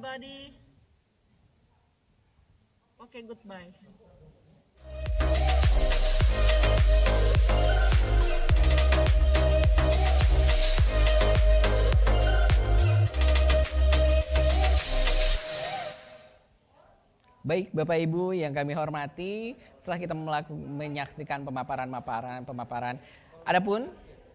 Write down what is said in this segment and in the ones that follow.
everybody. Okay, goodbye. Baik, Bapak Ibu yang kami hormati, setelah kita menyaksikan pemaparan, adapun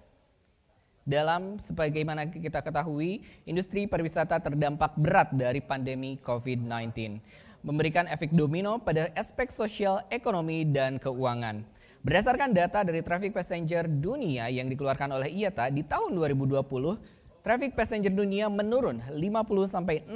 dalam sebagaimana kita ketahui, industri pariwisata terdampak berat dari pandemi COVID-19, memberikan efek domino pada aspek sosial, ekonomi, dan keuangan. Berdasarkan data dari traffic passenger dunia yang dikeluarkan oleh IATA di tahun 2020, traffic passenger dunia menurun 50-60%.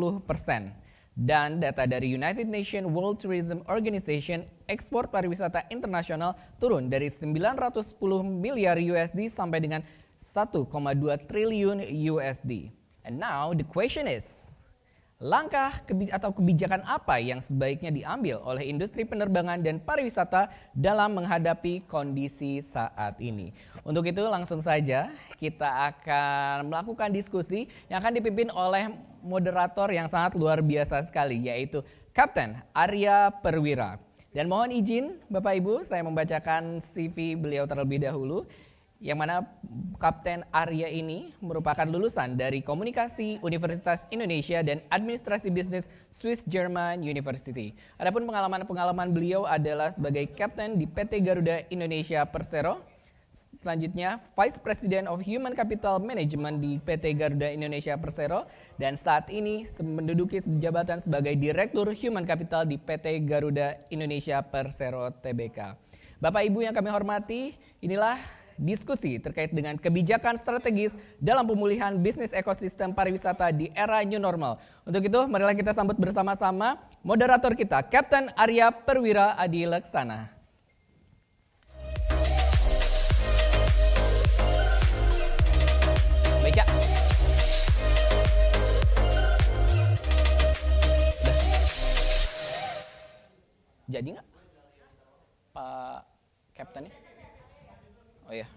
Dan data dari United Nations World Tourism Organization, ekspor pariwisata internasional turun dari 910 miliar USD sampai dengan 1,2 triliun USD. And now the question is, langkah atau kebijakan apa yang sebaiknya diambil oleh industri penerbangan dan pariwisata dalam menghadapi kondisi saat ini? Untuk itu langsung saja kita akan melakukan diskusi yang akan dipimpin oleh moderator yang sangat luar biasa sekali, yaitu Kapten Arya Perwira. Dan mohon izin Bapak Ibu, saya membacakan CV beliau terlebih dahulu, yang mana Kapten Arya ini merupakan lulusan dari Komunikasi Universitas Indonesia dan Administrasi Bisnis Swiss German University. Adapun pengalaman beliau adalah sebagai Kapten di PT Garuda Indonesia Persero. Selanjutnya, Vice President of Human Capital Management di PT Garuda Indonesia Persero, dan saat ini menduduki jabatan sebagai Direktur Human Capital di PT Garuda Indonesia Persero Tbk. Bapak Ibu yang kami hormati, inilah diskusi terkait dengan kebijakan strategis dalam pemulihan bisnis ekosistem pariwisata di era new normal. Untuk itu, marilah kita sambut bersama-sama moderator kita, Kapten Arya Perwira Adilaksana. Baca. Udah. Jadi nggak, Pak Kapten? Oh ya.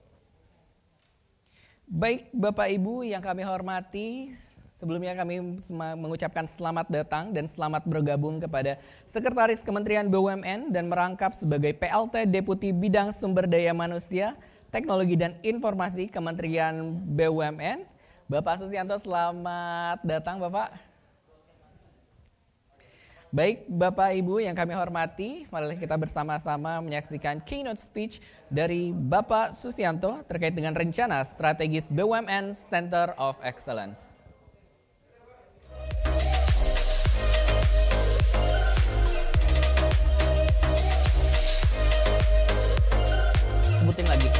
Baik Bapak Ibu yang kami hormati, sebelumnya kami mengucapkan selamat datang dan selamat bergabung kepada Sekretaris Kementerian BUMN dan merangkap sebagai PLT Deputi Bidang Sumber Daya Manusia, Teknologi dan Informasi Kementerian BUMN, Bapak Susianto. Selamat datang Bapak. Baik Bapak Ibu yang kami hormati, mari kita bersama-sama menyaksikan keynote speech dari Bapak Susianto terkait dengan rencana strategis BUMN Center of Excellence. Sebutin lagi.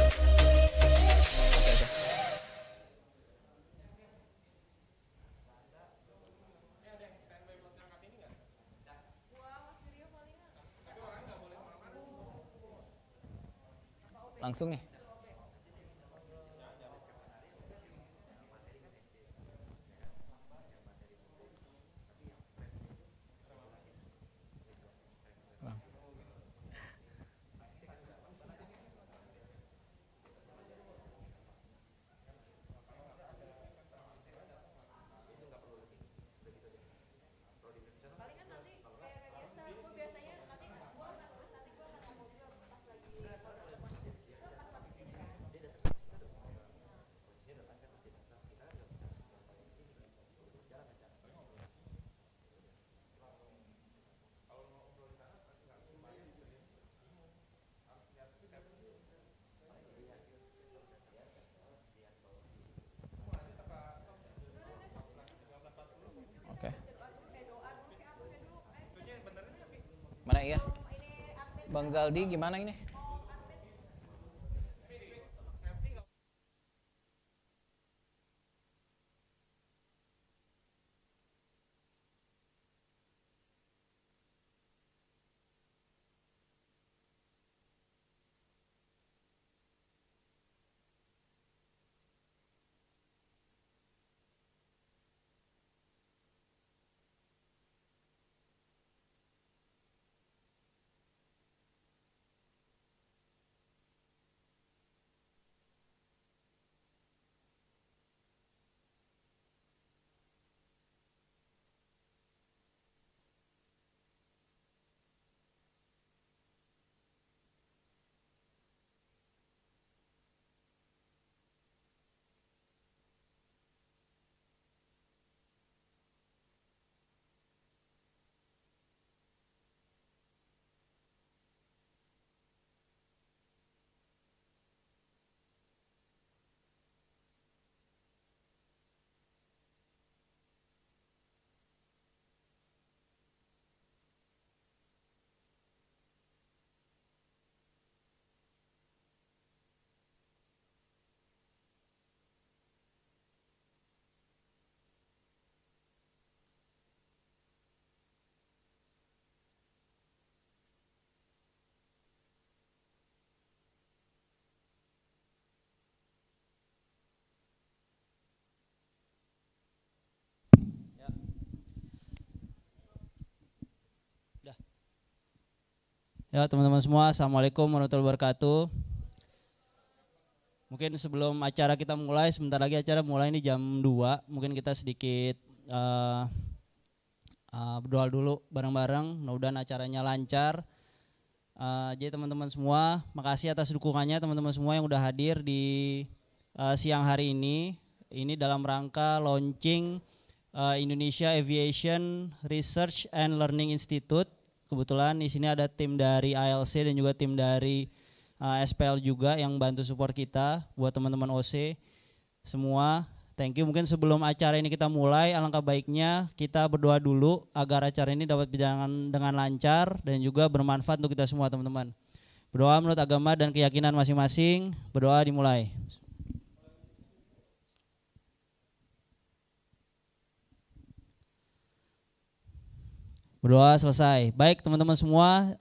Langsung nih. Mana ya? Bang Zaldi gimana ini? Ya teman-teman semua, Assalamualaikum warahmatullahi wabarakatuh. Mungkin sebelum acara kita mulai, sebentar lagi acara mulai ini jam 2. Mungkin kita sedikit berdoa dulu bareng-bareng, mudah-mudahan acaranya lancar. Jadi teman-teman semua, makasih atas dukungannya teman-teman semua yang udah hadir di siang hari ini. Ini dalam rangka launching Indonesia Aviation Research and Learning Institute. Kebetulan di sini ada tim dari ALC dan juga tim dari SPL juga yang bantu support kita buat teman-teman OC semua. Thank you. Mungkin sebelum acara ini kita mulai, alangkah baiknya kita berdoa dulu agar acara ini dapat berjalan dengan lancar dan juga bermanfaat untuk kita semua teman-teman. Berdoa menurut agama dan keyakinan masing-masing. Berdoa dimulai. Berdoa selesai. Baik teman-teman semua,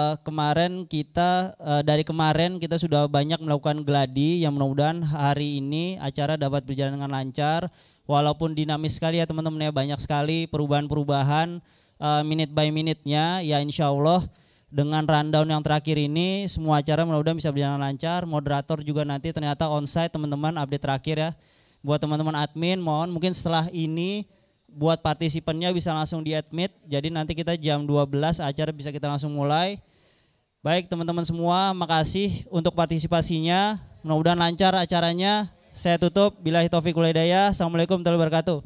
dari kemarin kita sudah banyak melakukan gladi yang mudah-mudahan hari ini acara dapat berjalan dengan lancar. Walaupun dinamis sekali ya teman-teman ya, banyak sekali perubahan-perubahan minute by minute-nya ya, insya Allah dengan rundown yang terakhir ini semua acara mudah-mudahan bisa berjalan lancar. Moderator juga nanti ternyata onsite teman-teman, update terakhir ya. Buat teman-teman admin mohon mungkin setelah ini buat partisipannya bisa langsung di-admit, jadi nanti kita jam 12 acara bisa kita langsung mulai. Baik teman-teman semua, makasih untuk partisipasinya, mudah-mudahan lancar acaranya. Saya tutup, billahi taufiq wal hidayah. Assalamualaikum warahmatullahi wabarakatuh.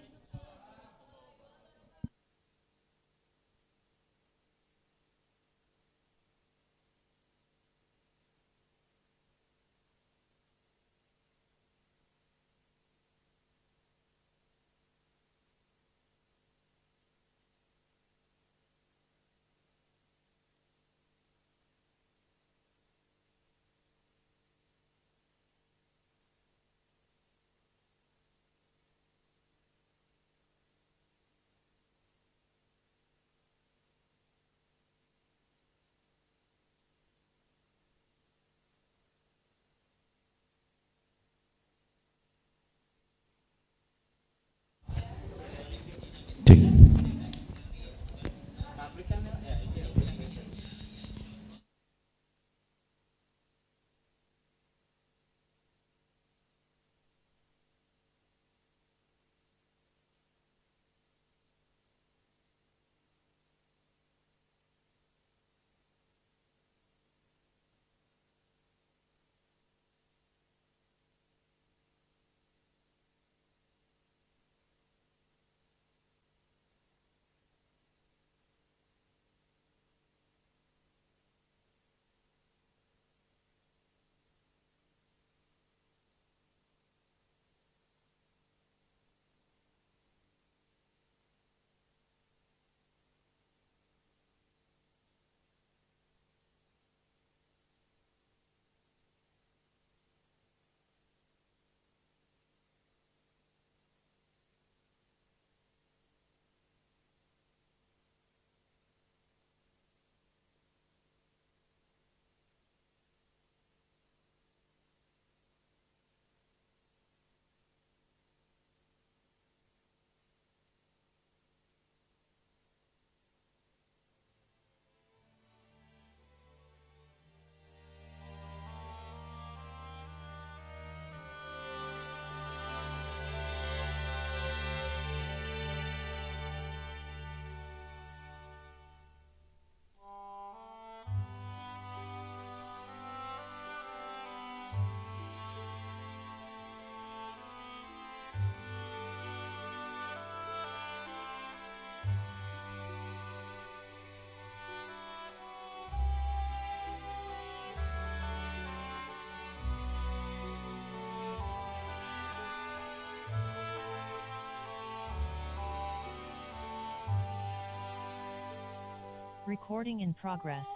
Recording in progress.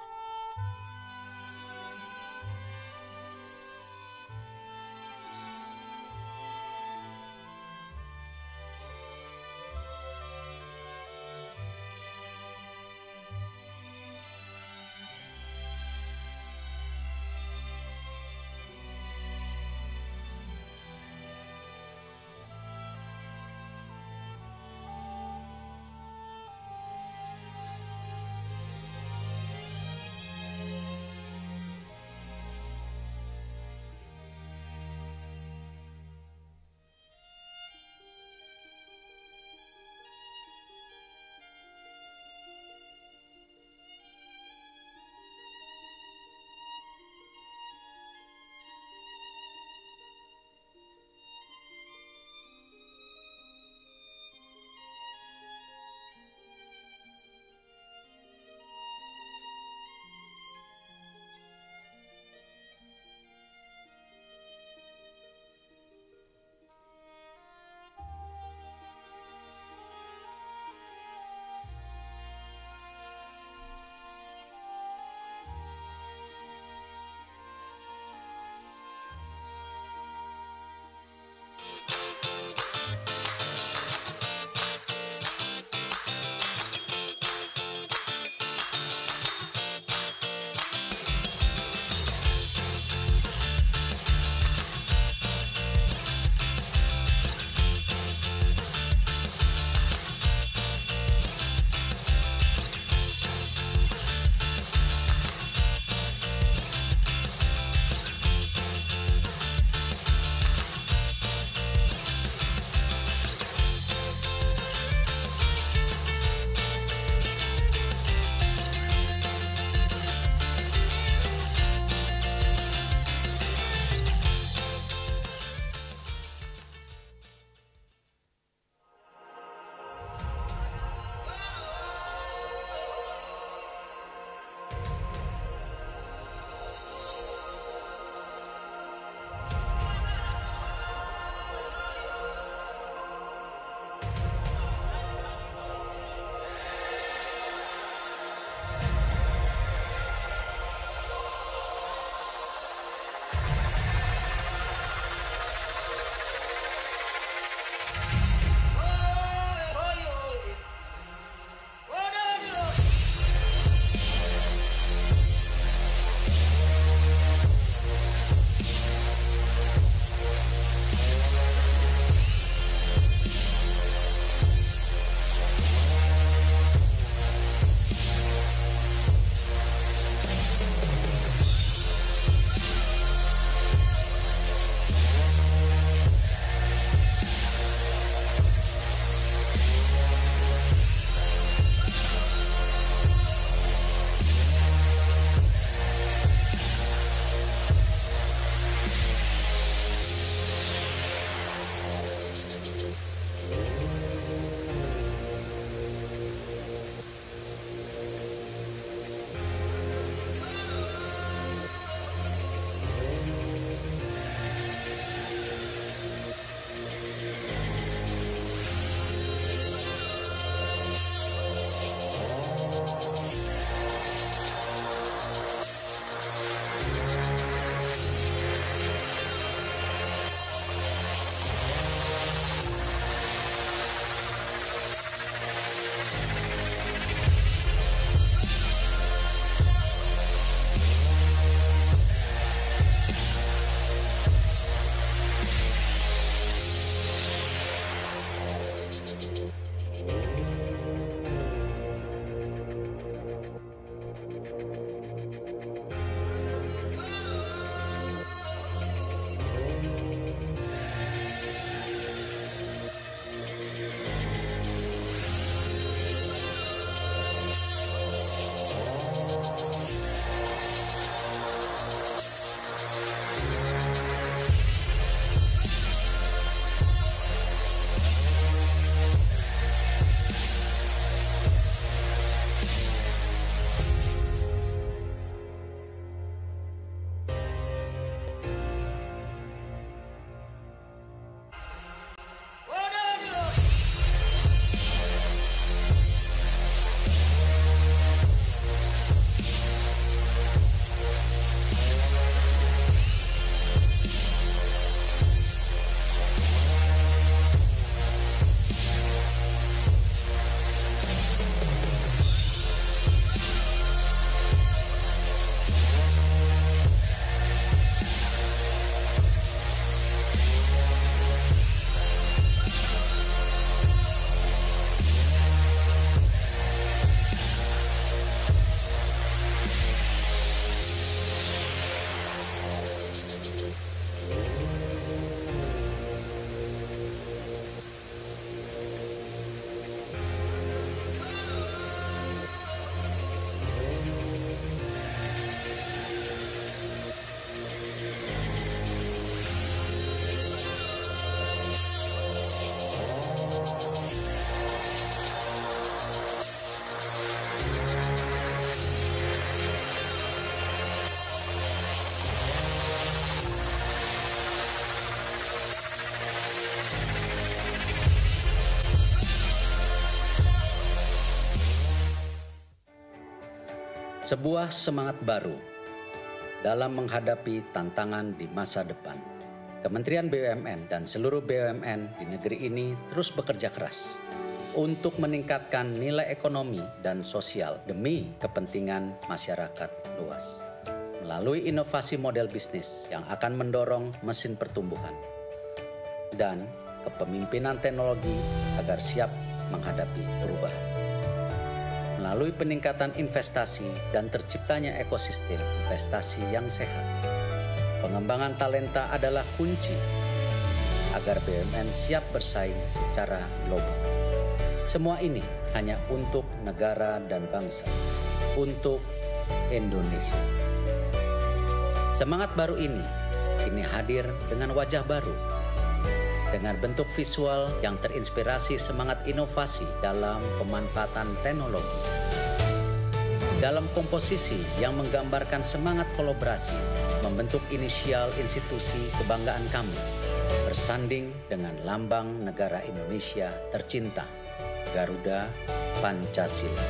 sebuah semangat baru dalam menghadapi tantangan di masa depan. Kementerian BUMN dan seluruh BUMN di negeri ini terus bekerja keras untuk meningkatkan nilai ekonomi dan sosial demi kepentingan masyarakat luas. Melalui inovasi model bisnis yang akan mendorong mesin pertumbuhan dan kepemimpinan teknologi agar siap menghadapi perubahan. Melalui peningkatan investasi dan terciptanya ekosistem investasi yang sehat, pengembangan talenta adalah kunci agar BUMN siap bersaing secara global. Semua ini hanya untuk negara dan bangsa, untuk Indonesia. Semangat baru ini kini hadir dengan wajah baru, dengan bentuk visual yang terinspirasi semangat inovasi dalam pemanfaatan teknologi. Dalam komposisi yang menggambarkan semangat kolaborasi, membentuk inisial institusi kebanggaan kami, bersanding dengan lambang negara Indonesia tercinta, Garuda Pancasila.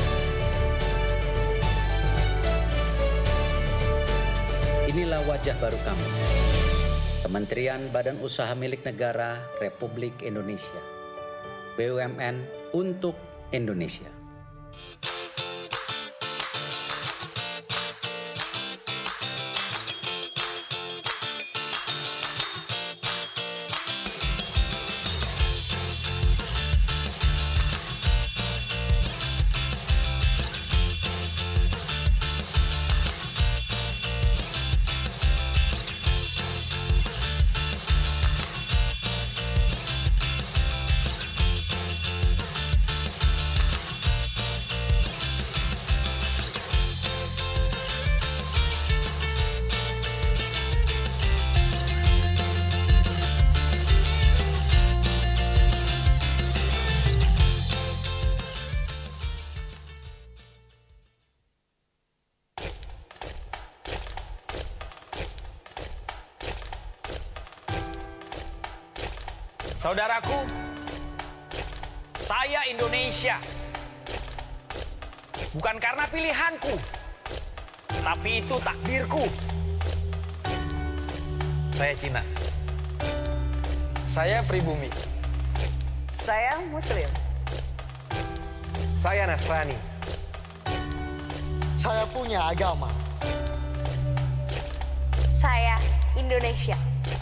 Inilah wajah baru kami, Kementerian Badan Usaha Milik Negara Republik Indonesia, BUMN untuk Indonesia. Saudaraku, saya Indonesia. Bukan karena pilihanku, tapi itu takdirku. Saya Cina. Saya pribumi. Saya Muslim. Saya Nasrani. Saya punya agama. Saya Indonesia.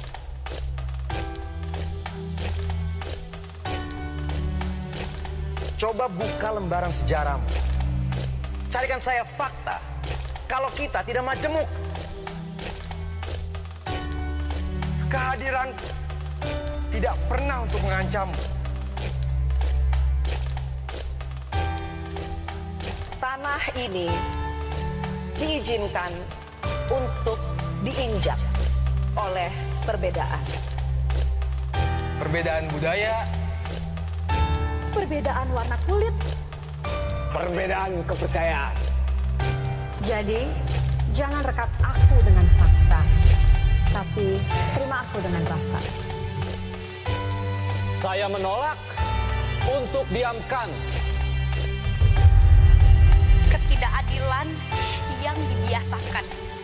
Coba buka lembaran sejarahmu. Carikan saya fakta kalau kita tidak majemuk. Kehadiran tidak pernah untuk mengancammu. Tanah ini diizinkan untuk diinjak oleh perbedaan. Perbedaan budaya, Perbedaan warna kulit. perbedaan kepercayaan. Jadi, jangan rekat aku dengan paksa, tapi terima aku dengan rasa. Saya menolak untuk diamkan. Ketidakadilan yang dibiasakan.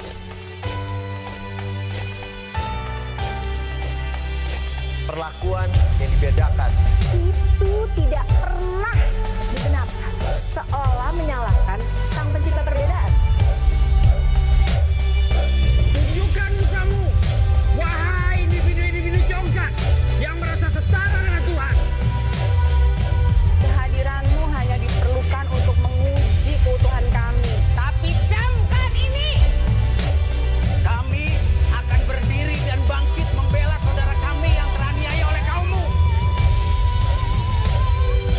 Perlakuan yang dibedakan. Itu tidak pernah dibenarkan, seolah menyalahkan sang pencipta perbedaan. Tunjukkan mukamu, wahai individu-individu congkak yang merasa setara dengan Tuhan. Kehadiranmu hanya diperlukan untuk menguji keutuhan kami. Tapi camkan ini, kami akan berdiri dan bangkit membela saudara kami yang teraniaya oleh kaummu.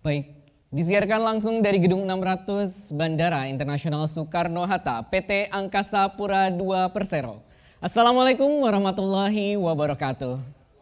Baik, disiarkan langsung dari Gedung 600 Bandara Internasional Soekarno-Hatta, PT Angkasa Pura II Persero. Assalamualaikum warahmatullahi wabarakatuh.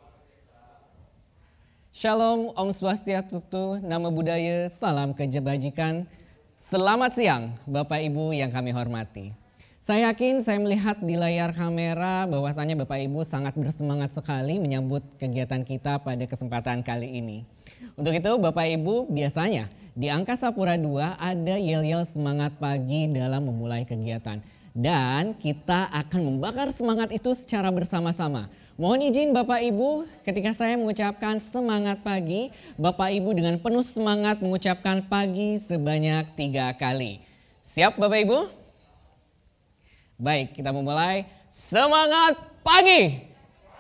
Shalom, Om Swastiastu, Namo Buddhaya, Salam Kebajikan. Selamat siang Bapak Ibu yang kami hormati. Saya yakin saya melihat di layar kamera bahwasanya Bapak Ibu sangat bersemangat sekali menyambut kegiatan kita pada kesempatan kali ini. Untuk itu Bapak Ibu, biasanya di Angkasa Pura II ada yel-yel semangat pagi dalam memulai kegiatan. Dan kita akan membakar semangat itu secara bersama-sama. Mohon izin Bapak Ibu, ketika saya mengucapkan semangat pagi, Bapak Ibu dengan penuh semangat mengucapkan pagi sebanyak 3 kali. Siap Bapak Ibu? Baik, kita memulai. Semangat pagi!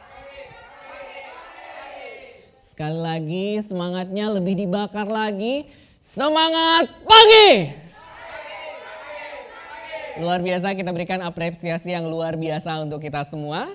Sekali lagi semangatnya lebih dibakar lagi. Semangat pagi! Luar biasa, kita berikan apresiasi yang luar biasa untuk kita semua.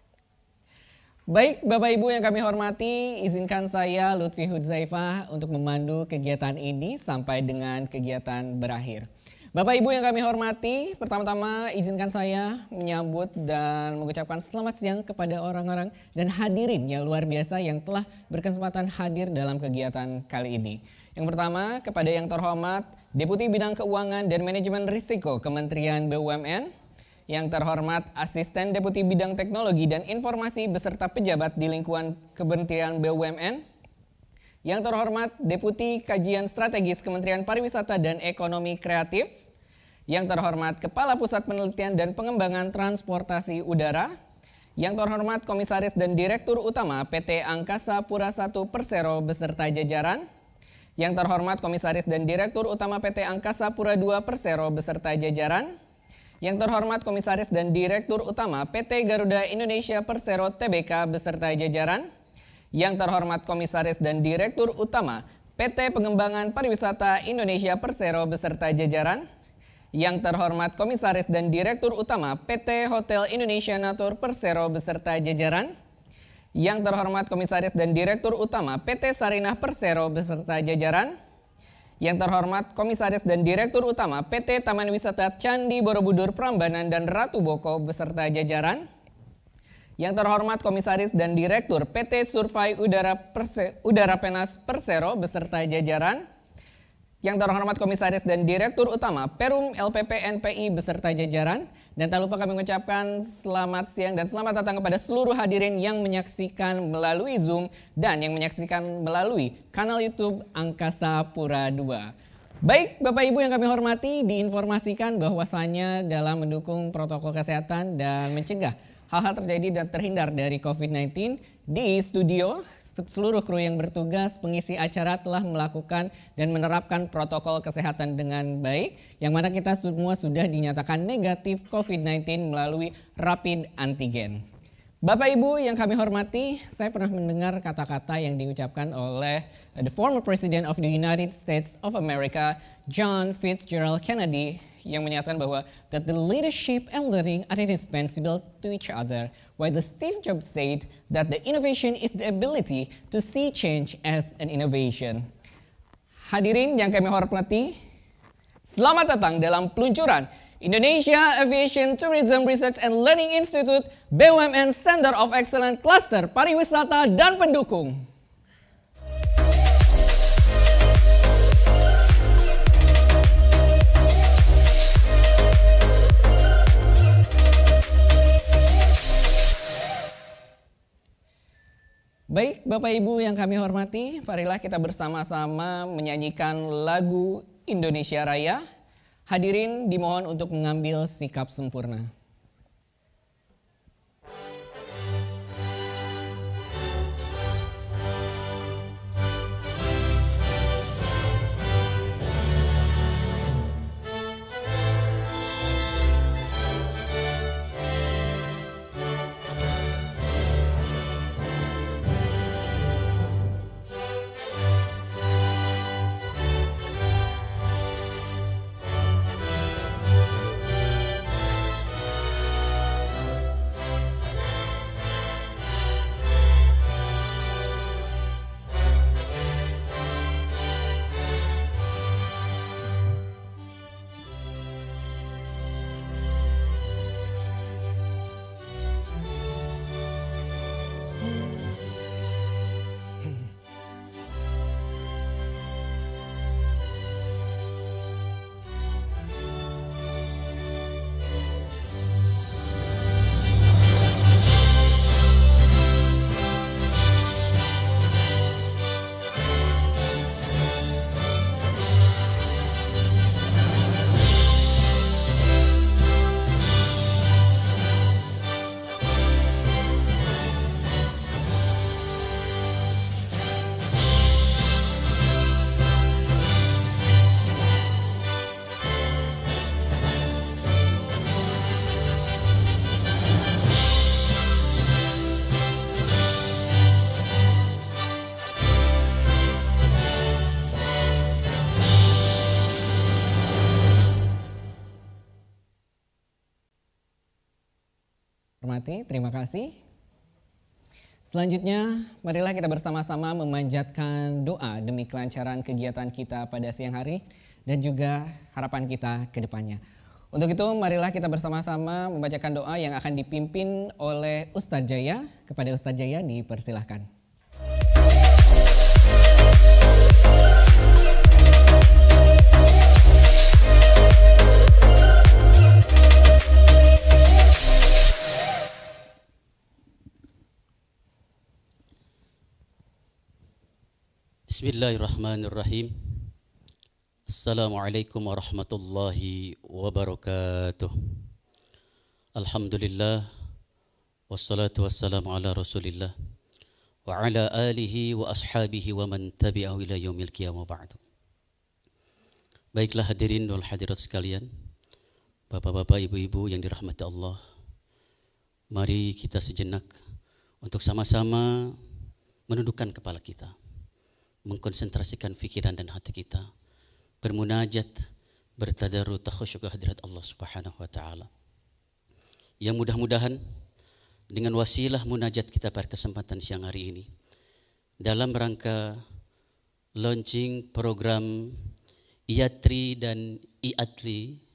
Baik Bapak Ibu yang kami hormati, izinkan saya Lutfi Hudzaifah untuk memandu kegiatan ini sampai dengan kegiatan berakhir. Bapak Ibu yang kami hormati, pertama-tama izinkan saya menyambut dan mengucapkan selamat siang kepada orang-orang dan hadirin yang luar biasa yang telah berkesempatan hadir dalam kegiatan kali ini. Yang pertama, kepada yang terhormat Deputi Bidang Keuangan dan Manajemen Risiko Kementerian BUMN, yang terhormat Asisten Deputi Bidang Teknologi dan Informasi beserta pejabat di lingkungan Kementerian BUMN, yang terhormat Deputi Kajian Strategis Kementerian Pariwisata dan Ekonomi Kreatif, yang terhormat Kepala Pusat Penelitian dan Pengembangan Transportasi Udara, yang terhormat Komisaris dan Direktur Utama PT Angkasa Pura I Persero beserta jajaran, yang terhormat Komisaris dan Direktur Utama PT Angkasa Pura II Persero beserta jajaran, yang terhormat Komisaris dan Direktur Utama PT Garuda Indonesia Persero Tbk beserta jajaran, yang terhormat Komisaris dan Direktur Utama PT Pengembangan Pariwisata Indonesia Persero beserta jajaran, yang terhormat Komisaris dan Direktur Utama PT Hotel Indonesia Natur Persero beserta jajaran, yang terhormat Komisaris dan Direktur Utama PT Sarinah Persero beserta jajaran, yang terhormat Komisaris dan Direktur Utama PT Taman Wisata Candi Borobudur Prambanan dan Ratu Boko beserta jajaran, yang terhormat Komisaris dan Direktur PT Survei Udara Penas Persero beserta jajaran, yang terhormat Komisaris dan Direktur Utama Perum LPP NPI beserta jajaran, dan tak lupa kami mengucapkan selamat siang dan selamat datang kepada seluruh hadirin yang menyaksikan melalui Zoom dan yang menyaksikan melalui kanal YouTube Angkasa Pura II. Baik Bapak Ibu yang kami hormati, diinformasikan bahwasannya dalam mendukung protokol kesehatan dan mencegah hal-hal terjadi dan terhindar dari COVID-19, di studio seluruh kru yang bertugas pengisi acara telah melakukan dan menerapkan protokol kesehatan dengan baik, yang mana kita semua sudah dinyatakan negatif COVID-19 melalui rapid antigen. Bapak Ibu yang kami hormati, saya pernah mendengar kata-kata yang diucapkan oleh the former President of the United States of America, John Fitzgerald Kennedy, yang menyatakan bahwa that the leadership and learning are indispensable to each other, while the Steve Jobs said that the innovation is the ability to see change as an innovation. Hadirin yang kami hormati, selamat datang dalam peluncuran Indonesia Aviation Tourism Research and Learning Institute BUMN Center of Excellence Cluster Pariwisata dan Pendukung. Baik Bapak Ibu yang kami hormati, marilah kita bersama-sama menyanyikan lagu Indonesia Raya. Hadirin dimohon untuk mengambil sikap sempurna. hormati, terima kasih. Selanjutnya, marilah kita bersama-sama memanjatkan doa demi kelancaran kegiatan kita pada siang hari dan juga harapan kita ke depannya. Untuk itu, marilah kita bersama-sama membacakan doa yang akan dipimpin oleh Ustadz Jaya. Kepada Ustadz Jaya dipersilahkan. Bismillahirrahmanirrahim. Assalamualaikum warahmatullahi wabarakatuh. Alhamdulillah, wassalatu wassalamu ala rasulillah wa ala alihi wa ashabihi wa man tabi'ahu ila yaumil qiyamah ba'du. Baiklah hadirin wal hadirat sekalian, bapak-bapak, ibu-ibu yang dirahmati Allah, mari kita sejenak untuk sama-sama menundukkan kepala kita, mengkonsentrasikan fikiran dan hati kita, bermunajat, bertadarru, takhusyuk hadirat Allah Subhanahu wa taala. Yang mudah-mudahan dengan wasilah munajat kita pada kesempatan siang hari ini dalam rangka launching program IATRI dan IATLI,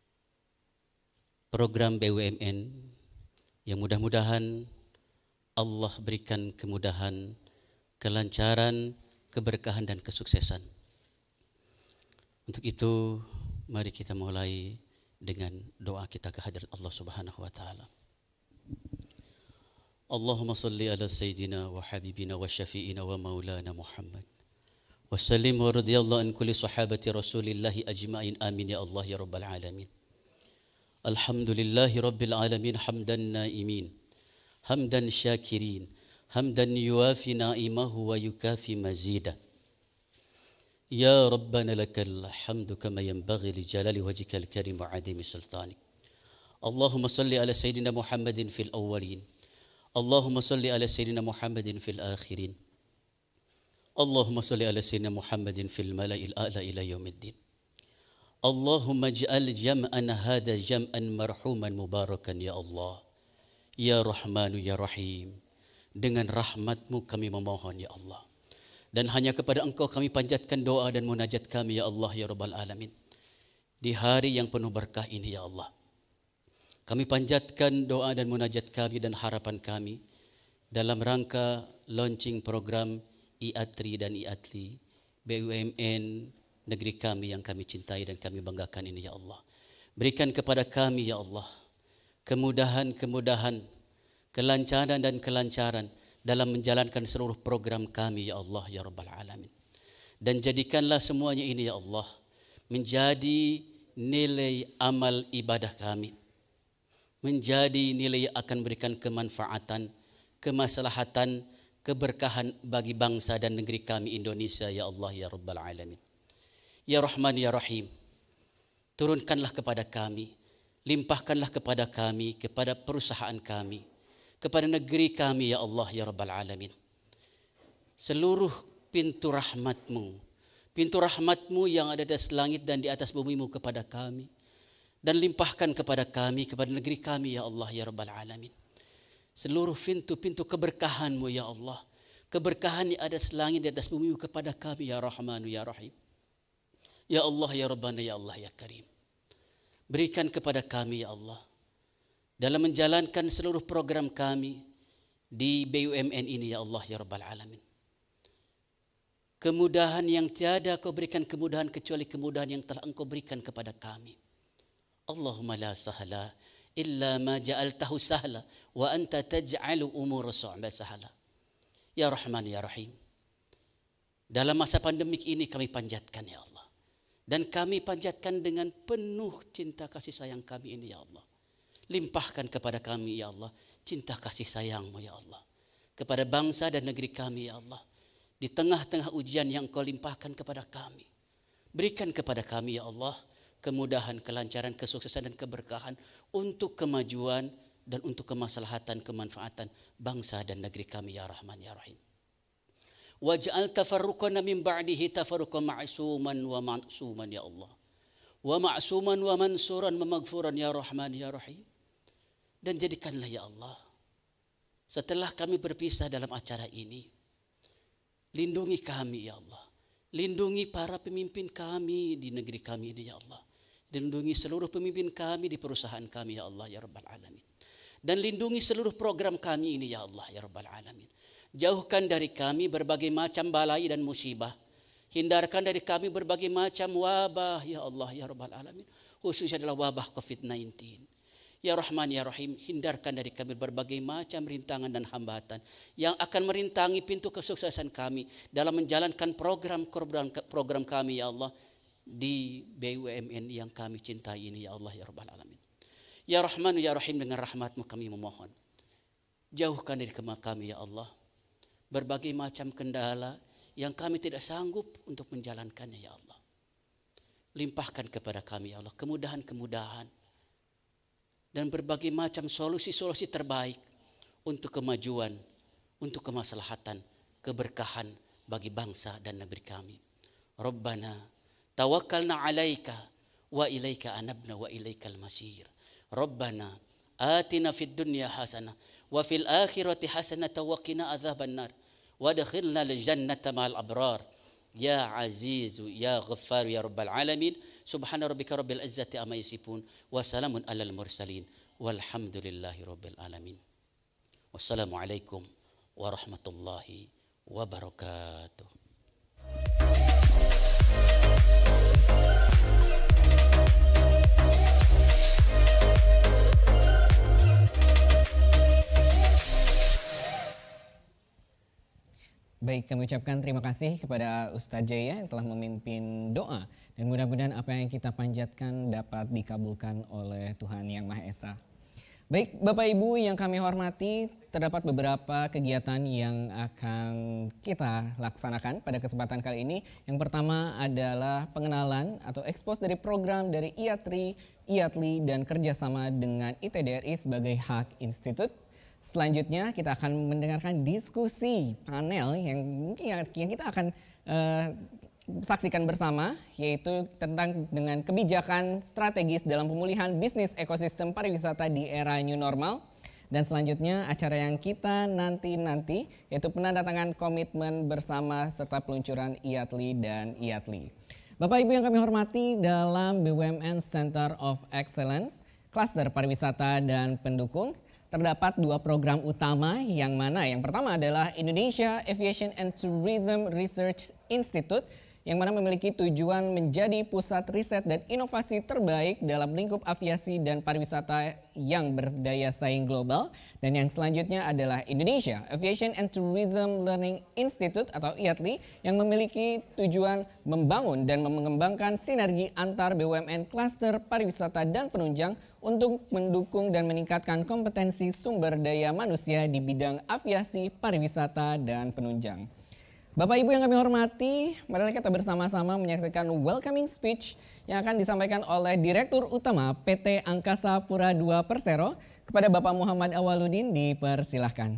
program BUMN, yang mudah-mudahan Allah berikan kemudahan, kelancaran, keberkahan dan kesuksesan. Untuk itu mari kita mulai dengan doa kita ke hadirat Allah Subhanahu wa taala. Allahumma salli ala sayyidina wa habibina wa syafi'ina wa maulana Muhammad wa sallim wa radiyallahu an kulli sahabati Rasulillahi ajma'in, amin ya Allah ya rabbal alamin. Alhamdulillahi rabbil alamin, hamdan naimin, hamdan syakirin, hamdan yuafi na'imahu wa yukafi mazida. Ya Rabbana lakal hamdu kama yanbaghi li jalali wajhikal karim wa adimi sultanik. Allahumma salli ala sayyidina Muhammadin fil awwalin, Allahumma salli ala sayyidina Muhammadin fil akhirin, Allahumma salli ala sayyidina Muhammadin fil mala'il a'la ila yaumiddin. Allahumma ij'al jam'ana hadha jam'an marhuman mubarakan ya Allah. Ya Rahmanu ya Rahim, dengan rahmat-Mu kami memohon ya Allah, dan hanya kepada Engkau kami panjatkan doa dan munajat kami ya Allah ya Rabbal Alamin. Di hari yang penuh berkah ini ya Allah, kami panjatkan doa dan munajat kami dan harapan kami dalam rangka launching program IATRI dan IATLI, BUMN negeri kami yang kami cintai dan kami banggakan ini ya Allah. Berikan kepada kami ya Allah kemudahan-kemudahan, kelancaran dan kelancaran dalam menjalankan seluruh program kami ya Allah ya Rabbal Alamin. Dan jadikanlah semuanya ini ya Allah menjadi nilai amal ibadah kami, menjadi nilai yang akan berikan kemanfaatan, kemaslahatan, keberkahan bagi bangsa dan negeri kami Indonesia ya Allah ya Rabbal Alamin. Ya Rahman ya Rahim, turunkanlah kepada kami, limpahkanlah kepada kami, kepada perusahaan kami, kepada negeri kami ya Allah ya Rabbal Alamin, seluruh pintu rahmat-Mu, pintu rahmat-Mu yang ada di atas langit dan di atas bumi-Mu kepada kami, dan limpahkan kepada kami, kepada negeri kami ya Allah ya Rabbal Alamin, seluruh pintu-pintu keberkahan-Mu ya Allah, keberkahan yang ada di atas langit, di atas bumi-Mu kepada kami ya Rahmanu ya Rahim. Ya Allah ya Rabbana ya Allah ya Karim, berikan kepada kami ya Allah dalam menjalankan seluruh program kami di BUMN ini ya Allah ya Rabbal Alamin, kemudahan yang tiada Kau berikan kemudahan kecuali kemudahan yang telah Engkau berikan kepada kami. Allahumma la sahla illa ma ja'altahu sahla wa anta taj'alu umura su'ba sahla. Ya Rahman ya Rahim, dalam masa pandemik ini kami panjatkan ya Allah, dan kami panjatkan dengan penuh cinta kasih sayang kami ini ya Allah. Limpahkan kepada kami ya Allah cinta kasih sayang-Mu ya Allah kepada bangsa dan negeri kami ya Allah. Di tengah-tengah ujian yang Kau limpahkan kepada kami, berikan kepada kami ya Allah kemudahan, kelancaran, kesuksesan dan keberkahan untuk kemajuan dan untuk kemaslahatan, kemanfaatan bangsa dan negeri kami ya Rahman ya Rahim. Waj'al tafarruqana min ba'dihi tafarruqan ma'suman wa ma'suman ya Allah, wa ma'suman wa mansuran wa maghfuran ya Rahman ya Rahim. Dan jadikanlah ya Allah, setelah kami berpisah dalam acara ini, lindungi kami ya Allah. Lindungi para pemimpin kami di negeri kami ini ya Allah. Lindungi seluruh pemimpin kami di perusahaan kami ya Allah ya Rabbal Alamin. Dan lindungi seluruh program kami ini ya Allah ya Rabbal Alamin. Jauhkan dari kami berbagai macam balai dan musibah. Hindarkan dari kami berbagai macam wabah ya Allah ya Rabbal Alamin. Khususnya adalah wabah COVID-19. Ya Rahman ya Rahim, hindarkan dari kami berbagai macam rintangan dan hambatan yang akan merintangi pintu kesuksesan kami dalam menjalankan program kami ya Allah di BUMN yang kami cintai ini ya Allah ya Rabbal Alamin. Ya Rahman ya Rahim, dengan rahmat-Mu kami memohon, jauhkan dari kami ya Allah berbagai macam kendala yang kami tidak sanggup untuk menjalankannya ya Allah. Limpahkan kepada kami ya Allah kemudahan-kemudahan dan berbagai macam solusi-solusi terbaik untuk kemajuan, untuk kemaslahatan, keberkahan bagi bangsa dan negeri kami. Rabbana tawakkalna alaika wa ilaika anabna wa ilaikal masir. Rabbana atina fid dunya hasanah wa fil akhirati hasanah wa qina adzabannar wa adkhilna al jannata ma'al abrar. Ya Azizu ya Ghaffar ya Rabbal Alamin. Subhana rabbika rabbil izzati amma yasifun wa salamun alal mursalin walhamdulillahi rabbil alamin. Wassalamualaikum warahmatullahi wabarakatuh. Baik, kami ucapkan terima kasih kepada Ustadz Jaya yang telah memimpin doa. Dan mudah-mudahan apa yang kita panjatkan dapat dikabulkan oleh Tuhan Yang Maha Esa. Baik, Bapak Ibu yang kami hormati, terdapat beberapa kegiatan yang akan kita laksanakan pada kesempatan kali ini. Yang pertama adalah pengenalan atau ekspos dari program dari IATRI, IATLI, dan kerjasama dengan ITDRI sebagai Hak Institute. Selanjutnya kita akan mendengarkan diskusi panel yang mungkin yang kita akan saksikan bersama, yaitu tentang dengan kebijakan strategis dalam pemulihan bisnis ekosistem pariwisata di era new normal. Dan selanjutnya acara yang kita nanti yaitu penandatangan komitmen bersama serta peluncuran IATLI dan IATLI. Bapak Ibu yang kami hormati, dalam BUMN Center of Excellence, Klaster Pariwisata dan Pendukung, terdapat dua program utama yang mana yang pertama adalah Indonesia Aviation and Tourism Research Institute yang mana memiliki tujuan menjadi pusat riset dan inovasi terbaik dalam lingkup aviasi dan pariwisata yang berdaya saing global. Dan yang selanjutnya adalah Indonesia Aviation and Tourism Learning Institute atau IATLI yang memiliki tujuan membangun dan mengembangkan sinergi antar BUMN klaster pariwisata dan penunjang untuk mendukung dan meningkatkan kompetensi sumber daya manusia di bidang aviasi, pariwisata, dan penunjang. Bapak Ibu yang kami hormati, mari kita bersama-sama menyaksikan welcoming speech yang akan disampaikan oleh Direktur Utama PT Angkasa Pura II Persero kepada Bapak Muhammad Awaludin. Dipersilahkan.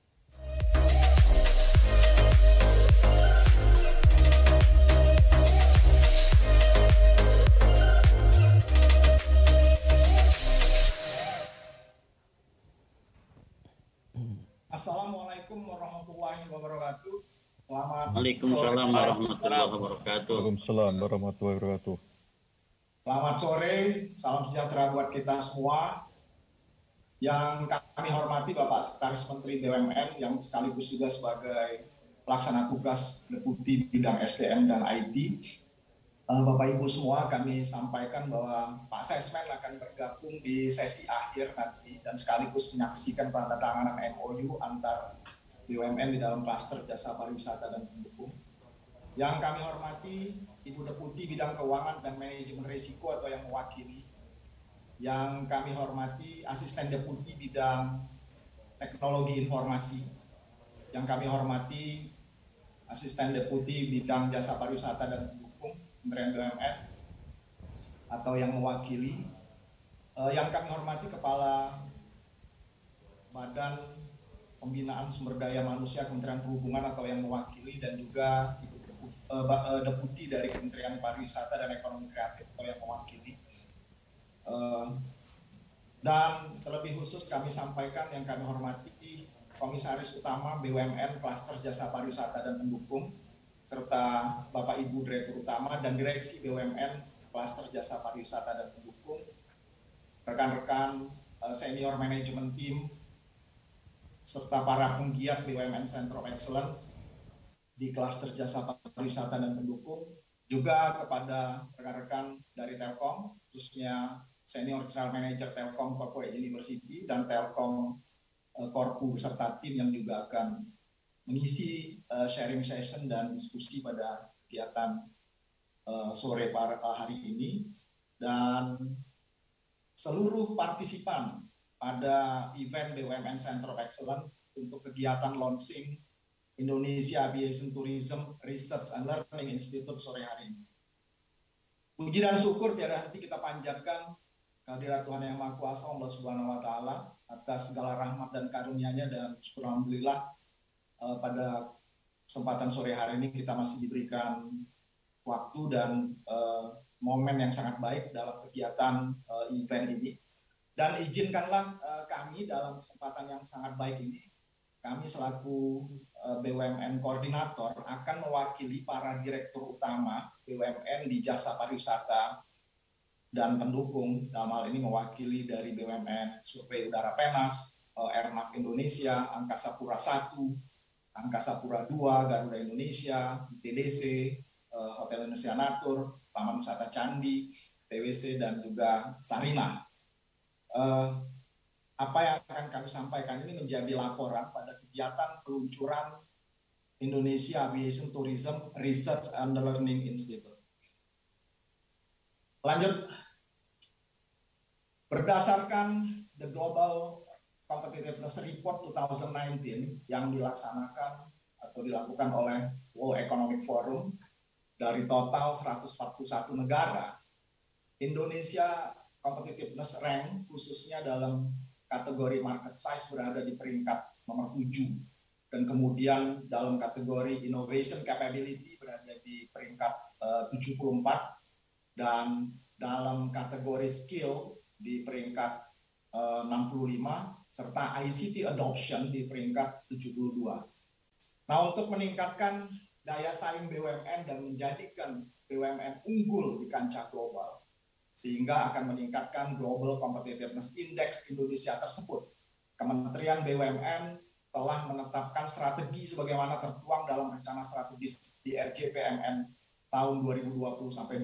Assalamualaikum warahmatullahi wabarakatuh. Waalaikumsalam warahmatullahi wabarakatuh. Waalaikumsalam warahmatullahi wabarakatuh. Selamat sore, salam sejahtera buat kita semua. Yang kami hormati Bapak Sekretaris Menteri BUMN yang sekaligus juga sebagai pelaksana tugas Deputi Bidang SDM dan IT. Bapak Ibu semua, kami sampaikan bahwa Pak Sesmen akan bergabung di sesi akhir nanti dan sekaligus menyaksikan penandatanganan MOU antar BUMN di dalam klaster jasa pariwisata dan pendukung. Yang kami hormati Ibu Deputi Bidang Keuangan dan Manajemen Risiko atau yang mewakili. Yang kami hormati Asisten Deputi Bidang Teknologi Informasi. Yang kami hormati Asisten Deputi Bidang Jasa Pariwisata dan Pendukung Kementerian BUMN atau yang mewakili. Yang kami hormati Kepala Badan Pembinaan Sumber Daya Manusia Kementerian Perhubungan atau yang mewakili, dan juga Deputi dari Kementerian Pariwisata dan Ekonomi Kreatif atau yang mewakili. Dan terlebih khusus kami sampaikan yang kami hormati Komisaris Utama BUMN Klaster Jasa Pariwisata dan Pendukung, serta Bapak Ibu Direktur Utama dan Direksi BUMN Klaster Jasa Pariwisata dan Pendukung, rekan-rekan senior manajemen tim, serta para penggiat BUMN Center of Excellence di Klaster Jasa Pariwisata dan Pendukung, juga kepada rekan-rekan dari Telkom, khususnya Senior General Manager Telkom Corporate University dan Telkom Korpu serta tim yang juga akan mengisi sharing session dan diskusi pada kegiatan sore hari ini, dan seluruh partisipan pada event BUMN Center of Excellence untuk kegiatan launching Indonesia Aviation Tourism Research and Learning Institute sore hari ini. Puji dan syukur tiada henti kita panjatkan kehadirat Tuhan Yang Maha Kuasa Allah Subhanahu wa Ta'ala atas segala rahmat dan karunia-Nya, dan syukur alhamdulillah pada kesempatan sore hari ini kita masih diberikan waktu dan momen yang sangat baik dalam kegiatan event ini. Dan izinkanlah kami dalam kesempatan yang sangat baik ini, kami selaku BUMN Koordinator akan mewakili para Direktur Utama BUMN di Jasa Pariwisata dan Pendukung, dalam hal ini mewakili dari BUMN Survei Udara Penas, Airnav Indonesia, Angkasa Pura I, Angkasa Pura II, Garuda Indonesia, TDC, Hotel Indonesia Natur, Taman Wisata Candi, TWC, dan juga Sarina. Apa yang akan kami sampaikan ini menjadi laporan pada kegiatan peluncuran Indonesia Aviation Tourism Research and Learning Institute. Lanjut, berdasarkan The Global Competitiveness Report 2019 yang dilaksanakan atau dilakukan oleh World Economic Forum, dari total 141 negara, Indonesia Competitiveness Rank khususnya dalam kategori market size berada di peringkat nomor 7, dan kemudian dalam kategori innovation capability berada di peringkat 74, dan dalam kategori skill di peringkat 65, serta ICT adoption di peringkat 72. Nah, untuk meningkatkan daya saing BUMN dan menjadikan BUMN unggul di kancah global, sehingga akan meningkatkan Global Competitiveness Index Indonesia tersebut, Kementerian BUMN telah menetapkan strategi sebagaimana tertuang dalam rencana strategis di RJPMN tahun 2020 sampai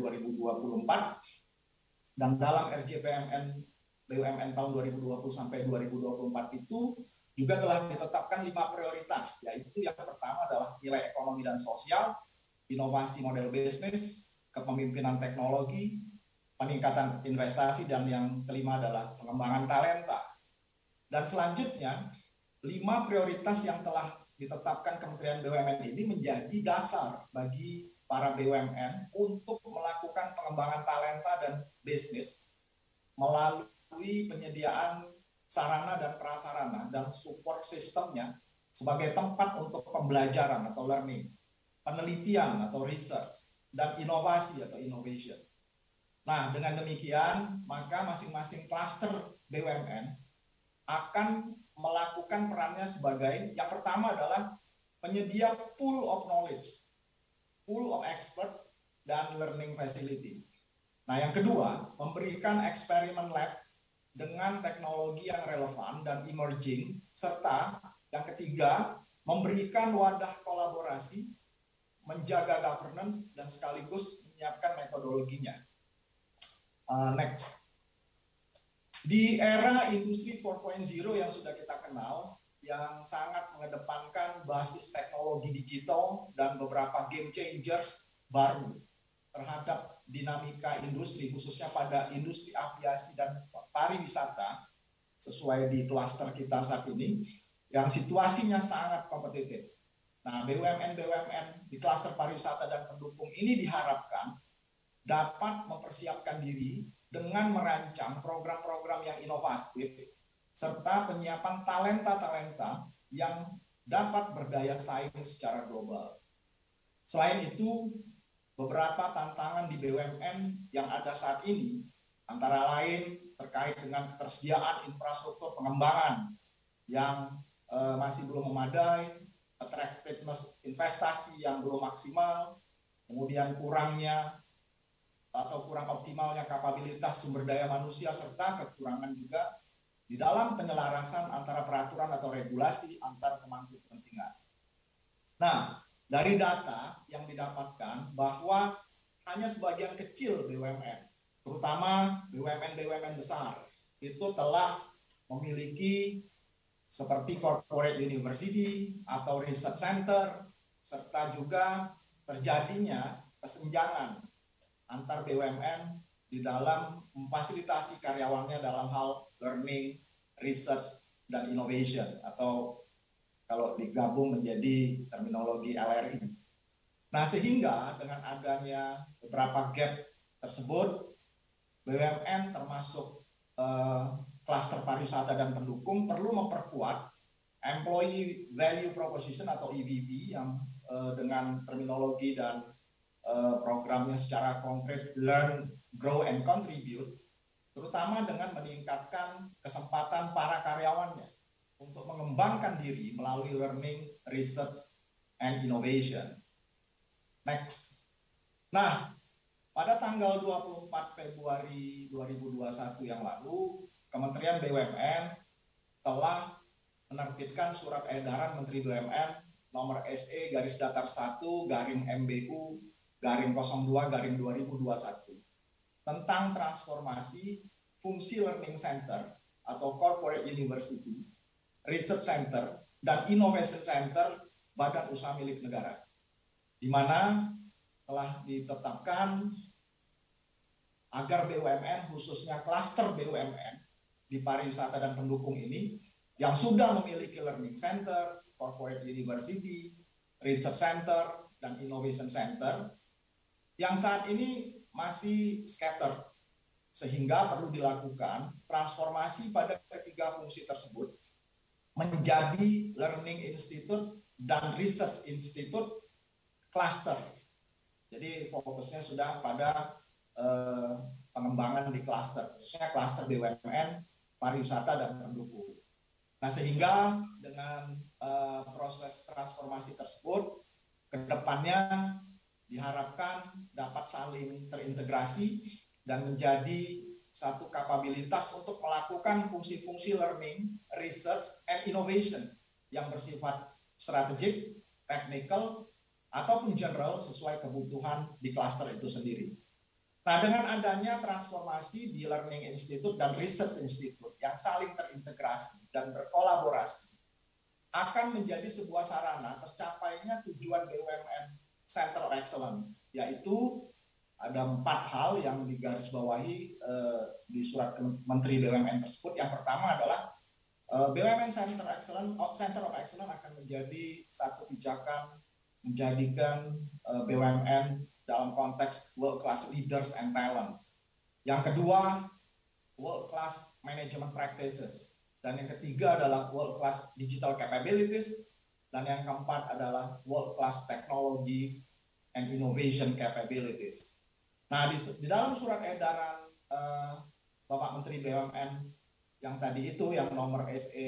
2024, dan dalam RJPMN BUMN tahun 2020 sampai 2024 itu juga telah ditetapkan 5 prioritas, yaitu yang pertama adalah nilai ekonomi dan sosial, inovasi model bisnis, kepemimpinan teknologi, peningkatan investasi, dan yang kelima adalah pengembangan talenta. Dan selanjutnya, 5 prioritas yang telah ditetapkan Kementerian BUMN ini menjadi dasar bagi para BUMN untuk melakukan pengembangan talenta dan bisnis melalui penyediaan sarana dan prasarana dan support sistemnya sebagai tempat untuk pembelajaran atau learning, penelitian atau research, dan inovasi atau innovation. Nah, dengan demikian, maka masing-masing klaster BUMN akan melakukan perannya sebagai, yang pertama adalah penyedia pool of knowledge, pool of expert, dan learning facility. Nah, yang kedua, memberikan eksperimen lab dengan teknologi yang relevan dan emerging, serta yang ketiga, memberikan wadah kolaborasi, menjaga governance, dan sekaligus menyiapkan metodologinya. Next. Di era industri 4.0 yang sudah kita kenal, yang sangat mengedepankan basis teknologi digital dan beberapa game changers baru terhadap dinamika industri, khususnya pada industri aviasi dan pariwisata, sesuai di klaster kita saat ini, yang situasinya sangat kompetitif. Nah, BUMN di klaster pariwisata dan pendukung ini diharapkan dapat mempersiapkan diri dengan merancang program-program yang inovatif, serta penyiapan talenta-talenta yang dapat berdaya saing secara global. Selain itu, beberapa tantangan di BUMN yang ada saat ini Antara lain terkait dengan ketersediaan infrastruktur pengembangan yang masih belum memadai, attractiveness investasi yang belum maksimal, kemudian kurangnya atau kurang optimalnya kapabilitas sumber daya manusia, serta kekurangan juga di dalam penyelarasan antara peraturan atau regulasi antar pemangku kepentingan. Nah, dari data yang didapatkan bahwa hanya sebagian kecil BUMN, terutama BUMN besar, itu telah memiliki seperti corporate university atau research center, serta juga terjadinya kesenjangan antar BUMN di dalam memfasilitasi karyawannya dalam hal learning, research, dan innovation, atau kalau digabung menjadi terminologi LRI. Nah, sehingga dengan adanya beberapa gap tersebut, BUMN termasuk klaster pariwisata dan pendukung perlu memperkuat employee value proposition atau EVP yang dengan terminologi dan programnya secara konkret learn, grow, and contribute, terutama dengan meningkatkan kesempatan para karyawannya untuk mengembangkan diri melalui learning, research, and innovation. Next. Nah, pada tanggal 24 Februari 2021 yang lalu, Kementerian BUMN telah menerbitkan surat edaran Menteri BUMN nomor SE/MBU/MBU/02/2021 tentang transformasi fungsi learning center atau corporate university, research center, dan innovation center badan usaha milik negara, di mana telah ditetapkan agar BUMN, khususnya klaster BUMN di pariwisata dan pendukung ini, yang sudah memiliki learning center, corporate university, research center, dan innovation center, yang saat ini masih scatter, sehingga perlu dilakukan transformasi pada ketiga fungsi tersebut menjadi learning institute dan research institute cluster. Jadi fokusnya sudah pada pengembangan di cluster, khususnya cluster BUMN, pariwisata, dan pendukung. Nah, sehingga dengan proses transformasi tersebut, ke depannya diharapkan dapat saling terintegrasi dan menjadi satu kapabilitas untuk melakukan fungsi-fungsi learning, research, and innovation yang bersifat strategik, technical, ataupun general sesuai kebutuhan di cluster itu sendiri. Nah, dengan adanya transformasi di Learning Institute dan Research Institute yang saling terintegrasi dan berkolaborasi, akan menjadi sebuah sarana tercapainya tujuan BUMN Center of Excellence, yaitu ada 4 hal yang digarisbawahi di surat Menteri BUMN tersebut. Yang pertama adalah BUMN Center of Excellence akan menjadi satu pijakan menjadikan BUMN dalam konteks world class leaders and talents. Yang kedua, world class management practices. Dan yang ketiga adalah world class digital capabilities. Dan yang keempat adalah world class technologies and innovation capabilities. Nah, di dalam surat edaran Bapak Menteri BUMN yang tadi itu, yang nomor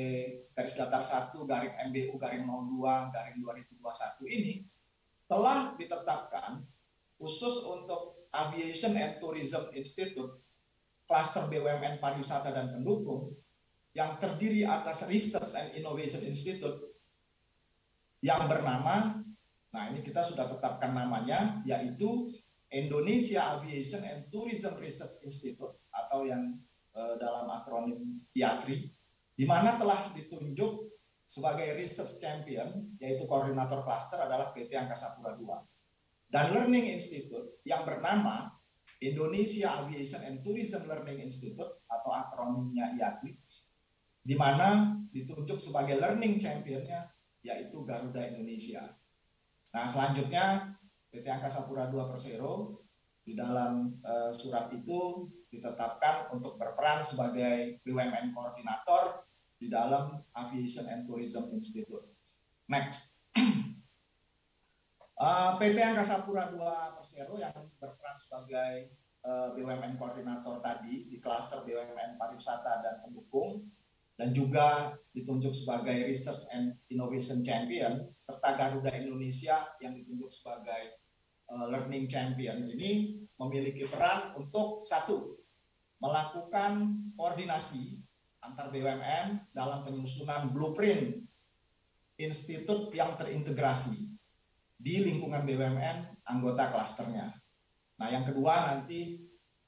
SE/MBU/02/2021 ini, telah ditetapkan khusus untuk Aviation and Tourism Institute, Cluster BUMN Pariwisata dan Pendukung, yang terdiri atas Research and Innovation Institute yang bernama, nah ini kita sudah tetapkan namanya, yaitu Indonesia Aviation and Tourism Research Institute, atau yang dalam akronim IATRI, di mana telah ditunjuk sebagai research champion, yaitu koordinator cluster adalah PT Angkasa Pura II. Dan Learning Institute yang bernama Indonesia Aviation and Tourism Learning Institute, atau akronimnya IATRI, di mana ditunjuk sebagai learning championnya yaitu Garuda Indonesia. Nah, selanjutnya PT Angkasa Pura II Persero di dalam surat itu ditetapkan untuk berperan sebagai BUMN koordinator di dalam Aviation and Tourism Institute. Next. PT Angkasa Pura II Persero yang berperan sebagai BUMN koordinator tadi di klaster BUMN pariwisata dan pendukung, dan juga ditunjuk sebagai Research and Innovation Champion, serta Garuda Indonesia yang ditunjuk sebagai Learning Champion, ini memiliki peran untuk satu, melakukan koordinasi antar BUMN dalam penyusunan blueprint institut yang terintegrasi di lingkungan BUMN anggota klasternya. Nah, yang kedua nanti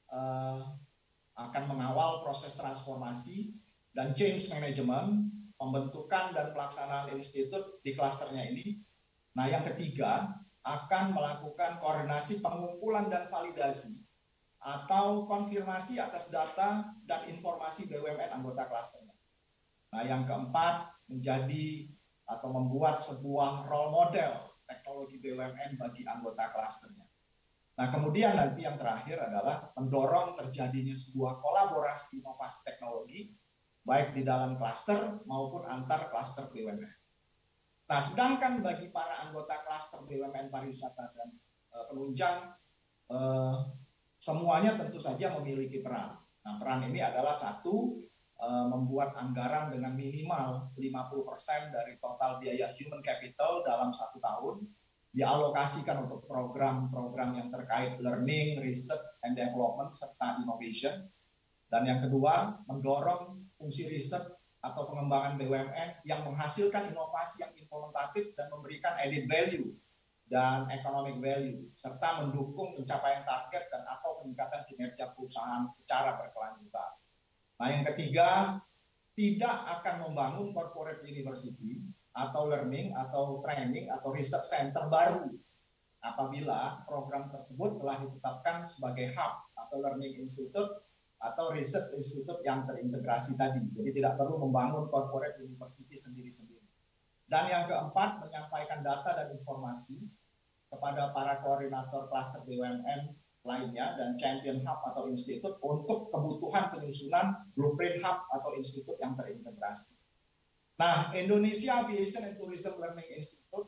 akan mengawal proses transformasi dan change management, pembentukan dan pelaksanaan institut di klasternya ini. Nah, yang ketiga akan melakukan koordinasi pengumpulan dan validasi atau konfirmasi atas data dan informasi BUMN anggota klasternya. Nah, yang keempat menjadi atau membuat sebuah role model teknologi BUMN bagi anggota klasternya. Nah, kemudian nanti yang terakhir adalah mendorong terjadinya sebuah kolaborasi inovasi teknologi baik di dalam klaster maupun antar klaster BUMN. Nah, sedangkan bagi para anggota klaster BUMN pariwisata dan penunjang, semuanya tentu saja memiliki peran. Nah, peran ini adalah satu, membuat anggaran dengan minimal 50% dari total biaya human capital dalam 1 tahun, dialokasikan untuk program-program yang terkait learning, research, and development, serta innovation. Dan yang kedua, mendorong fungsi riset atau pengembangan BUMN yang menghasilkan inovasi yang implementatif dan memberikan added value dan economic value, serta mendukung pencapaian target dan atau peningkatan kinerja perusahaan secara berkelanjutan. Nah, yang ketiga, tidak akan membangun corporate university atau learning atau training atau research center baru apabila program tersebut telah ditetapkan sebagai hub atau learning institute atau research institute yang terintegrasi tadi. Jadi tidak perlu membangun corporate university sendiri-sendiri. Dan yang keempat, menyampaikan data dan informasi kepada para koordinator klaster BUMN lainnya dan champion hub atau institut untuk kebutuhan penyusunan blueprint hub atau institut yang terintegrasi. Nah, Indonesia Aviation and Tourism Learning Institute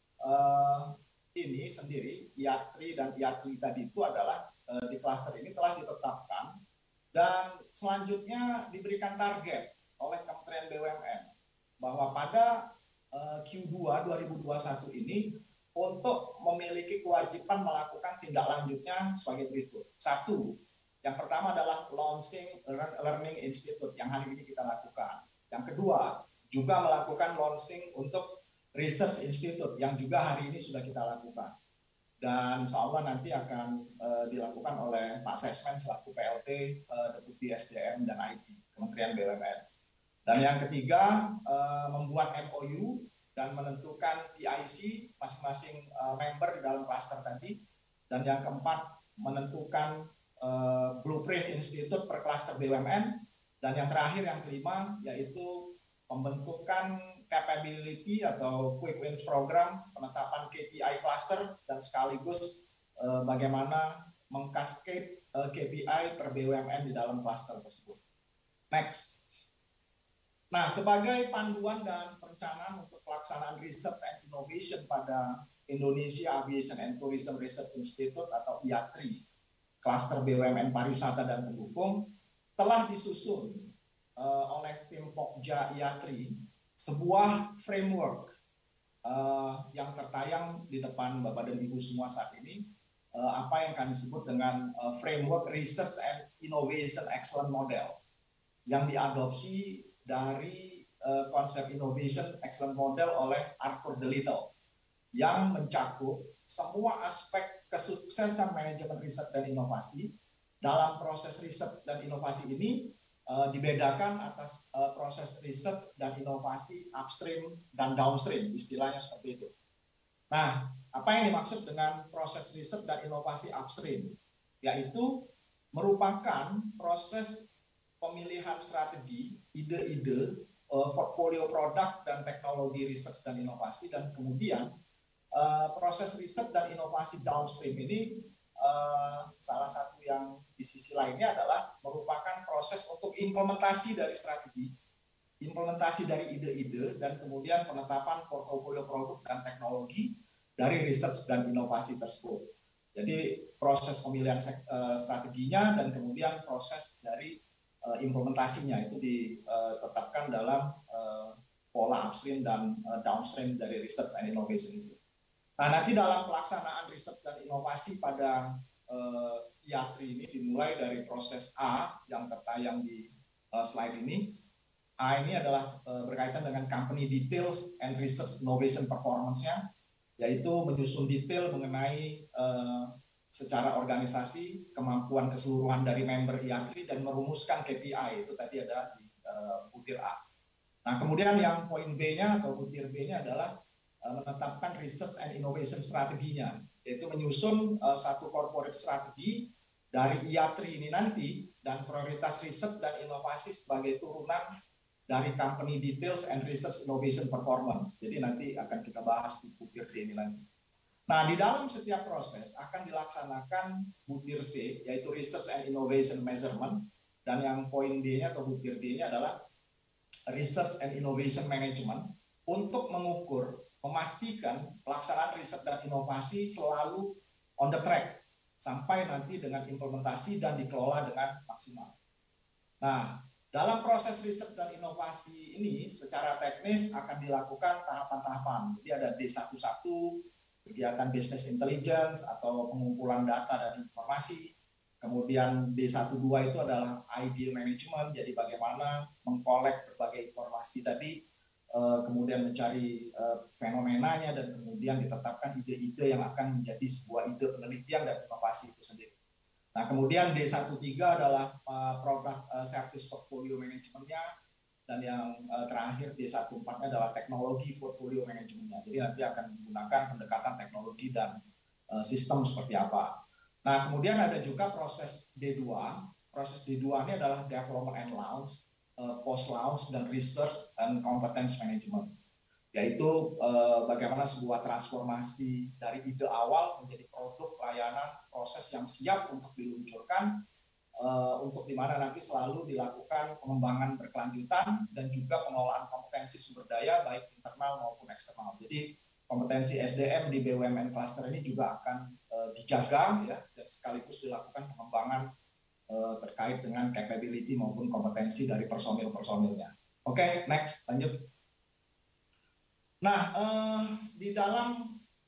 ini sendiri, IATRI dan IATLI tadi itu adalah di klaster ini telah ditetapkan dan selanjutnya diberikan target oleh Kementerian BUMN bahwa pada Q2 2021 ini untuk memiliki kewajiban melakukan tindak lanjutnya sebagai berikut. Satu, yang pertama adalah launching Learning Institute yang hari ini kita lakukan. Yang kedua, juga melakukan launching untuk Research Institute yang juga hari ini sudah kita lakukan. Dan insya Allah nanti akan dilakukan oleh Pak Sesmen selaku PLT, Deputi SDM dan IT, Kementerian BUMN. Dan yang ketiga, membuat MOU dan menentukan PIC masing-masing member di dalam klaster tadi. Dan yang keempat, menentukan blueprint institut per klaster BUMN. Dan yang terakhir, yang kelima, yaitu pembentukan capability atau quick wins program, penetapan KPI cluster, dan sekaligus bagaimana mengcascade KPI per BUMN di dalam cluster tersebut. Next. Nah, sebagai panduan dan perencanaan untuk pelaksanaan research and innovation pada Indonesia Aviation and Tourism Research Institute atau IATRI, cluster BUMN pariwisata dan pendukung, telah disusun oleh tim Pokja IATRI sebuah framework yang tertayang di depan Bapak dan Ibu semua saat ini, apa yang kami sebut dengan framework Research and Innovation Excellent Model yang diadopsi dari konsep Innovation Excellent Model oleh Arthur D. Little yang mencakup semua aspek kesuksesan manajemen riset dan inovasi. Dalam proses riset dan inovasi ini dibedakan atas proses riset dan inovasi upstream dan downstream, istilahnya seperti itu. Nah, apa yang dimaksud dengan proses riset dan inovasi upstream? Yaitu merupakan proses pemilihan strategi, ide-ide, portfolio produk dan teknologi riset dan inovasi, dan kemudian proses riset dan inovasi downstream ini salah satu yang di sisi lainnya adalah merupakan proses untuk implementasi dari strategi, implementasi dari ide-ide, dan kemudian penetapan portofolio produk dan teknologi dari riset dan inovasi tersebut. Jadi proses pemilihan strateginya dan kemudian proses dari implementasinya itu ditetapkan dalam pola upstream dan downstream dari research and innovation itu. Nah, nanti dalam pelaksanaan riset dan inovasi pada IATRI ini dimulai dari proses A yang tertayang di slide ini. A ini adalah berkaitan dengan company details and research innovation performance-nya, yaitu menyusun detail mengenai secara organisasi kemampuan keseluruhan dari member IATRI dan merumuskan KPI, itu tadi ada di butir A. Nah, kemudian yang poin B-nya atau butir B-nya adalah menetapkan research and innovation strateginya, yaitu menyusun satu corporate strategi dari IATRI ini nanti dan prioritas riset dan inovasi sebagai turunan dari company details and research innovation performance. Jadi nanti akan kita bahas di butir D ini nanti. Nah, di dalam setiap proses akan dilaksanakan butir C, yaitu research and innovation measurement, dan yang poin D-nya atau butir D-nya adalah research and innovation management untuk mengukur, memastikan pelaksanaan riset dan inovasi selalu on the track sampai nanti dengan implementasi dan dikelola dengan maksimal. Nah, dalam proses riset dan inovasi ini secara teknis akan dilakukan tahapan-tahapan. Jadi ada D11, kegiatan business intelligence atau pengumpulan data dan informasi. Kemudian D12 itu adalah idea management, jadi bagaimana mengkolek berbagai informasi tadi, kemudian mencari fenomenanya dan kemudian ditetapkan ide-ide yang akan menjadi sebuah ide penelitian dan inovasi itu sendiri. Nah, kemudian D13 adalah product service portfolio manajemennya, dan yang terakhir D14 adalah teknologi portfolio manajemennya. Jadi nanti akan menggunakan pendekatan teknologi dan sistem seperti apa. Nah, kemudian ada juga proses D2. Proses D2 ini adalah development and launch, post-launch, dan research and competence management, yaitu bagaimana sebuah transformasi dari ide awal menjadi produk, layanan, proses yang siap untuk diluncurkan, untuk dimana nanti selalu dilakukan pengembangan berkelanjutan dan juga pengelolaan kompetensi sumber daya baik internal maupun eksternal. Jadi kompetensi SDM di BUMN cluster ini juga akan dijaga ya, dan sekaligus dilakukan pengembangan terkait dengan capability maupun kompetensi dari personil-personilnya. Oke, next, lanjut. Nah, di dalam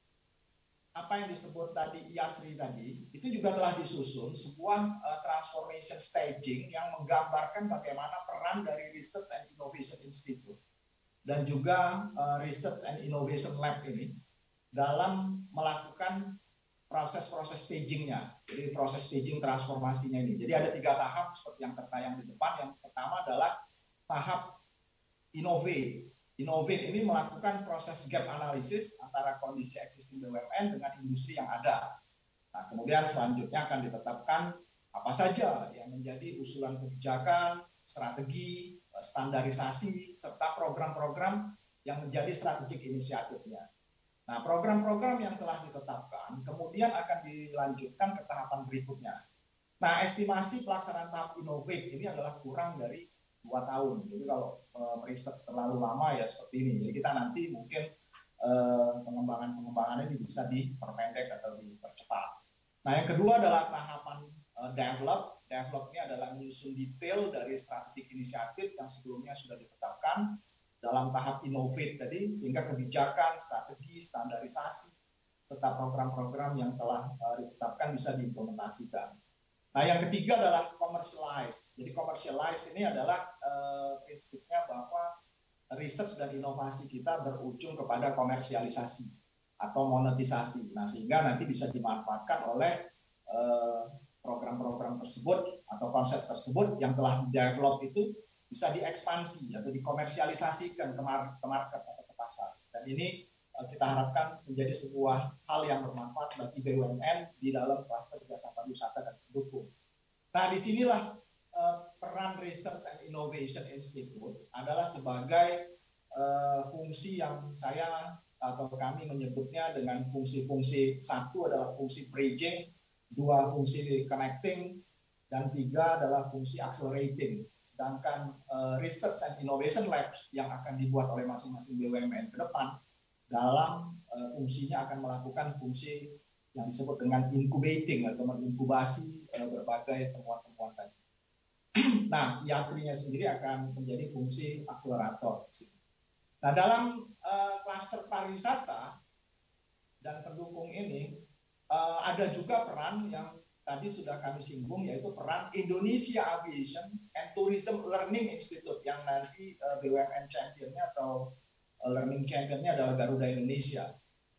apa yang disebut tadi IATRI tadi, itu juga telah disusun sebuah transformation staging yang menggambarkan bagaimana peran dari Research and Innovation Institute dan juga Research and Innovation Lab ini dalam melakukan proses-proses stagingnya, jadi proses staging transformasinya ini. Jadi ada 3 tahap seperti yang tertayang di depan. Yang pertama adalah tahap innovate. Innovate ini melakukan proses gap analysis antara kondisi existing BUMN dengan industri yang ada. Nah, kemudian selanjutnya akan ditetapkan apa saja yang menjadi usulan kebijakan, strategi, standarisasi, serta program-program yang menjadi strategik inisiatifnya. Nah, program-program yang telah ditetapkan kemudian akan dilanjutkan ke tahapan berikutnya. Nah, estimasi pelaksanaan tahap innovate ini adalah kurang dari 2 tahun. Jadi kalau riset terlalu lama ya seperti ini. Jadi kita nanti mungkin pengembangan-pengembangan ini bisa diperpendek atau dipercepat. Nah, yang kedua adalah tahapan develop. Develop ini adalah menyusun detail dari strategik inisiatif yang sebelumnya sudah ditetapkan dalam tahap innovate tadi, sehingga kebijakan, strategi, standarisasi, serta program-program yang telah ditetapkan bisa diimplementasikan. Nah, yang ketiga adalah commercialize. Jadi commercialize ini adalah prinsipnya bahwa research dan inovasi kita berujung kepada komersialisasi atau monetisasi. Nah, sehingga nanti bisa dimanfaatkan oleh program-program tersebut atau konsep tersebut yang telah di-develop itu bisa diekspansi atau dikomersialisasikan ke market atau ke pasar. Dan ini kita harapkan menjadi sebuah hal yang bermanfaat bagi BUMN di dalam klaster jasa pariwisata dan pendukung. Nah, disinilah peran Research and Innovation Institute adalah sebagai fungsi yang saya atau kami menyebutnya dengan fungsi-fungsi. 1 adalah fungsi bridging, 2 fungsi connecting, dan 3 adalah fungsi accelerating. Sedangkan Research and Innovation Labs yang akan dibuat oleh masing-masing BUMN ke depan dalam fungsinya akan melakukan fungsi yang disebut dengan incubating atau menginkubasi berbagai temuan-temuan tadi. Nah, IATRI-nya sendiri akan menjadi fungsi akselerator. Nah, dalam klaster pariwisata dan pendukung ini ada juga peran yang tadi sudah kami singgung, yaitu peran Indonesia Aviation and Tourism Learning Institute yang nanti BUMN championnya atau learning championnya adalah Garuda Indonesia.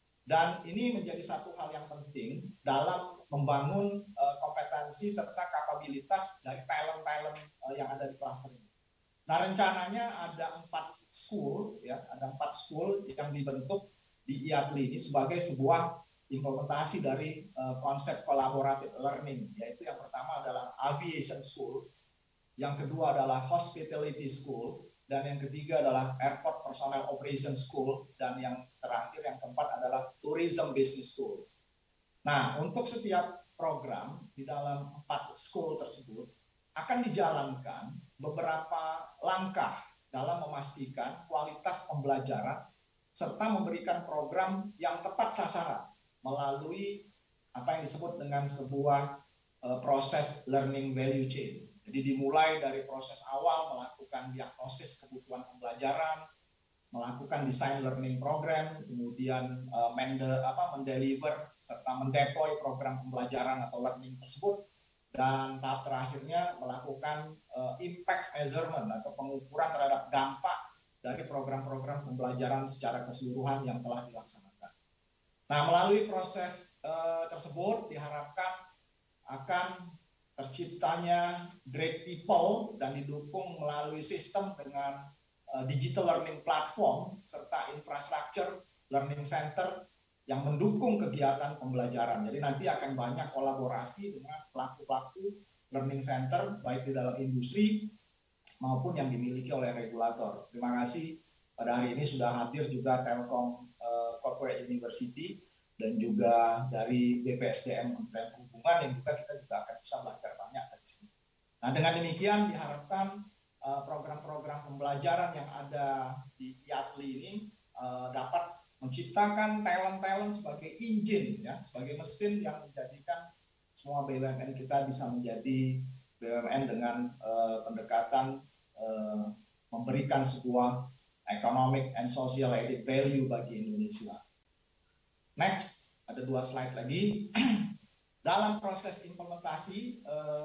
Dan ini menjadi satu hal yang penting dalam membangun kompetensi serta kapabilitas dari talent-talent yang ada di klaster ini. Nah, rencananya ada 4 school, ya, ada 4 school yang dibentuk di IATRI ini sebagai sebuah implementasi dari konsep collaborative learning, yaitu yang pertama adalah Aviation School, yang kedua adalah Hospitality School, dan yang ketiga adalah Airport Personnel Operation School, dan yang terakhir, yang keempat adalah Tourism Business School. Nah, untuk setiap program di dalam 4 school tersebut akan dijalankan beberapa langkah dalam memastikan kualitas pembelajaran serta memberikan program yang tepat sasaran melalui apa yang disebut dengan sebuah proses learning value chain. Jadi dimulai dari proses awal melakukan diagnosis kebutuhan pembelajaran, melakukan desain learning program, kemudian mendeliver serta mendeploy program pembelajaran atau learning tersebut, dan tahap terakhirnya melakukan impact measurement atau pengukuran terhadap dampak dari program-program pembelajaran secara keseluruhan yang telah dilaksanakan. Nah, melalui proses tersebut diharapkan akan terciptanya great people dan didukung melalui sistem dengan digital learning platform serta infrastruktur learning center yang mendukung kegiatan pembelajaran. Jadi nanti akan banyak kolaborasi dengan pelaku-pelaku learning center baik di dalam industri maupun yang dimiliki oleh regulator. Terima kasih pada hari ini sudah hadir juga Telkom Corporate University dan juga dari BPSDM Kementerian Perhubungan yang juga kita juga akan bisa belajar banyak dari sini. Nah, dengan demikian diharapkan program-program pembelajaran yang ada di IATRI ini dapat menciptakan talent-talent sebagai engine, ya, sebagai mesin yang menjadikan semua BUMN kita bisa menjadi BUMN dengan pendekatan memberikan sebuah economic and social added value bagi Indonesia. Next, ada 2 slide lagi. Dalam proses implementasi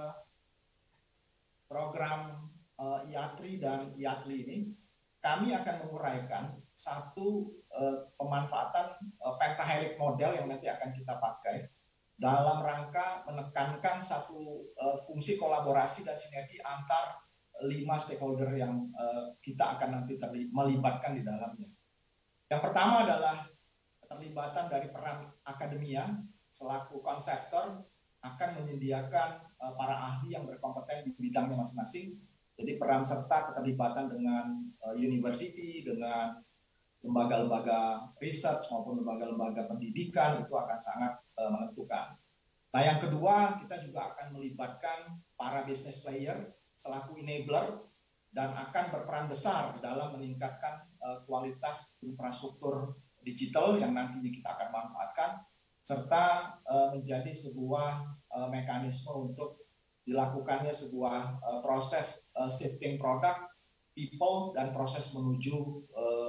program IATRI dan IATRI ini, kami akan menguraikan satu pemanfaatan pentahelix model yang nanti akan kita pakai dalam rangka menekankan satu fungsi kolaborasi dan sinergi antar 5 stakeholder yang kita akan nanti melibatkan di dalamnya. Yang pertama adalah keterlibatan dari peran akademia selaku konseptor akan menyediakan para ahli yang berkompeten di bidangnya masing-masing. Jadi peran serta keterlibatan dengan university, dengan lembaga-lembaga research maupun lembaga-lembaga pendidikan itu akan sangat menentukan. Nah, yang kedua, kita juga akan melibatkan para business player selaku enabler dan akan berperan besar dalam meningkatkan kualitas infrastruktur digital yang nantinya kita akan manfaatkan, serta menjadi sebuah mekanisme untuk dilakukannya sebuah proses shifting product, people, dan proses menuju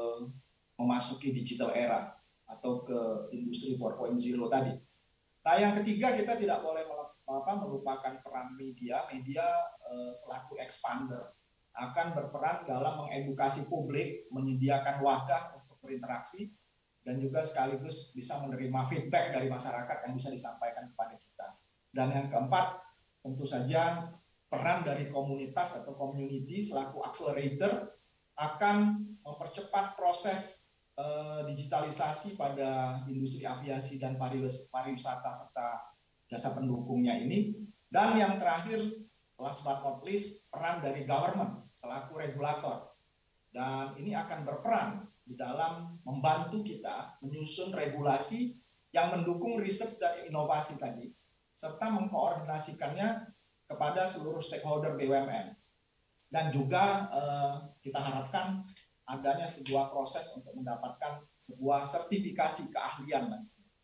memasuki digital era atau ke industri 4.0 tadi. Nah, yang ketiga, kita tidak boleh melupakan peran media. Media selaku expander akan berperan dalam mengedukasi publik, menyediakan wadah untuk berinteraksi, dan juga sekaligus bisa menerima feedback dari masyarakat yang bisa disampaikan kepada kita. Dan yang keempat, tentu saja peran dari komunitas atau community selaku accelerator akan mempercepat proses digitalisasi pada industri aviasi dan pariwisata serta jasa pendukungnya ini. Dan yang terakhir, last but not least, peran dari government selaku regulator. Dan ini akan berperan di dalam membantu kita menyusun regulasi yang mendukung research dan inovasi tadi, serta mengkoordinasikannya kepada seluruh stakeholder BUMN. Dan juga kita harapkan adanya sebuah proses untuk mendapatkan sebuah sertifikasi keahlian nanti.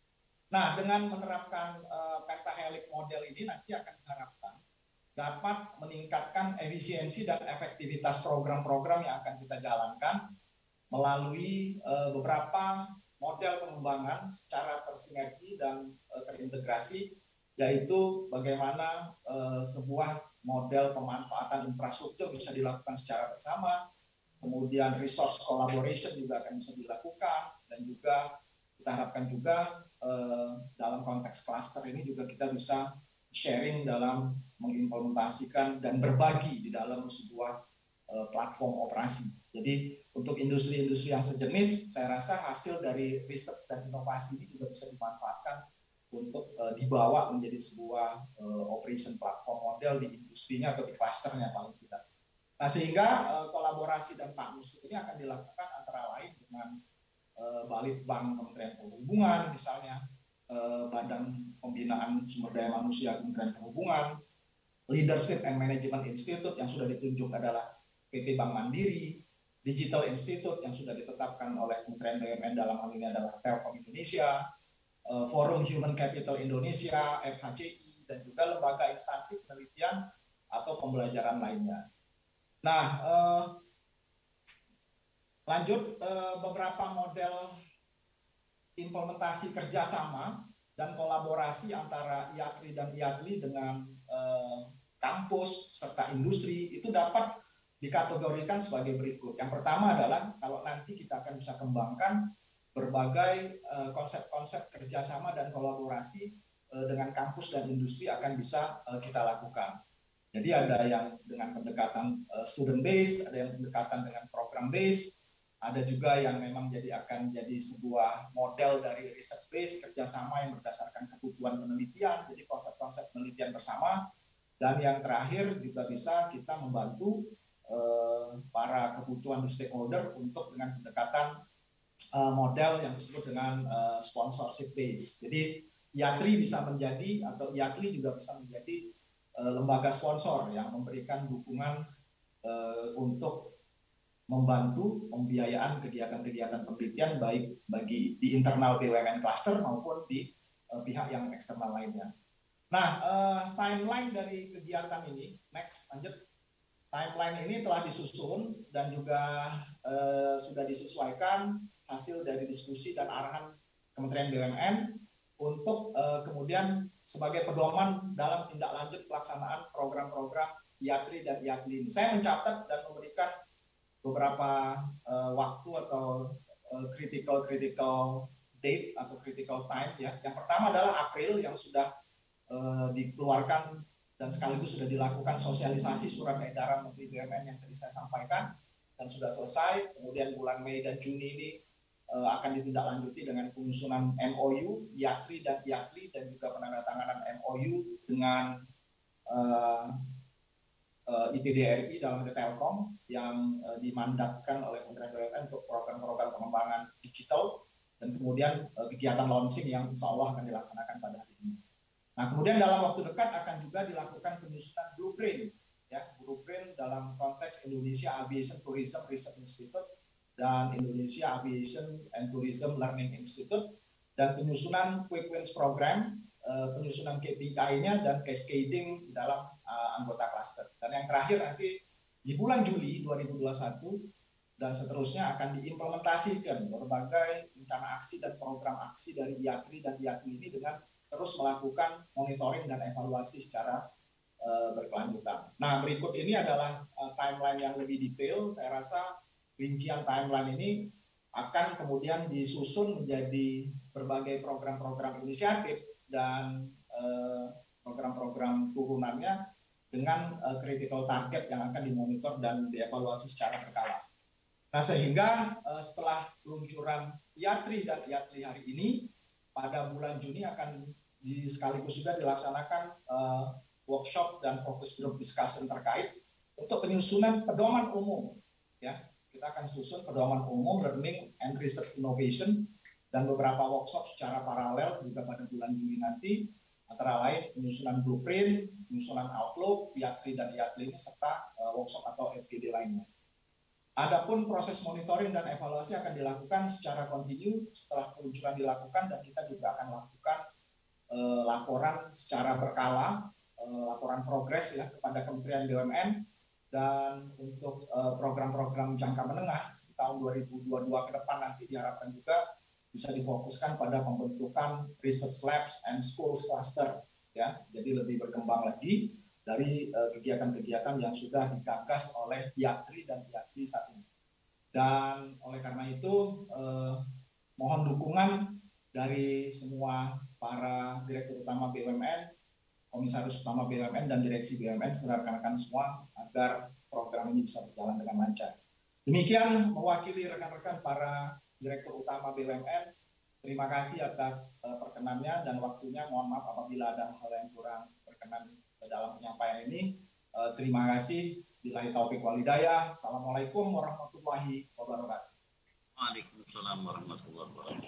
Nah, dengan menerapkan pentahelix model ini nanti akan diharapkan dapat meningkatkan efisiensi dan efektivitas program-program yang akan kita jalankan melalui beberapa model pengembangan secara tersinergi dan terintegrasi, yaitu bagaimana sebuah model pemanfaatan infrastruktur bisa dilakukan secara bersama, kemudian resource collaboration juga akan bisa dilakukan, dan juga kita harapkan juga dalam konteks cluster ini juga kita bisa sharing dalam mengimplementasikan dan berbagi di dalam sebuah platform operasi. Jadi untuk industri-industri yang sejenis, saya rasa hasil dari research dan inovasi ini juga bisa dimanfaatkan untuk dibawa menjadi sebuah operation platform model di industrinya atau di clusternya paling tidak. Nah, sehingga kolaborasi dan partnership ini akan dilakukan antara lain dengan Balitbank Kementerian Perhubungan, misalnya Badan Pembinaan Sumber Daya Manusia Kementerian Perhubungan, Leadership and Management Institute yang sudah ditunjuk adalah PT Bank Mandiri, Digital Institute yang sudah ditetapkan oleh Kementerian BUMN dalam hal ini adalah Telkom Indonesia, Forum Human Capital Indonesia, FHCI, dan juga lembaga instansi penelitian atau pembelajaran lainnya. Nah, lanjut beberapa model implementasi kerjasama dan kolaborasi antara IATRI dan IATLI dengan kampus serta industri itu dapat dikategorikan sebagai berikut. Yang pertama adalah kalau nanti kita akan bisa kembangkan berbagai konsep-konsep kerjasama dan kolaborasi dengan kampus dan industri akan bisa kita lakukan. Jadi ada yang dengan pendekatan student based, ada yang pendekatan dengan program based, ada juga yang memang akan jadi sebuah model dari research based kerjasama yang berdasarkan kebutuhan penelitian, jadi konsep-konsep penelitian bersama. Dan yang terakhir juga bisa kita membantu para kebutuhan stakeholder untuk dengan pendekatan model yang disebut dengan sponsorship base. Jadi IATRI bisa menjadi atau IATLI juga bisa menjadi lembaga sponsor yang memberikan dukungan untuk membantu pembiayaan kegiatan-kegiatan penelitian baik bagi di internal BUMN cluster maupun di pihak yang eksternal lainnya. Nah, timeline dari kegiatan ini, next, lanjut. Timeline ini telah disusun dan juga sudah disesuaikan hasil dari diskusi dan arahan Kementerian BUMN untuk kemudian sebagai pedoman dalam tindak lanjut pelaksanaan program-program IATRI dan IATLI ini. Saya mencatat dan memberikan beberapa waktu atau critical date atau critical time ya. Yang pertama adalah April yang sudah dikeluarkan dan sekaligus sudah dilakukan sosialisasi surat edaran Menteri BUMN yang tadi saya sampaikan dan sudah selesai. Kemudian bulan Mei dan Juni ini akan ditindaklanjuti dengan penyusunan MOU IATRI dan IATLI dan juga penandatanganan MOU dengan ITDRI dalam Telkom yang dimandatkan oleh Kementerian BUMN untuk program-program pengembangan digital dan kemudian kegiatan launching yang insya Allah akan dilaksanakan pada hari ini. Nah, kemudian dalam waktu dekat akan juga dilakukan penyusunan blueprint, ya, blueprint dalam konteks Indonesia Aviation Tourism Research Institute dan Indonesia Aviation and Tourism Learning Institute dan penyusunan Quick Wins Program, penyusunan KPI-nya dan cascading di dalam anggota cluster. Dan yang terakhir nanti di bulan Juli 2021 dan seterusnya akan diimplementasikan berbagai rencana aksi dan program aksi dari IATRI dan IATLI ini dengan terus melakukan monitoring dan evaluasi secara berkelanjutan. Nah, berikut ini adalah timeline yang lebih detail. Saya rasa rincian timeline ini akan kemudian disusun menjadi berbagai program-program inisiatif dan program-program turunannya dengan critical target yang akan dimonitor dan dievaluasi secara berkala. Nah, sehingga setelah peluncuran IATRI dan IATLI hari ini, pada bulan Juni akan sekaligus juga dilaksanakan workshop dan focus group discussion terkait untuk penyusunan pedoman umum. Ya, kita akan susun pedoman umum learning and research innovation dan beberapa workshop secara paralel juga pada bulan Juli nanti, antara lain penyusunan blueprint, penyusunan outlook, IATRI dan IATLI ini serta workshop atau FGD lainnya. Adapun proses monitoring dan evaluasi akan dilakukan secara kontinu setelah peluncuran dilakukan, dan kita juga akan lakukan laporan secara berkala, laporan progres ya kepada Kementerian BUMN. Dan untuk program-program jangka menengah di tahun 2022 ke depan nanti diharapkan juga bisa difokuskan pada pembentukan research labs and schools cluster ya. Jadi lebih berkembang lagi dari kegiatan-kegiatan yang sudah digagas oleh IATRI dan IATRI saat ini. Dan oleh karena itu mohon dukungan dari semua para direktur utama BUMN, komisaris utama BUMN dan direksi BUMN serta rekan-rekan semua agar program ini bisa berjalan dengan lancar. Demikian mewakili rekan-rekan para direktur utama BUMN. Terima kasih atas perkenannya dan waktunya. Mohon maaf apabila ada hal yang kurang berkenan dalam penyampaian ini. Terima kasih. Billahi taufik wal hidayah. Assalamualaikum warahmatullahi wabarakatuh. Waalaikumsalam warahmatullahi wabarakatuh.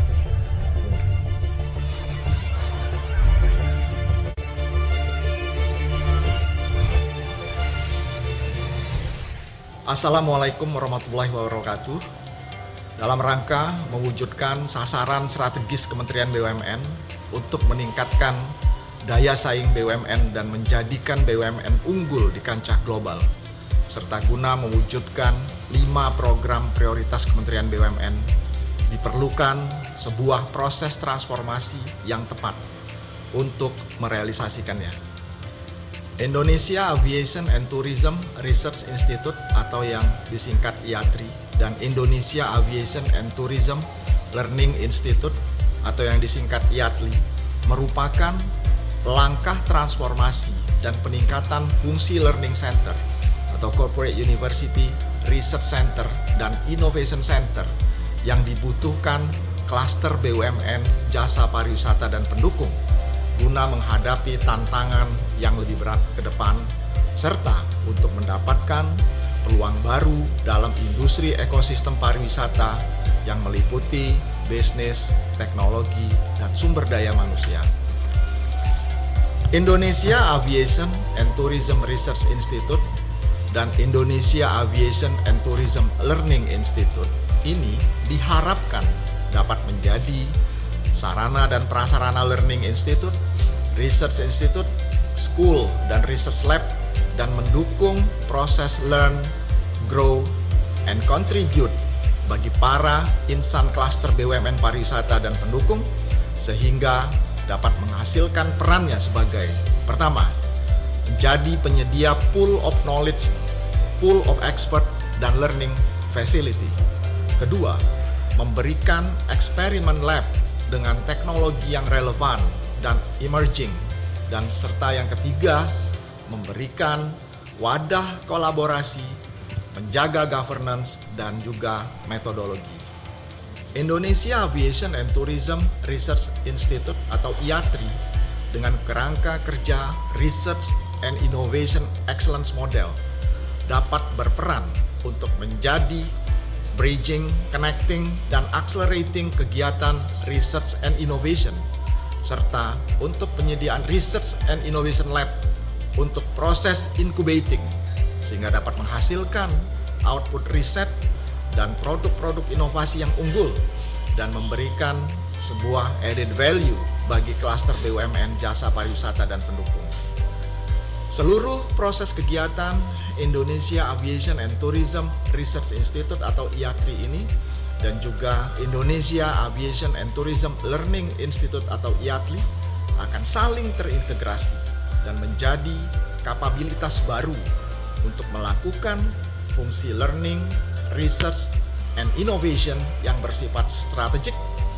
Assalamualaikum warahmatullahi wabarakatuh. Dalam rangka mewujudkan sasaran strategis Kementerian BUMN untuk meningkatkan daya saing BUMN dan menjadikan BUMN unggul di kancah global, serta guna mewujudkan 5 program prioritas Kementerian BUMN, diperlukan sebuah proses transformasi yang tepat untuk merealisasikannya. Indonesia Aviation and Tourism Research Institute atau yang disingkat IATRI dan Indonesia Aviation and Tourism Learning Institute atau yang disingkat IATLI merupakan langkah transformasi dan peningkatan fungsi Learning Center atau Corporate University Research Center dan Innovation Center yang dibutuhkan klaster BUMN, jasa pariwisata dan pendukung guna menghadapi tantangan yang lebih berat ke depan, serta untuk mendapatkan peluang baru dalam industri ekosistem pariwisata yang meliputi bisnis, teknologi, dan sumber daya manusia. Indonesia Aviation and Tourism Research Institute dan Indonesia Aviation and Tourism Learning Institute ini diharapkan dapat menjadi sarana dan prasarana Learning Institute, Research Institute, School, dan Research Lab, dan mendukung proses learn, grow, and contribute bagi para insan klaster BUMN pariwisata dan pendukung, sehingga dapat menghasilkan perannya sebagai pertama, menjadi penyedia pool of knowledge, pool of expert, dan learning facility. Kedua, memberikan eksperimen lab dengan teknologi yang relevan dan emerging. Dan serta yang ketiga, memberikan wadah kolaborasi, menjaga governance, dan juga metodologi. Indonesia Aviation and Tourism Research Institute atau IATRI dengan kerangka kerja Research and Innovation Excellence Model dapat berperan untuk menjadi bridging, connecting, dan accelerating kegiatan research and innovation, serta untuk penyediaan research and innovation lab untuk proses incubating, sehingga dapat menghasilkan output riset dan produk-produk inovasi yang unggul dan memberikan sebuah added value bagi klaster BUMN, jasa pariwisata, dan pendukung. Seluruh proses kegiatan Indonesia Aviation and Tourism Research Institute atau IATRI ini dan juga Indonesia Aviation and Tourism Learning Institute atau IATLI akan saling terintegrasi dan menjadi kapabilitas baru untuk melakukan fungsi learning, research, and innovation yang bersifat strategik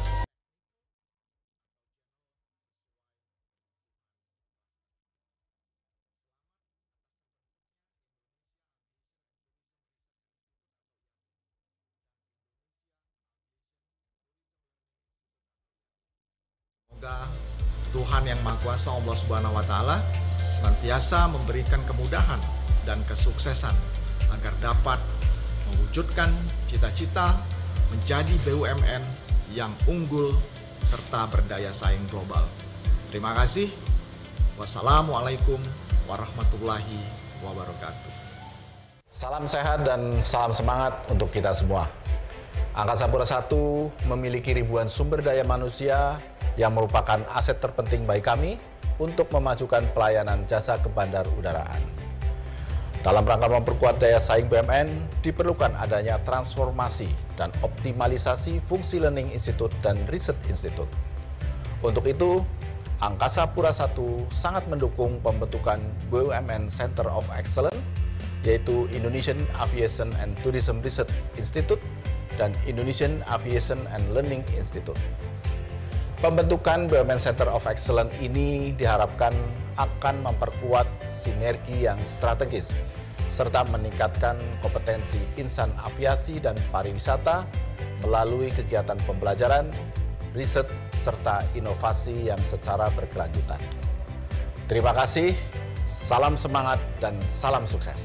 Semoga Tuhan Yang Maha Kuasa Allah Subhanahu wa Ta'ala senantiasa memberikan kemudahan dan kesuksesan agar dapat mewujudkan cita-cita menjadi BUMN yang unggul serta berdaya saing global. Terima kasih. Wassalamualaikum warahmatullahi wabarakatuh. Salam sehat dan salam semangat untuk kita semua. Angkasa Pura I memiliki ribuan sumber daya manusia yang merupakan aset terpenting bagi kami untuk memajukan pelayanan jasa kebandarudaraan. Dalam rangka memperkuat daya saing BUMN, diperlukan adanya transformasi dan optimalisasi fungsi Learning Institute dan Research Institute. Untuk itu, Angkasa Pura I sangat mendukung pembentukan BUMN Center of Excellence, yaitu Indonesian Aviation and Tourism Research Institute dan Indonesian Aviation and Learning Institute. Pembentukan BUMN Center of Excellence ini diharapkan akan memperkuat sinergi yang strategis serta meningkatkan kompetensi insan aviasi dan pariwisata melalui kegiatan pembelajaran, riset, serta inovasi yang secara berkelanjutan. Terima kasih, salam semangat dan salam sukses.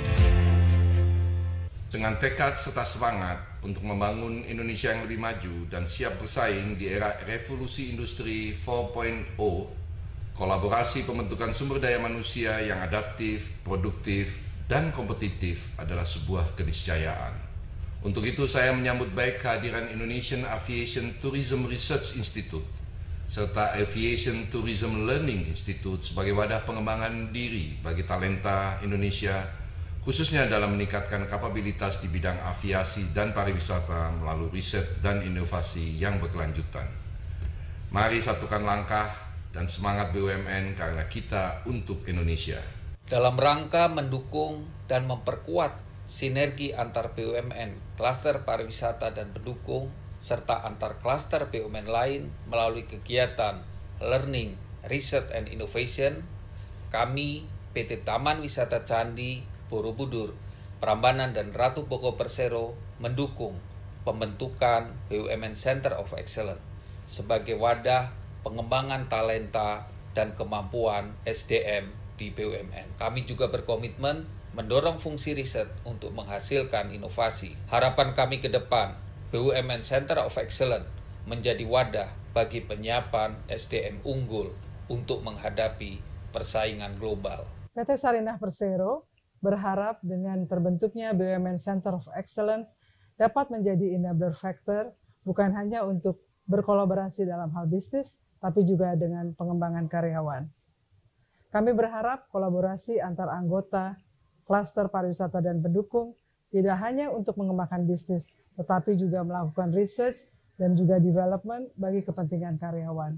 Dengan tekad serta semangat untuk membangun Indonesia yang lebih maju dan siap bersaing di era revolusi industri 4.0, kolaborasi pembentukan sumber daya manusia yang adaptif, produktif, dan kompetitif adalah sebuah keniscayaan. Untuk itu saya menyambut baik kehadiran Indonesian Aviation Tourism Research Institute serta Aviation Tourism Learning Institute sebagai wadah pengembangan diri bagi talenta Indonesia, khususnya dalam meningkatkan kapabilitas di bidang aviasi dan pariwisata melalui riset dan inovasi yang berkelanjutan. Mari satukan langkah dan semangat BUMN karena kita untuk Indonesia. Dalam rangka mendukung dan memperkuat sinergi antar BUMN, klaster pariwisata dan pendukung, serta antar klaster BUMN lain melalui kegiatan Learning, Research and Innovation, kami PT Taman Wisata Candi Borobudur, Prambanan dan Ratu Boko Persero mendukung pembentukan BUMN Center of Excellence sebagai wadah pengembangan talenta dan kemampuan SDM di BUMN. Kami juga berkomitmen mendorong fungsi riset untuk menghasilkan inovasi. Harapan kami ke depan, BUMN Center of Excellence menjadi wadah bagi penyiapan SDM unggul untuk menghadapi persaingan global. PT Sarinah Persero berharap dengan terbentuknya BUMN Center of Excellence dapat menjadi enabler factor bukan hanya untuk berkolaborasi dalam hal bisnis, tapi juga dengan pengembangan karyawan. Kami berharap kolaborasi antar anggota, klaster pariwisata dan pendukung tidak hanya untuk mengembangkan bisnis, tetapi juga melakukan research dan juga development bagi kepentingan karyawan.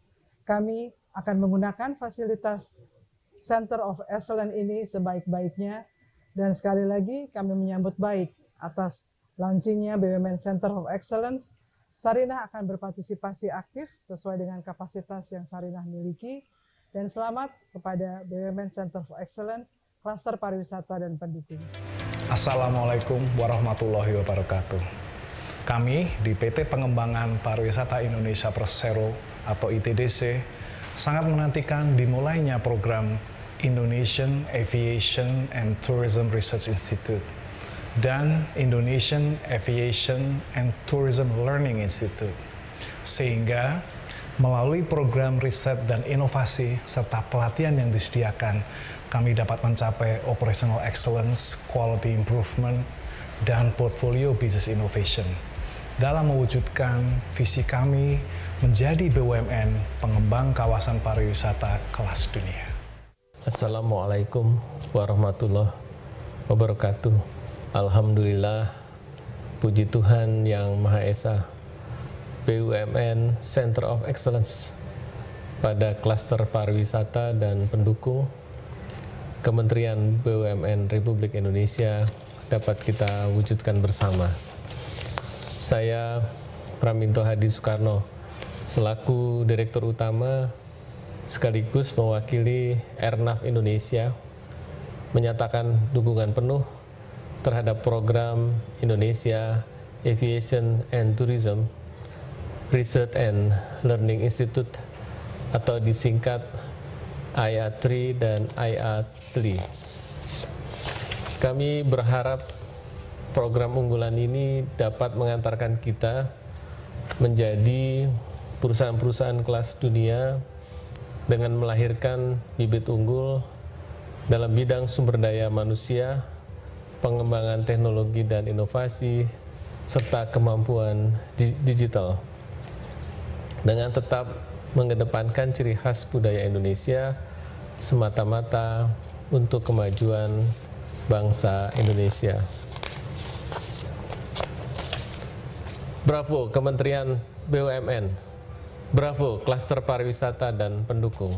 Kami akan menggunakan fasilitas Center of Excellence ini sebaik-baiknya, dan sekali lagi kami menyambut baik atas launchingnya BUMN Center of Excellence. Sarinah akan berpartisipasi aktif sesuai dengan kapasitas yang Sarinah miliki, dan selamat kepada BUMN Center of Excellence, klaster pariwisata dan pendukung. Assalamualaikum warahmatullahi wabarakatuh. Kami di PT Pengembangan Pariwisata Indonesia Persero atau ITDC sangat menantikan dimulainya program Indonesian Aviation and Tourism Research Institute dan Indonesian Aviation and Tourism Learning Institute, sehingga melalui program riset dan inovasi serta pelatihan yang disediakan, kami dapat mencapai operational excellence, quality improvement, dan portfolio business innovation dalam mewujudkan visi kami menjadi BUMN pengembang kawasan pariwisata kelas dunia. Assalamualaikum warahmatullahi wabarakatuh. Alhamdulillah, puji Tuhan Yang Maha Esa, BUMN Center of Excellence pada klaster pariwisata dan pendukung Kementerian BUMN Republik Indonesia dapat kita wujudkan bersama. Saya Praminto Hadi Soekarno selaku Direktur Utama sekaligus mewakili Airnav Indonesia menyatakan dukungan penuh terhadap program Indonesia Aviation and Tourism Research and Learning Institute atau disingkat IA3 dan IA3. Kami berharap program unggulan ini dapat mengantarkan kita menjadi perusahaan-perusahaan kelas dunia dengan melahirkan bibit unggul dalam bidang sumber daya manusia, pengembangan teknologi dan inovasi, serta kemampuan digital. Dengan tetap mengedepankan ciri khas budaya Indonesia semata-mata untuk kemajuan bangsa Indonesia. Bravo Kementerian BUMN, bravo klaster pariwisata dan pendukung.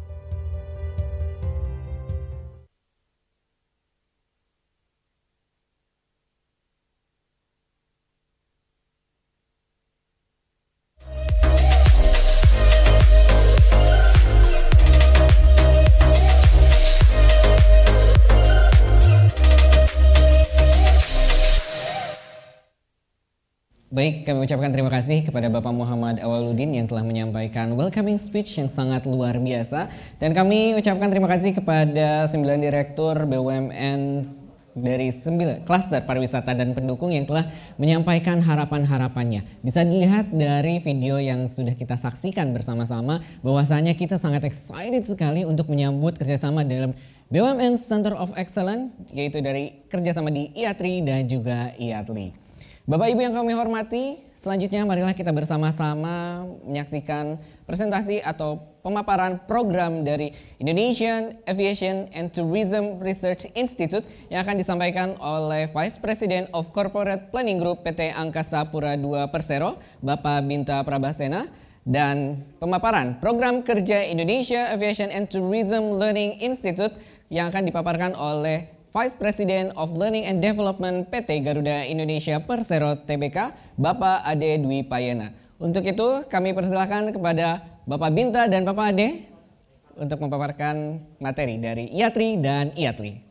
Baik, kami ucapkan terima kasih kepada Bapak Muhammad Awaludin yang telah menyampaikan welcoming speech yang sangat luar biasa. Dan kami ucapkan terima kasih kepada 9 Direktur BUMN dari 9 klaster pariwisata dan pendukung yang telah menyampaikan harapan-harapannya. Bisa dilihat dari video yang sudah kita saksikan bersama-sama bahwasanya kita sangat excited sekali untuk menyambut kerjasama dalam BUMN Center of Excellence, yaitu dari kerjasama di IATRI dan juga IATLI. Bapak Ibu yang kami hormati, selanjutnya marilah kita bersama-sama menyaksikan presentasi atau pemaparan program dari Indonesian Aviation and Tourism Research Institute yang akan disampaikan oleh Vice President of Corporate Planning Group PT Angkasa Pura II Persero, Bapak Binta Prabasena, dan pemaparan program kerja Indonesia Aviation and Tourism Learning Institute yang akan dipaparkan oleh Vice President of Learning and Development PT Garuda Indonesia Persero Tbk, Bapak Ade Dwi Payana. Untuk itu kami persilakan kepada Bapak Binta dan Bapak Ade untuk memaparkan materi dari IATRI dan IATLI.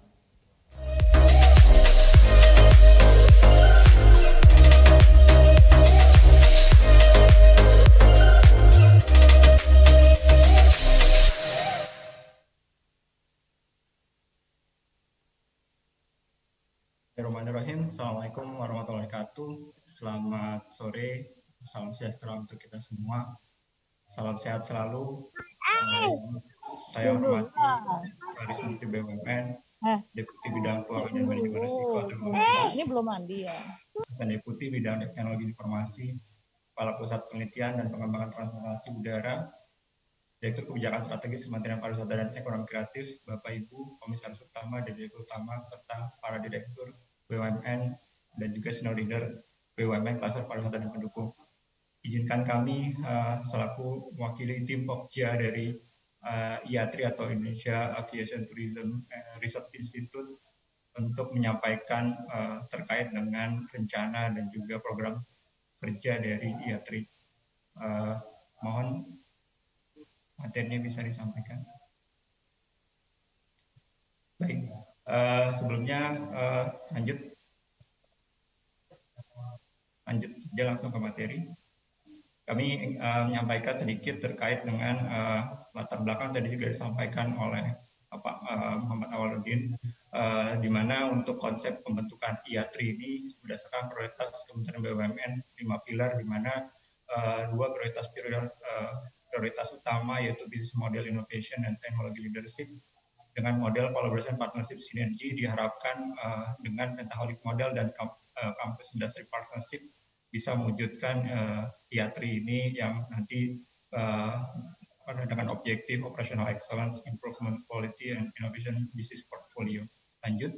Bismillahirrahmanirrahim. Assalamualaikum warahmatullahi wabarakatuh. Selamat sore, salam sejahtera untuk kita semua. Salam sehat selalu. Saya hormati Sekretaris Menteri BUMN, Deputi Bidang Keuangan dan Manajemen Risiko Ini belum mandi ya. Deputi Bidang Teknologi Informasi, Kepala Pusat Penelitian dan Pengembangan Transportasi Udara, Direktur Kebijakan Strategis Kementerian Pariwisata dan Ekonomi Kreatif, Bapak Ibu Komisaris Utama dan Direktur Utama serta para Direktur BUMN dan juga senior leader BUMN klaster pariwisata dan pendukung. Izinkan kami selaku mewakili tim Pokja dari IATRI atau Indonesia Aviation Tourism Research Institute untuk menyampaikan terkait dengan rencana dan juga program kerja dari IATRI. Mohon materinya bisa disampaikan. Baik. Sebelumnya lanjut saja langsung ke materi. Kami menyampaikan sedikit terkait dengan latar belakang tadi juga disampaikan oleh Pak Muhammad Awaludin, di mana untuk konsep pembentukan IATRI ini berdasarkan prioritas Kementerian BUMN 5 pilar, di mana 2 prioritas utama yaitu business model innovation dan teknologi leadership. Dengan model collaboration partnership sinergi diharapkan dengan pentaholic model dan campus industry partnership bisa mewujudkan IATRI ini yang nanti dengan objektif operational excellence, improvement quality and innovation business portfolio. Lanjut.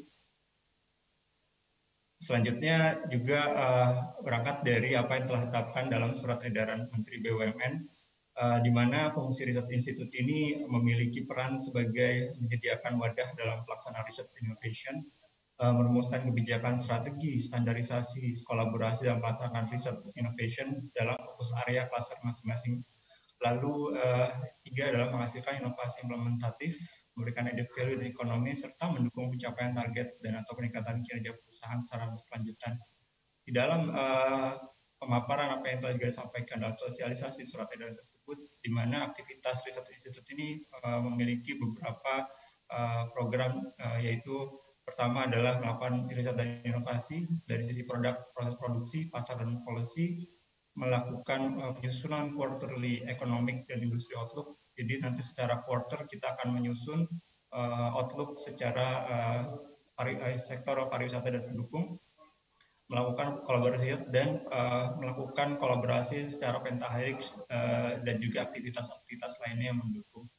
Selanjutnya juga berangkat dari apa yang telah ditetapkan dalam surat edaran Menteri BUMN, di mana fungsi riset institut ini memiliki peran sebagai menyediakan wadah dalam pelaksanaan riset innovation, merumuskan kebijakan strategi, standarisasi, kolaborasi dalam pelaksanaan riset innovation dalam fokus area klaster masing-masing. Lalu 3 adalah menghasilkan inovasi implementatif, memberikan added value dan ekonomi, serta mendukung pencapaian target dan atau peningkatan kinerja perusahaan secara berkelanjutan. Di dalam pemaparan apa yang telah juga disampaikan dalam sosialisasi surat edaran tersebut, di mana aktivitas riset institut ini memiliki beberapa program, yaitu pertama adalah melakukan riset dan inovasi dari sisi produk, proses produksi, pasar dan policy, melakukan penyusunan quarterly economic dan industri outlook. Jadi nanti secara quarter kita akan menyusun outlook secara sektor pariwisata dan pendukung, melakukan kolaborasi dan melakukan kolaborasi secara pentahelix dan juga aktivitas-aktivitas lainnya yang mendukung.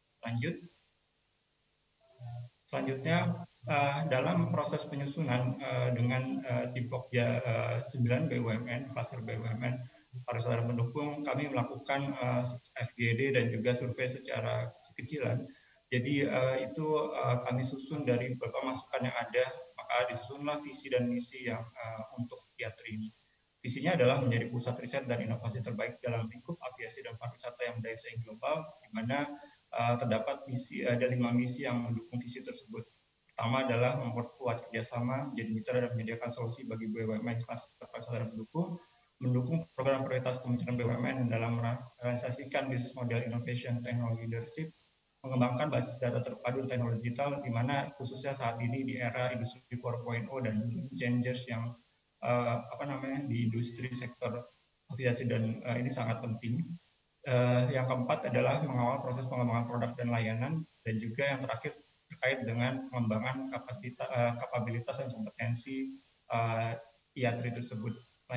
Selanjutnya dalam proses penyusunan dengan di Pokja 9 BUMN, kluster BUMN pariwisata dan pendukung, kami melakukan FGD dan juga survei secara kecilan. Jadi itu kami susun dari beberapa masukan yang ada, maka disusunlah visi dan misi yang untuk IATRI ini. Visinya adalah menjadi pusat riset dan inovasi terbaik dalam lingkup aviasi dan pariwisata yang bersaing global, di mana terdapat ada 5 misi yang mendukung visi tersebut. Pertama adalah memperkuat kerjasama, menjadi mitra dan menyediakan solusi bagi BUMN kluster pariwisata dan pendukung, mendukung program prioritas Kementerian BUMN dalam merealisasikan bisnis model innovation technology leadership, mengembangkan basis data terpadu teknologi digital, di mana khususnya saat ini di era industri 4.0 dan game changers yang di industri sektor aviasi dan ini sangat penting. Yang keempat adalah mengawal proses pengembangan produk dan layanan, dan juga yang terakhir terkait dengan pengembangan kapabilitas dan kompetensi IATRI tersebut.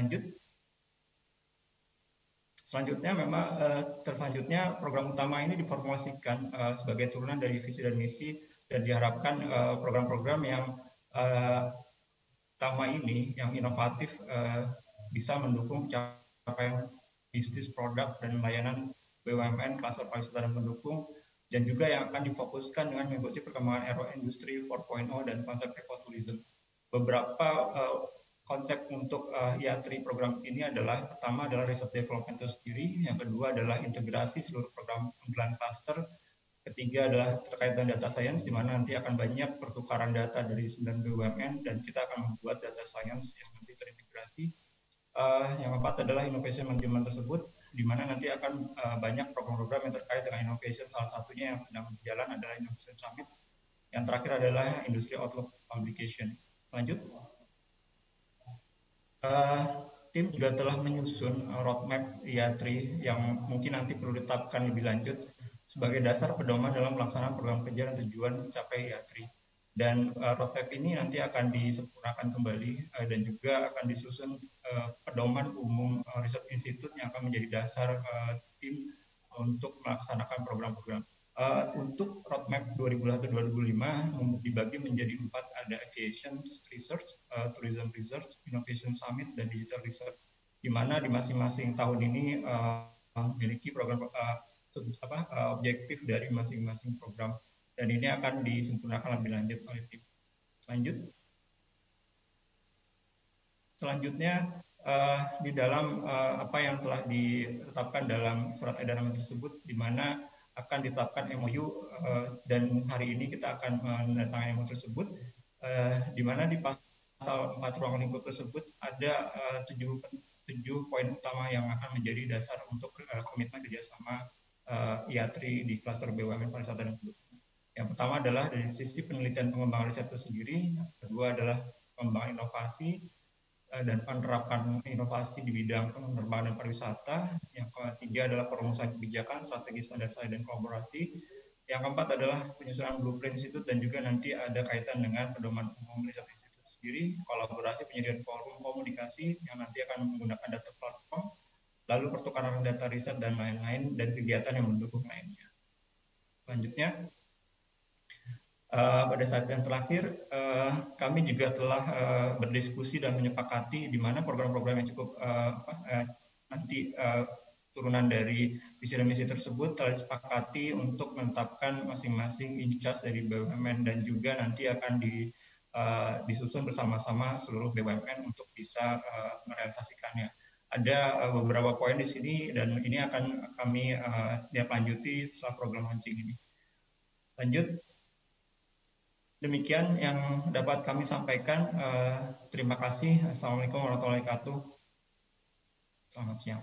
Selanjutnya selanjutnya program utama ini diformulasikan sebagai turunan dari visi dan misi, dan diharapkan program-program yang utama ini yang inovatif bisa mendukung pencapaian bisnis produk dan layanan BUMN kluster pariwisata dan pendukung, dan juga yang akan difokuskan dengan mengikuti perkembangan era industri 4.0 dan konsep ekotourism. Beberapa konsep untuk IATRI program ini adalah, pertama adalah research development itu sendiri, yang kedua adalah integrasi seluruh program unggulan cluster, ketiga adalah terkait dengan data science, di mana nanti akan banyak pertukaran data dari 9 BUMN, dan kita akan membuat data science yang nanti terintegrasi. Yang keempat adalah innovation management tersebut, di mana nanti akan banyak program-program yang terkait dengan innovation, salah satunya yang sedang berjalan adalah Innovation Summit, yang terakhir adalah Industry Outlook Publication. Lanjut. Tim juga telah menyusun roadmap IATRI yang mungkin nanti perlu ditetapkan lebih lanjut sebagai dasar pedoman dalam pelaksanaan program kerja dan tujuan mencapai IATRI. Dan roadmap ini nanti akan disempurnakan kembali dan juga akan disusun pedoman umum Research Institute yang akan menjadi dasar tim untuk melaksanakan program-program. Untuk roadmap 2021-2025 dibagi menjadi 4, ada Aviation Research, Tourism Research, Innovation Summit, dan Digital Research, di mana di masing-masing tahun ini memiliki program objektif dari masing-masing program, dan ini akan disempurnakan lebih lanjut oleh tim. Selanjutnya di dalam apa yang telah ditetapkan dalam surat edaran tersebut, di mana akan ditetapkan MOU dan hari ini kita akan menandatangani MOU tersebut, di mana di pasal 4 ruang lingkup tersebut ada 7 poin utama yang akan menjadi dasar untuk komitmen kerjasama IATRI di kluster BUMN pariwisata dan pendukung. Yang pertama adalah dari sisi penelitian pengembangan riset itu sendiri, yang kedua adalah pengembangan inovasi dan penerapan inovasi di bidang penerbangan dan pariwisata. Yang ketiga adalah perumusan kebijakan, strategi, standarisasi, dan kolaborasi. Yang keempat adalah penyusunan blueprint institut, dan juga nanti ada kaitan dengan pedoman umum riset institut sendiri, kolaborasi, penyediaan forum komunikasi yang nanti akan menggunakan data platform, lalu pertukaran data riset dan lain-lain, dan kegiatan yang mendukung lainnya. Selanjutnya, pada saat yang terakhir, kami juga telah berdiskusi dan menyepakati di mana program-program yang cukup nanti turunan dari visi dan misi tersebut telah disepakati untuk menetapkan masing-masing in charge dari BUMN, dan juga nanti akan disusun bersama-sama seluruh BUMN untuk bisa merealisasikannya. Ada beberapa poin di sini, dan ini akan kami lanjuti setelah program launching ini. Lanjut. Demikian yang dapat kami sampaikan. Terima kasih. Assalamualaikum warahmatullahi wabarakatuh. Selamat siang.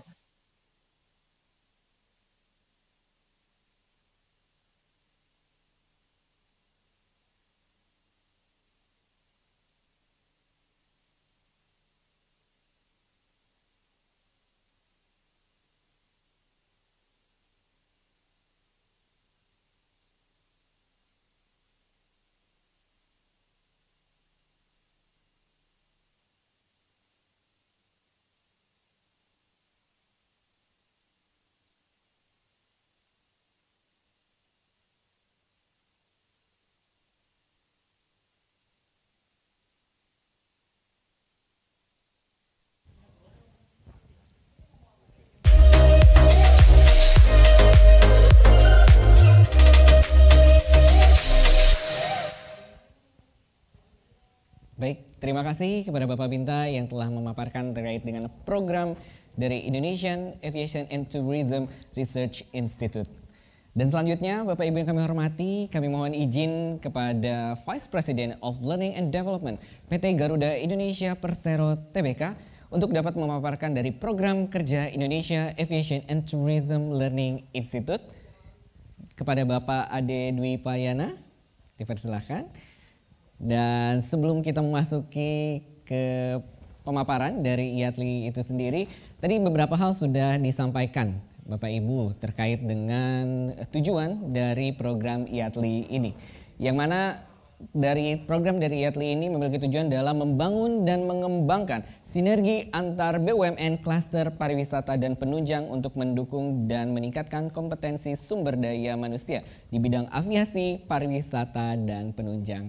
Baik, terima kasih kepada Bapak Binta yang telah memaparkan terkait dengan program dari Indonesian Aviation and Tourism Research Institute. Dan selanjutnya, Bapak Ibu yang kami hormati, kami mohon izin kepada Vice President of Learning and Development PT Garuda Indonesia Persero Tbk untuk dapat memaparkan dari program kerja Indonesia Aviation and Tourism Learning Institute. Kepada Bapak Ade Dwi Payana, dipersilahkan. Dan sebelum kita memasuki ke pemaparan dari IATLI itu sendiri, tadi beberapa hal sudah disampaikan Bapak Ibu terkait dengan tujuan dari program IATLI ini. Yang mana dari program dari IATLI ini memiliki tujuan dalam membangun dan mengembangkan sinergi antar BUMN, klaster pariwisata dan penunjang untuk mendukung dan meningkatkan kompetensi sumber daya manusia di bidang aviasi, pariwisata dan penunjang.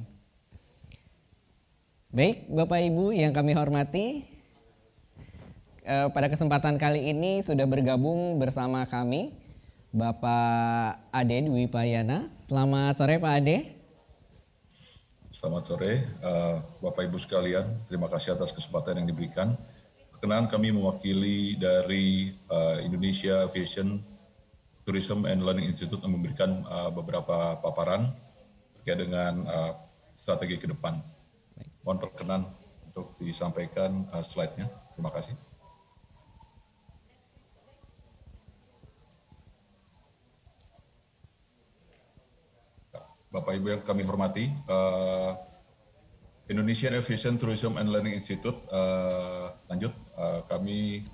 Baik, Bapak Ibu yang kami hormati, pada kesempatan kali ini sudah bergabung bersama kami Bapak Ade Dwi Payana. Selamat sore Pak Ade. Selamat sore Bapak Ibu sekalian, terima kasih atas kesempatan yang diberikan. Perkenaan kami mewakili dari Indonesia Aviation Tourism and Learning Institute yang memberikan beberapa paparan terkait dengan strategi ke depan. Mohon perkenan untuk disampaikan slide-nya. Terima kasih. Bapak Ibu yang kami hormati, Indonesian Aviation Tourism and Learning Institute, kami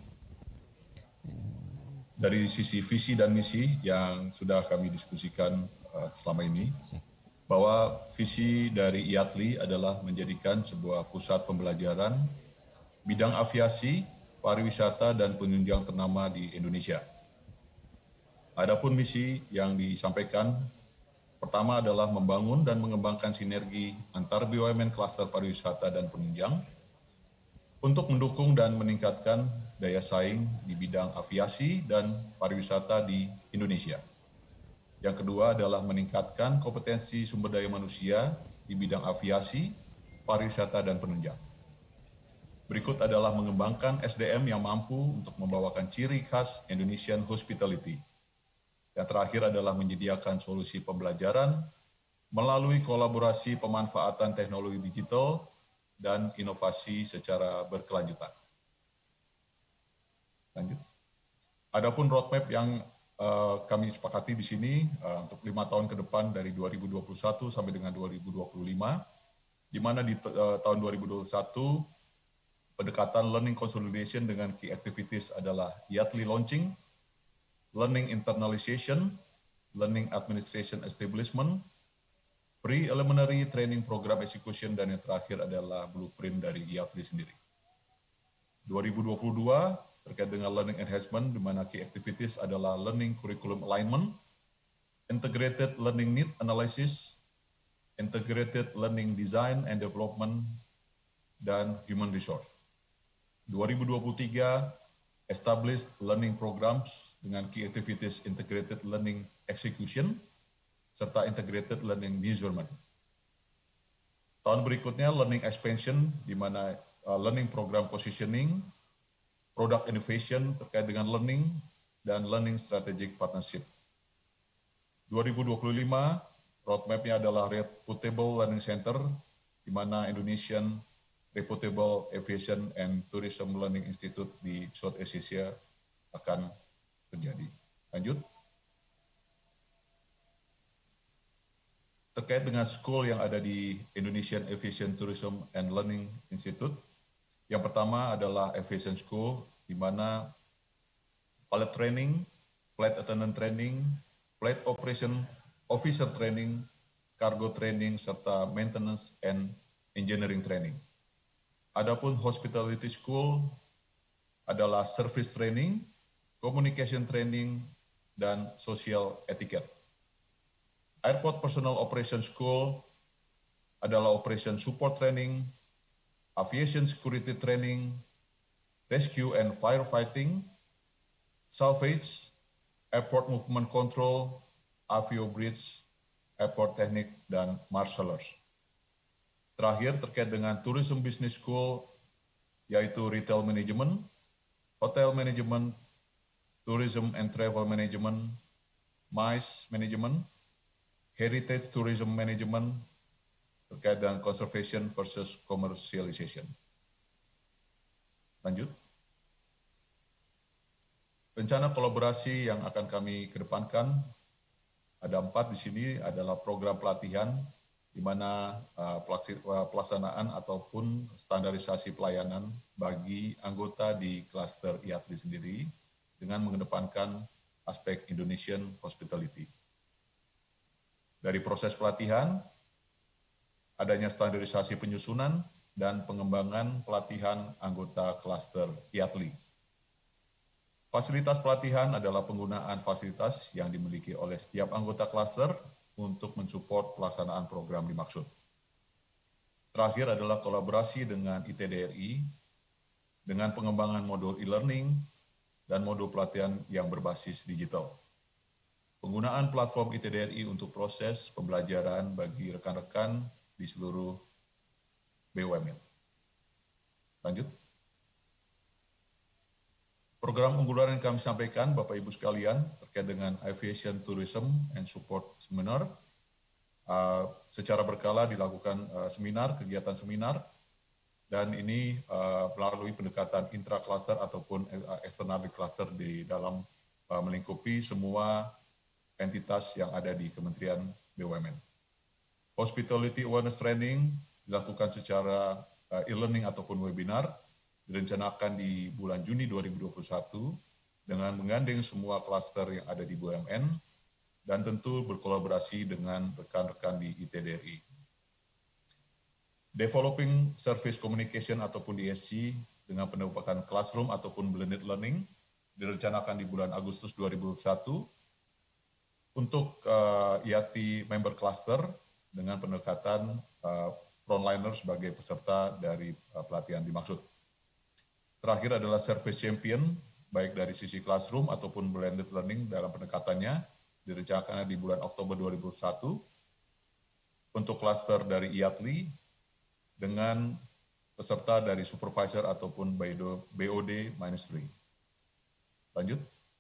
dari sisi visi dan misi yang sudah kami diskusikan selama ini, bahwa visi dari IATLI adalah menjadikan sebuah pusat pembelajaran bidang aviasi, pariwisata, dan penunjang ternama di Indonesia. Adapun misi yang disampaikan, pertama adalah membangun dan mengembangkan sinergi antar BUMN klaster pariwisata dan penunjang untuk mendukung dan meningkatkan daya saing di bidang aviasi dan pariwisata di Indonesia. Yang kedua adalah meningkatkan kompetensi sumber daya manusia di bidang aviasi, pariwisata, dan penunjang. Berikut adalah mengembangkan SDM yang mampu untuk membawakan ciri khas Indonesian Hospitality. Yang terakhir adalah menyediakan solusi pembelajaran melalui kolaborasi pemanfaatan teknologi digital dan inovasi secara berkelanjutan. Lanjut. Adapun roadmap yang kami sepakati di sini untuk 5 tahun ke depan dari 2021 sampai dengan 2025, di mana di tahun 2021 pendekatan learning consolidation dengan key activities adalah IATLI launching, learning internalization, learning administration establishment, pre-preliminary training program execution, dan yang terakhir adalah blueprint dari IATLI sendiri. 2022 terkait dengan learning enhancement, di mana key activities adalah learning curriculum alignment, integrated learning need analysis, integrated learning design and development, dan human resource. 2023, established learning programs dengan key activities integrated learning execution, serta integrated learning measurement. Tahun berikutnya, learning expansion, di mana learning program positioning, product innovation terkait dengan learning, dan learning strategic partnership. 2025, roadmap-nya adalah Reputable Learning Center, di mana Indonesian Reputable Aviation and Tourism Learning Institute di Southeast Asia akan terjadi. Lanjut. Terkait dengan school yang ada di Indonesian Aviation Tourism and Learning Institute, yang pertama adalah Aviation School, di mana pilot training, flight attendant training, flight operation officer training, cargo training, serta maintenance and engineering training. Adapun Hospitality School adalah service training, communication training, dan social etiquette. Airport Personnel Operation School adalah operation support training, aviation security training, rescue and firefighting, salvage, airport movement control, avio bridge, airport teknik, dan marshallers. Terakhir terkait dengan Tourism Business School, yaitu Retail Management, Hotel Management, Tourism and Travel Management, MICE Management, Heritage Tourism Management, terkait dengan Conservation versus Commercialization. Lanjut. Rencana kolaborasi yang akan kami kedepankan, ada 4 di sini, adalah program pelatihan, di mana pelaksanaan ataupun standarisasi pelayanan bagi anggota di klaster IATLI sendiri dengan mengedepankan aspek Indonesian Hospitality. Dari proses pelatihan, adanya standarisasi penyusunan dan pengembangan pelatihan anggota klaster IATLI. Fasilitas pelatihan adalah penggunaan fasilitas yang dimiliki oleh setiap anggota klaster untuk mensupport pelaksanaan program dimaksud. Terakhir adalah kolaborasi dengan ITDRI dengan pengembangan modul e-learning dan modul pelatihan yang berbasis digital. Penggunaan platform ITDRI untuk proses pembelajaran bagi rekan-rekan di seluruh BUMN. Lanjut. Program unggulan yang kami sampaikan, Bapak Ibu sekalian, terkait dengan Aviation Tourism and Support Seminar. Secara berkala dilakukan kegiatan seminar, dan ini melalui pendekatan intra-cluster ataupun external cluster di dalam melingkupi semua entitas yang ada di Kementerian BUMN. Hospitality Awareness Training dilakukan secara e-learning ataupun webinar, direncanakan di bulan Juni 2021 dengan menggandeng semua klaster yang ada di BUMN dan tentu berkolaborasi dengan rekan-rekan di ITDRI. Developing Service Communication ataupun DSC dengan pendekatan classroom ataupun blended learning direncanakan di bulan Agustus 2021 untuk IATI member cluster dengan pendekatan frontliner sebagai peserta dari pelatihan dimaksud. Terakhir adalah Service Champion, baik dari sisi classroom ataupun blended learning dalam pendekatannya, direncanakan di bulan Oktober 2021 untuk klaster dari IATLI dengan peserta dari supervisor ataupun BOD Ministry. Lanjut.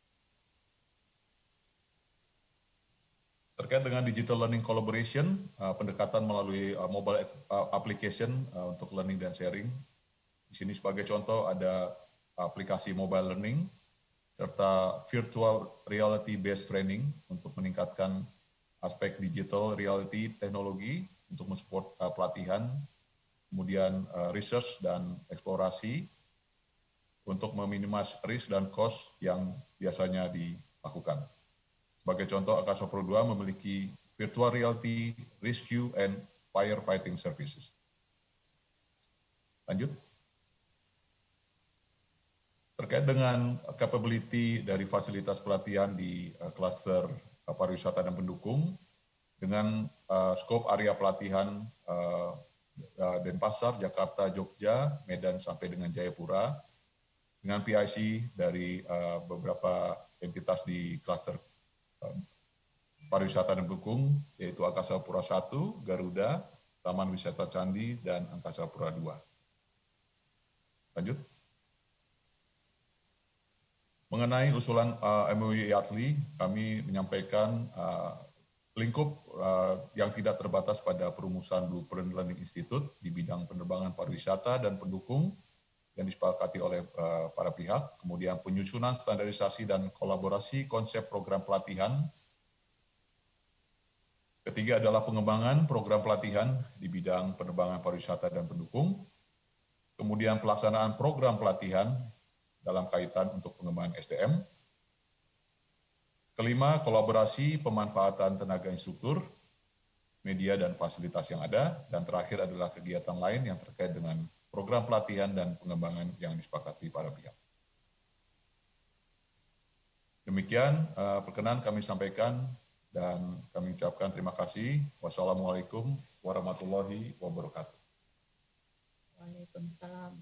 Terkait dengan Digital Learning Collaboration, pendekatan melalui mobile application untuk learning dan sharing. Di sini sebagai contoh ada aplikasi mobile learning, serta virtual reality based training untuk meningkatkan aspek digital reality teknologi untuk mensupport pelatihan, kemudian research dan eksplorasi untuk meminimasi risk dan cost yang biasanya dilakukan. Sebagai contoh, Angkasa Pura II memiliki virtual reality rescue and firefighting services. Lanjut. Terkait dengan capability dari fasilitas pelatihan di klaster pariwisata dan pendukung, dengan skop area pelatihan Denpasar, Jakarta, Jogja, Medan sampai dengan Jayapura, dengan PIC dari beberapa entitas di klaster pariwisata dan pendukung, yaitu Angkasa Pura I, Garuda, Taman Wisata Candi, dan Angkasa Pura II. Lanjut. Mengenai usulan MOU IATLI, kami menyampaikan lingkup yang tidak terbatas pada perumusan Blueprint Learning Institute di bidang penerbangan pariwisata dan pendukung yang disepakati oleh para pihak, kemudian penyusunan standarisasi dan kolaborasi konsep program pelatihan. Ketiga adalah pengembangan program pelatihan di bidang penerbangan pariwisata dan pendukung, kemudian pelaksanaan program pelatihan dalam kaitan untuk pengembangan SDM. Kelima, kolaborasi pemanfaatan tenaga instruktur, media dan fasilitas yang ada. Dan terakhir adalah kegiatan lain yang terkait dengan program pelatihan dan pengembangan yang disepakati para pihak. Demikian perkenan kami sampaikan dan kami ucapkan terima kasih. Wassalamualaikum warahmatullahi wabarakatuh. Waalaikumsalam.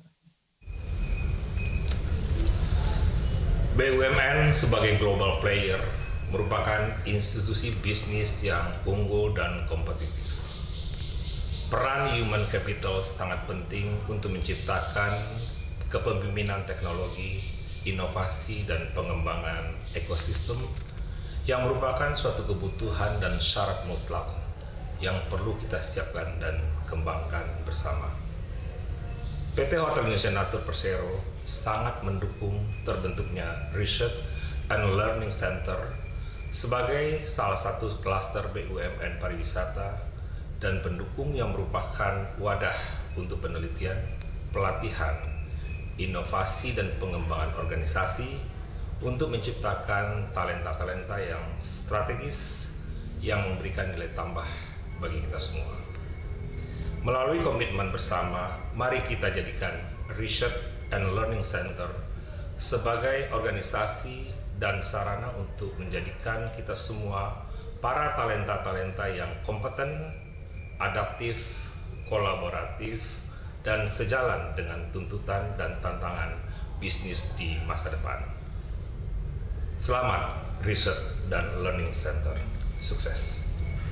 BUMN sebagai global player merupakan institusi bisnis yang unggul dan kompetitif. peran human capital sangat penting untuk menciptakan kepemimpinan teknologi, inovasi, dan pengembangan ekosistem yang merupakan suatu kebutuhan dan syarat mutlak yang perlu kita siapkan dan kembangkan bersama. PT Hotel Indonesia Natur Persero sangat mendukung terbentuknya Research and Learning Center sebagai salah satu klaster BUMN pariwisata dan pendukung yang merupakan wadah untuk penelitian, pelatihan, inovasi, dan pengembangan organisasi untuk menciptakan talenta-talenta yang strategis yang memberikan nilai tambah bagi kita semua. Melalui komitmen bersama, mari kita jadikan Research and Learning Center sebagai organisasi dan sarana untuk menjadikan kita semua para talenta-talenta yang kompeten, adaptif, kolaboratif, dan sejalan dengan tuntutan dan tantangan bisnis di masa depan. Selamat Research dan Learning Center. Sukses.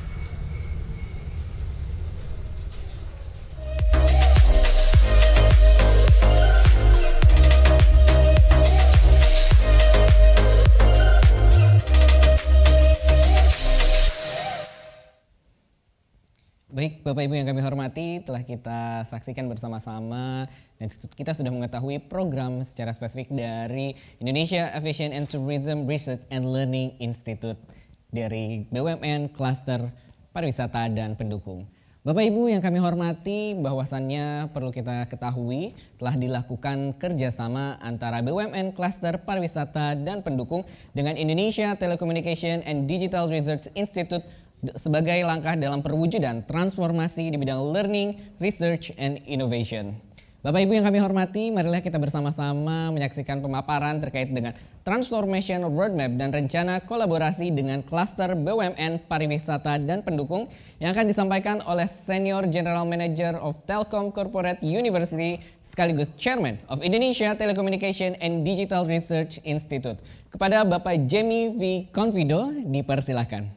Baik, Bapak Ibu yang kami hormati, telah kita saksikan bersama-sama dan kita sudah mengetahui program secara spesifik dari Indonesia Aviation and Tourism Research and Learning Institute dari BUMN Cluster Pariwisata dan Pendukung. Bapak Ibu yang kami hormati, bahwasannya perlu kita ketahui telah dilakukan kerjasama antara BUMN Cluster Pariwisata dan Pendukung dengan Indonesia Telecommunication and Digital Research Institute sebagai langkah dalam perwujudan transformasi di bidang learning, research, and innovation. Bapak Ibu yang kami hormati, marilah kita bersama-sama menyaksikan pemaparan terkait dengan transformation roadmap dan rencana kolaborasi dengan klaster BUMN pariwisata dan pendukung yang akan disampaikan oleh Senior General Manager of Telkom Corporate University sekaligus Chairman of Indonesia Telecommunication and Digital Research Institute. Kepada Bapak Jamie V. Confido, dipersilakan.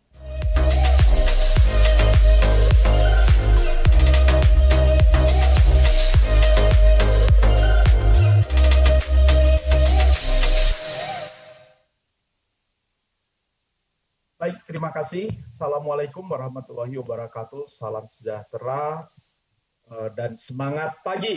Baik, terima kasih. Assalamualaikum warahmatullahi wabarakatuh. Salam sejahtera dan semangat pagi.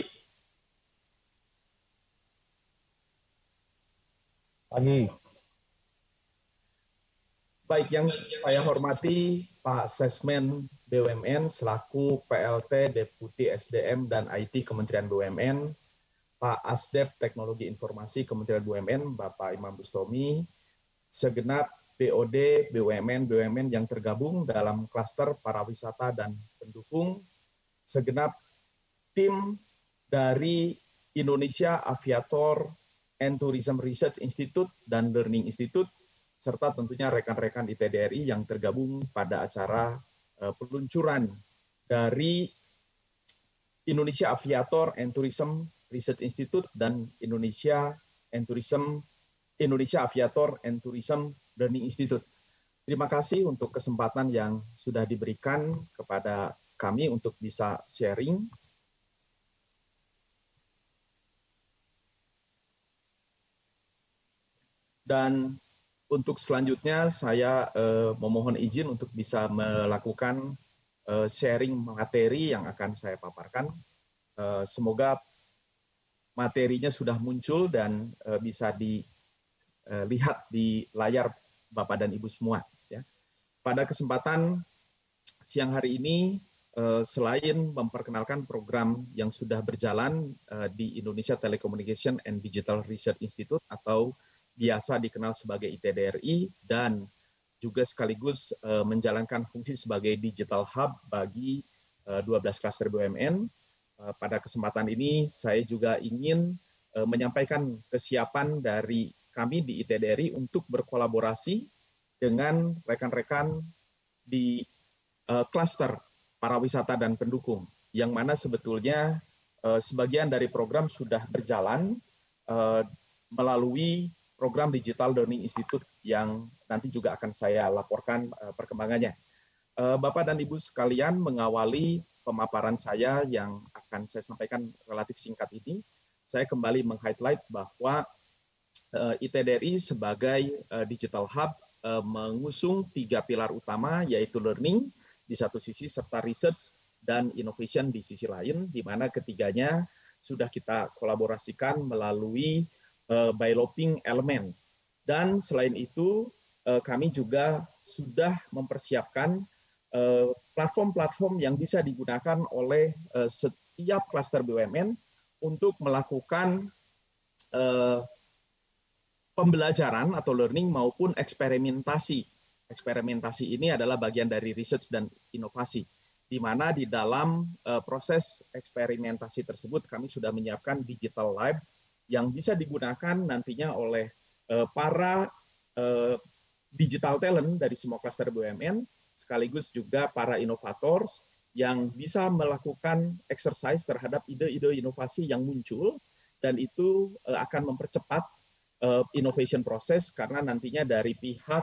Baik, yang saya hormati Pak Sesmen BUMN selaku PLT Deputi SDM dan IT Kementerian BUMN, Pak Asdep Teknologi Informasi Kementerian BUMN, Bapak Imam Bustomi, segenap BOD, BUMN yang tergabung dalam klaster pariwisata dan pendukung, segenap tim dari Indonesia Aviator and Tourism Research Institute dan Learning Institute, serta tentunya rekan-rekan ITDRI yang tergabung pada acara peluncuran dari Indonesia Aviator and Tourism Research Institute dan Indonesia Aviator and Tourism Learning Institute. Terima kasih untuk kesempatan yang sudah diberikan kepada kami untuk bisa sharing. Dan untuk selanjutnya saya memohon izin untuk bisa melakukan sharing materi yang akan saya paparkan. Semoga materinya sudah muncul dan bisa dilihat di layar Bapak dan Ibu semua. Ya. Pada kesempatan siang hari ini, selain memperkenalkan program yang sudah berjalan di Indonesia Telecommunication and Digital Research Institute atau biasa dikenal sebagai ITDRI, dan juga sekaligus menjalankan fungsi sebagai digital hub bagi 12 klaster BUMN. Pada kesempatan ini saya juga ingin menyampaikan kesiapan dari kami di ITDRI untuk berkolaborasi dengan rekan-rekan di klaster pariwisata dan pendukung, yang mana sebetulnya sebagian dari program sudah berjalan melalui program Digital Learning Institute yang nanti juga akan saya laporkan perkembangannya. Bapak dan Ibu sekalian, mengawali pemaparan saya yang akan saya sampaikan relatif singkat ini, saya kembali meng-highlight bahwa ITDRI sebagai digital hub mengusung 3 pilar utama, yaitu learning di satu sisi serta research dan innovation di sisi lain, di mana ketiganya sudah kita kolaborasikan melalui by-looping elements. Dan selain itu, kami juga sudah mempersiapkan platform-platform yang bisa digunakan oleh setiap klaster BUMN untuk melakukan pembelajaran atau learning maupun eksperimentasi. Eksperimentasi ini adalah bagian dari research dan inovasi, di mana di dalam proses eksperimentasi tersebut kami sudah menyiapkan digital lab yang bisa digunakan nantinya oleh para digital talent dari semua klaster BUMN, sekaligus juga para inovators yang bisa melakukan exercise terhadap ide-ide inovasi yang muncul, dan itu akan mempercepat innovation process karena nantinya dari pihak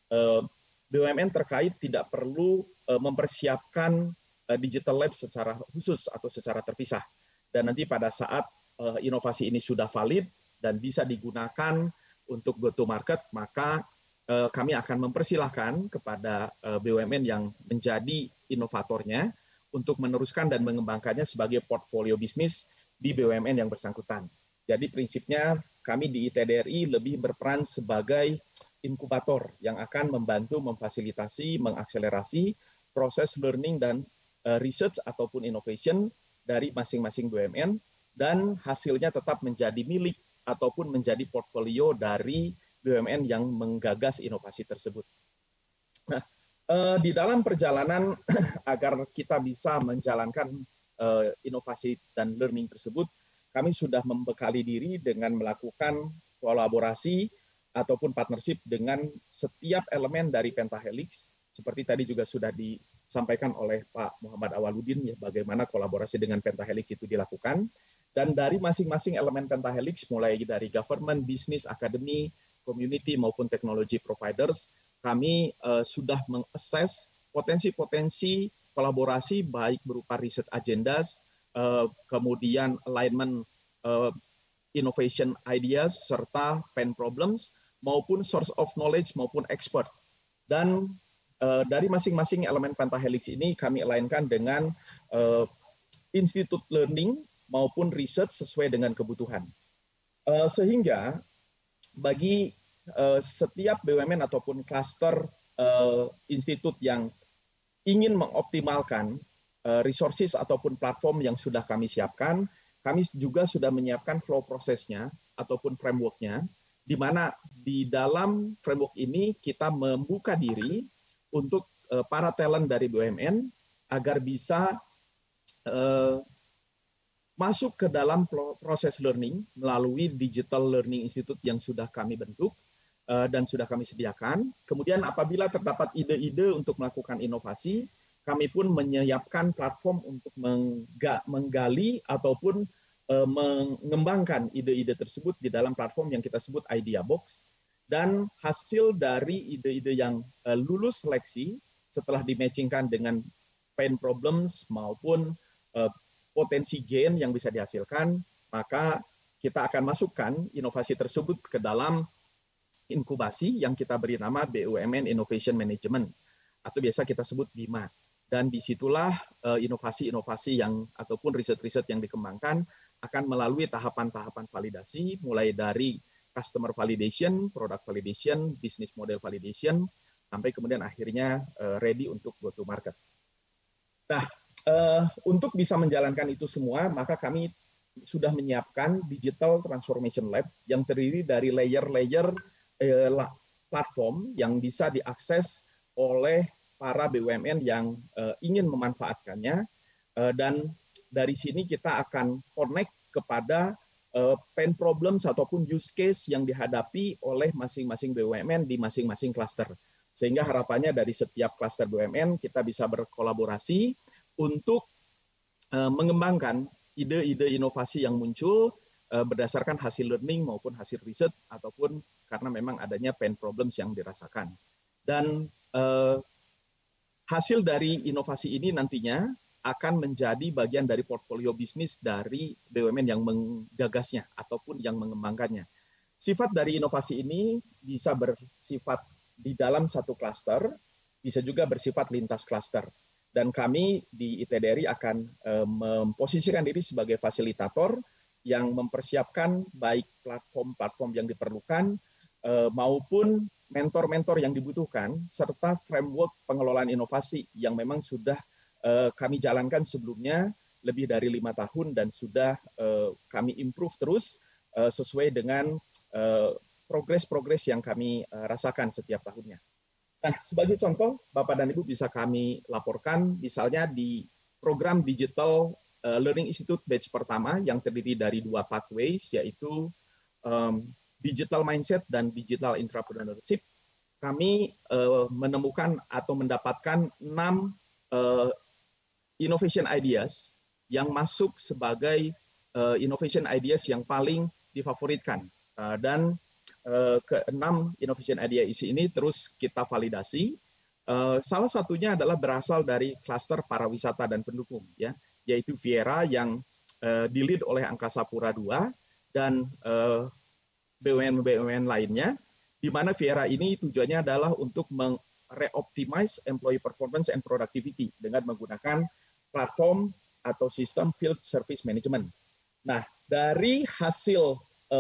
BUMN terkait tidak perlu mempersiapkan digital lab secara khusus atau secara terpisah. Dan nanti pada saat inovasi ini sudah valid dan bisa digunakan untuk go to market, maka kami akan mempersilahkan kepada BUMN yang menjadi inovatornya untuk meneruskan dan mengembangkannya sebagai portfolio bisnis di BUMN yang bersangkutan. Jadi prinsipnya kami di ITDRI lebih berperan sebagai inkubator yang akan membantu memfasilitasi, mengakselerasi proses learning dan research ataupun innovation dari masing-masing BUMN, dan hasilnya tetap menjadi milik ataupun menjadi portfolio dari BUMN yang menggagas inovasi tersebut. Nah, di dalam perjalanan agar kita bisa menjalankan inovasi dan learning tersebut, kami sudah membekali diri dengan melakukan kolaborasi ataupun partnership dengan setiap elemen dari Pentahelix. Seperti tadi juga sudah disampaikan oleh Pak Muhammad Awaludin, ya, bagaimana kolaborasi dengan Pentahelix itu dilakukan. Dan dari masing-masing elemen Pentahelix, mulai dari government, business, academy, community maupun technology providers, kami sudah mengakses potensi-potensi kolaborasi baik berupa research agendas, kemudian alignment innovation ideas, serta pain problems, maupun source of knowledge maupun expert. Dan dari masing-masing elemen Pentahelix ini kami alignkan dengan institute learning maupun research sesuai dengan kebutuhan. Sehingga bagi setiap BUMN ataupun klaster institut yang ingin mengoptimalkan resources ataupun platform yang sudah kami siapkan, kami juga sudah menyiapkan flow prosesnya ataupun frameworknya, di mana di dalam framework ini kita membuka diri untuk para talent dari BUMN agar bisa masuk ke dalam proses learning melalui Digital Learning Institute yang sudah kami bentuk dan sudah kami sediakan. Kemudian apabila terdapat ide-ide untuk melakukan inovasi, kami pun menyiapkan platform untuk menggali ataupun mengembangkan ide-ide tersebut di dalam platform yang kita sebut Idea Box. Dan hasil dari ide-ide yang lulus seleksi setelah dimatchingkan dengan pain problems maupun potensi gain yang bisa dihasilkan, maka kita akan masukkan inovasi tersebut ke dalam inkubasi yang kita beri nama BUMN Innovation Management, atau biasa kita sebut BIMA. Dan disitulah inovasi-inovasi yang ataupun riset-riset yang dikembangkan akan melalui tahapan-tahapan validasi, mulai dari customer validation, product validation, business model validation, sampai kemudian akhirnya ready untuk go to market. Nah, untuk bisa menjalankan itu semua, maka kami sudah menyiapkan Digital Transformation Lab yang terdiri dari layer-layer platform yang bisa diakses oleh para BUMN yang ingin memanfaatkannya, dan dari sini kita akan connect kepada pain problems ataupun use case yang dihadapi oleh masing-masing BUMN di masing-masing klaster. Sehingga harapannya dari setiap klaster BUMN kita bisa berkolaborasi untuk mengembangkan ide-ide inovasi yang muncul berdasarkan hasil learning maupun hasil riset ataupun karena memang adanya pain problems yang dirasakan. Dan hasil dari inovasi ini nantinya akan menjadi bagian dari portfolio bisnis dari BUMN yang menggagasnya ataupun yang mengembangkannya. Sifat dari inovasi ini bisa bersifat di dalam satu klaster, bisa juga bersifat lintas klaster. Dan kami di ITDRI akan memposisikan diri sebagai fasilitator yang mempersiapkan baik platform-platform yang diperlukan maupun mentor-mentor yang dibutuhkan, serta framework pengelolaan inovasi yang memang sudah kami jalankan sebelumnya lebih dari 5 tahun dan sudah kami improve terus sesuai dengan progres-progres yang kami rasakan setiap tahunnya. Nah, sebagai contoh, Bapak dan Ibu bisa kami laporkan, misalnya di program Digital Learning Institute batch pertama yang terdiri dari 2 pathways, yaitu Digital Mindset dan Digital Entrepreneurship. Kami menemukan atau mendapatkan 6 innovation ideas yang masuk sebagai innovation ideas yang paling difavoritkan. Dan ke-6 innovation ideas ini terus kita validasi. Salah satunya adalah berasal dari klaster pariwisata dan pendukung, ya, yaitu Viera yang di-lead oleh Angkasa Pura II dan BUMN lainnya, di mana Viera ini tujuannya adalah untuk re-optimize employee performance and productivity dengan menggunakan platform atau sistem field service management. Nah, dari hasil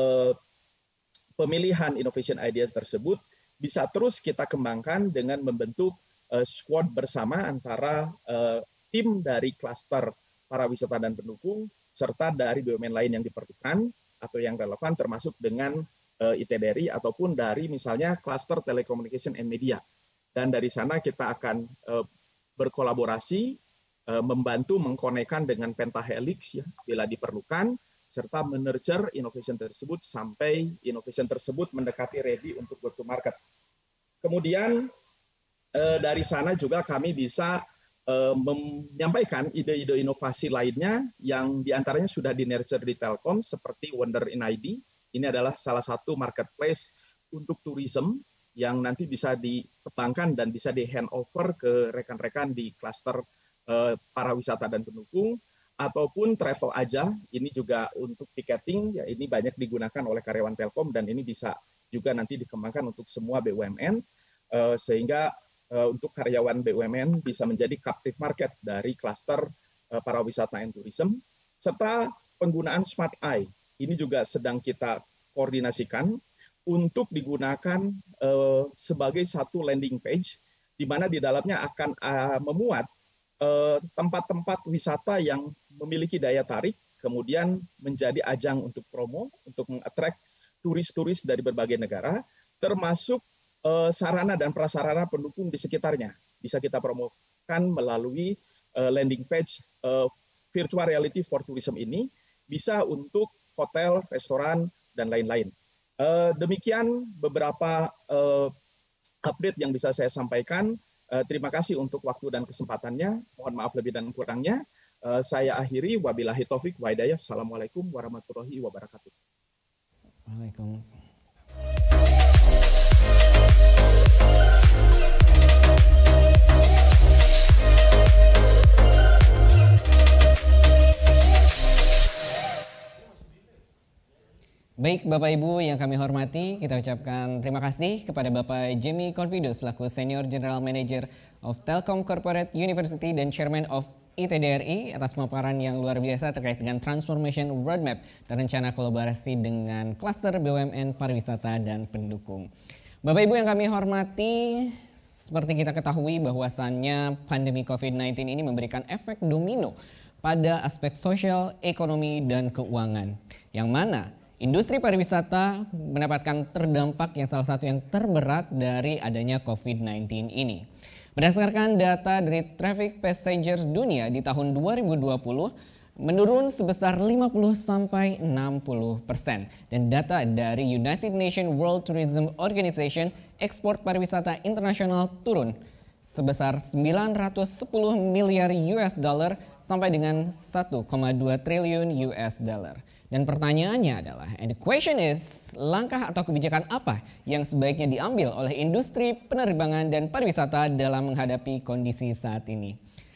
pemilihan innovation ideas tersebut bisa terus kita kembangkan dengan membentuk squad bersama antara tim dari klaster pariwisata dan pendukung serta dari BUMN lain yang diperlukan atau yang relevan termasuk dengan ITDRI ataupun dari misalnya klaster telecommunication and media. Dan dari sana kita akan berkolaborasi membantu mengkonekkan dengan pentahelix ya bila diperlukan serta menurture innovation tersebut sampai innovation tersebut mendekati ready untuk go to market. Kemudian dari sana juga kami bisa menyampaikan ide-ide inovasi lainnya yang diantaranya sudah di-nurture di Telkom seperti Wonder in ID. Ini adalah salah satu marketplace untuk tourism yang nanti bisa dikembangkan dan bisa di handover ke rekan-rekan di klaster pariwisata dan pendukung. Ataupun travel aja, ini juga untuk ticketing, ya ini banyak digunakan oleh karyawan Telkom dan ini bisa juga nanti dikembangkan untuk semua BUMN, sehingga untuk karyawan BUMN bisa menjadi captive market dari klaster pariwisata and tourism, serta penggunaan Smart Eye, ini juga sedang kita koordinasikan untuk digunakan sebagai satu landing page, di mana di dalamnya akan memuat tempat-tempat wisata yang memiliki daya tarik, kemudian menjadi ajang untuk promo, untuk meng-attract turis-turis dari berbagai negara, termasuk sarana dan prasarana pendukung di sekitarnya. Bisa kita promokan melalui landing page virtual reality for tourism ini, bisa untuk hotel, restoran, dan lain-lain. Demikian beberapa update yang bisa saya sampaikan. Terima kasih untuk waktu dan kesempatannya. Mohon maaf lebih dan kurangnya. Saya akhiri. Wabillahi taufik wa hidayah. Assalamualaikum warahmatullahi wabarakatuh. Waalaikumsalam. Baik Bapak Ibu yang kami hormati, kita ucapkan terima kasih kepada Bapak Jamie Confido selaku Senior General Manager of Telkom Corporate University dan Chairman of ITDRI atas pemaparan yang luar biasa terkait dengan Transformation Roadmap dan rencana kolaborasi dengan klaster BUMN pariwisata dan pendukung. Bapak Ibu yang kami hormati, seperti kita ketahui bahwasannya pandemi COVID-19 ini memberikan efek domino pada aspek sosial, ekonomi, dan keuangan. Yang mana industri pariwisata mendapatkan terdampak yang salah satu yang terberat dari adanya COVID-19 ini. Berdasarkan data dari Traffic Passengers dunia di tahun 2020 menurun sebesar 50-60% dan data dari United Nations World Tourism Organization ekspor pariwisata internasional turun sebesar 910 miliar US dollar sampai dengan 1,2 triliun US dollar. Dan pertanyaannya adalah, and the question is, langkah atau kebijakan apa yang sebaiknya diambil oleh industri penerbangan dan pariwisata dalam menghadapi kondisi saat ini?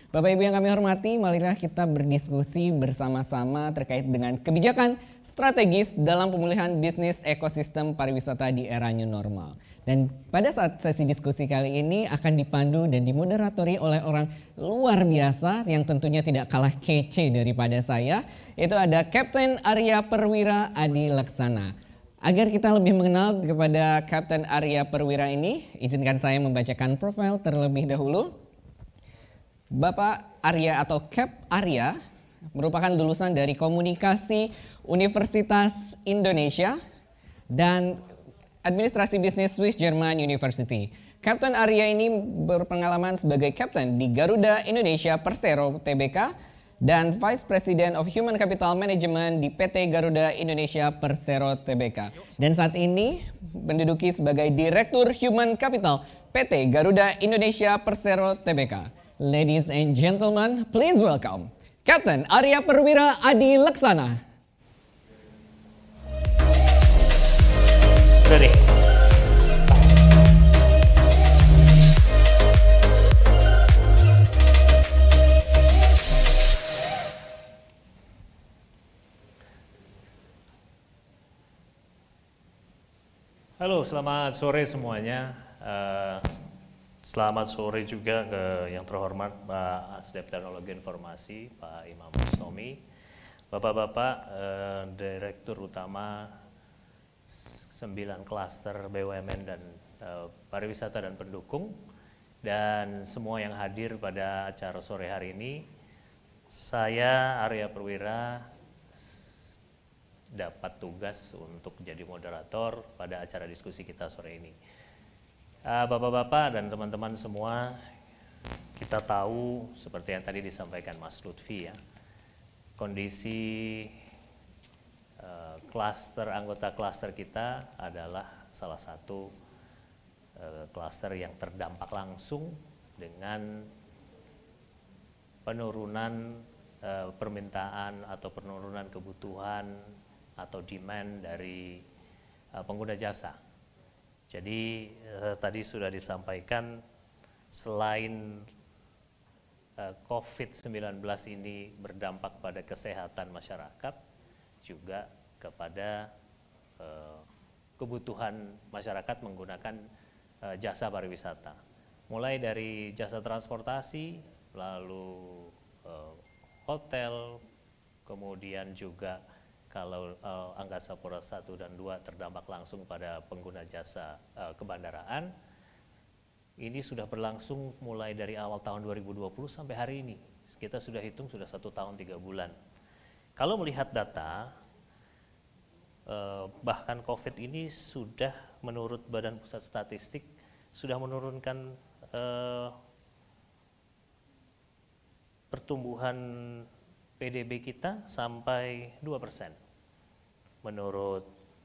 Bapak Ibu yang kami hormati, marilah kita berdiskusi bersama-sama terkait dengan kebijakan strategis dalam pemulihan bisnis ekosistem pariwisata di era new normal. Dan pada saat sesi diskusi kali ini akan dipandu dan dimoderatori oleh orang luar biasa yang tentunya tidak kalah kece daripada saya, yaitu ada Kapten Arya Perwira Adi Laksana. Agar kita lebih mengenal kepada Kapten Arya Perwira ini, izinkan saya membacakan profil terlebih dahulu. Bapak Arya atau Cap Arya merupakan lulusan dari Komunikasi Universitas Indonesia dan Administrasi Bisnis Swiss German University. Kapten Arya ini berpengalaman sebagai Kapten di Garuda Indonesia Persero Tbk dan Vice President of Human Capital Management di PT Garuda Indonesia Persero Tbk. Dan saat ini menduduki sebagai Direktur Human Capital PT Garuda Indonesia Persero Tbk. Ladies and gentlemen, please welcome Kapten Arya Perwira Adi Laksana. Ready. Halo, selamat sore semuanya. Selamat sore juga ke yang terhormat Pak Asdep Teknologi Informasi, Pak Imam Mustomi, Bapak-Bapak Direktur Utama 9 klaster BUMN dan pariwisata dan pendukung, dan semua yang hadir pada acara sore hari ini. Saya Arya Perwira dapat tugas untuk jadi moderator pada acara diskusi kita sore ini. Bapak-bapak dan teman-teman semua, kita tahu seperti yang tadi disampaikan Mas Lutfi ya, kondisi anggota klaster kita adalah salah satu klaster yang terdampak langsung dengan penurunan permintaan atau penurunan kebutuhan atau demand dari pengguna jasa. Jadi tadi sudah disampaikan, selain COVID-19 ini berdampak pada kesehatan masyarakat, juga kepada kebutuhan masyarakat menggunakan jasa pariwisata. Mulai dari jasa transportasi, lalu hotel, kemudian juga kalau Angkasa Pura 1 dan 2 terdampak langsung pada pengguna jasa kebandaraan, ini sudah berlangsung mulai dari awal tahun 2020 sampai hari ini. Kita sudah hitung sudah 1 tahun 3 bulan. Kalau melihat data, bahkan COVID ini sudah menurut Badan Pusat Statistik sudah menurunkan pertumbuhan PDB kita sampai 2%. Menurut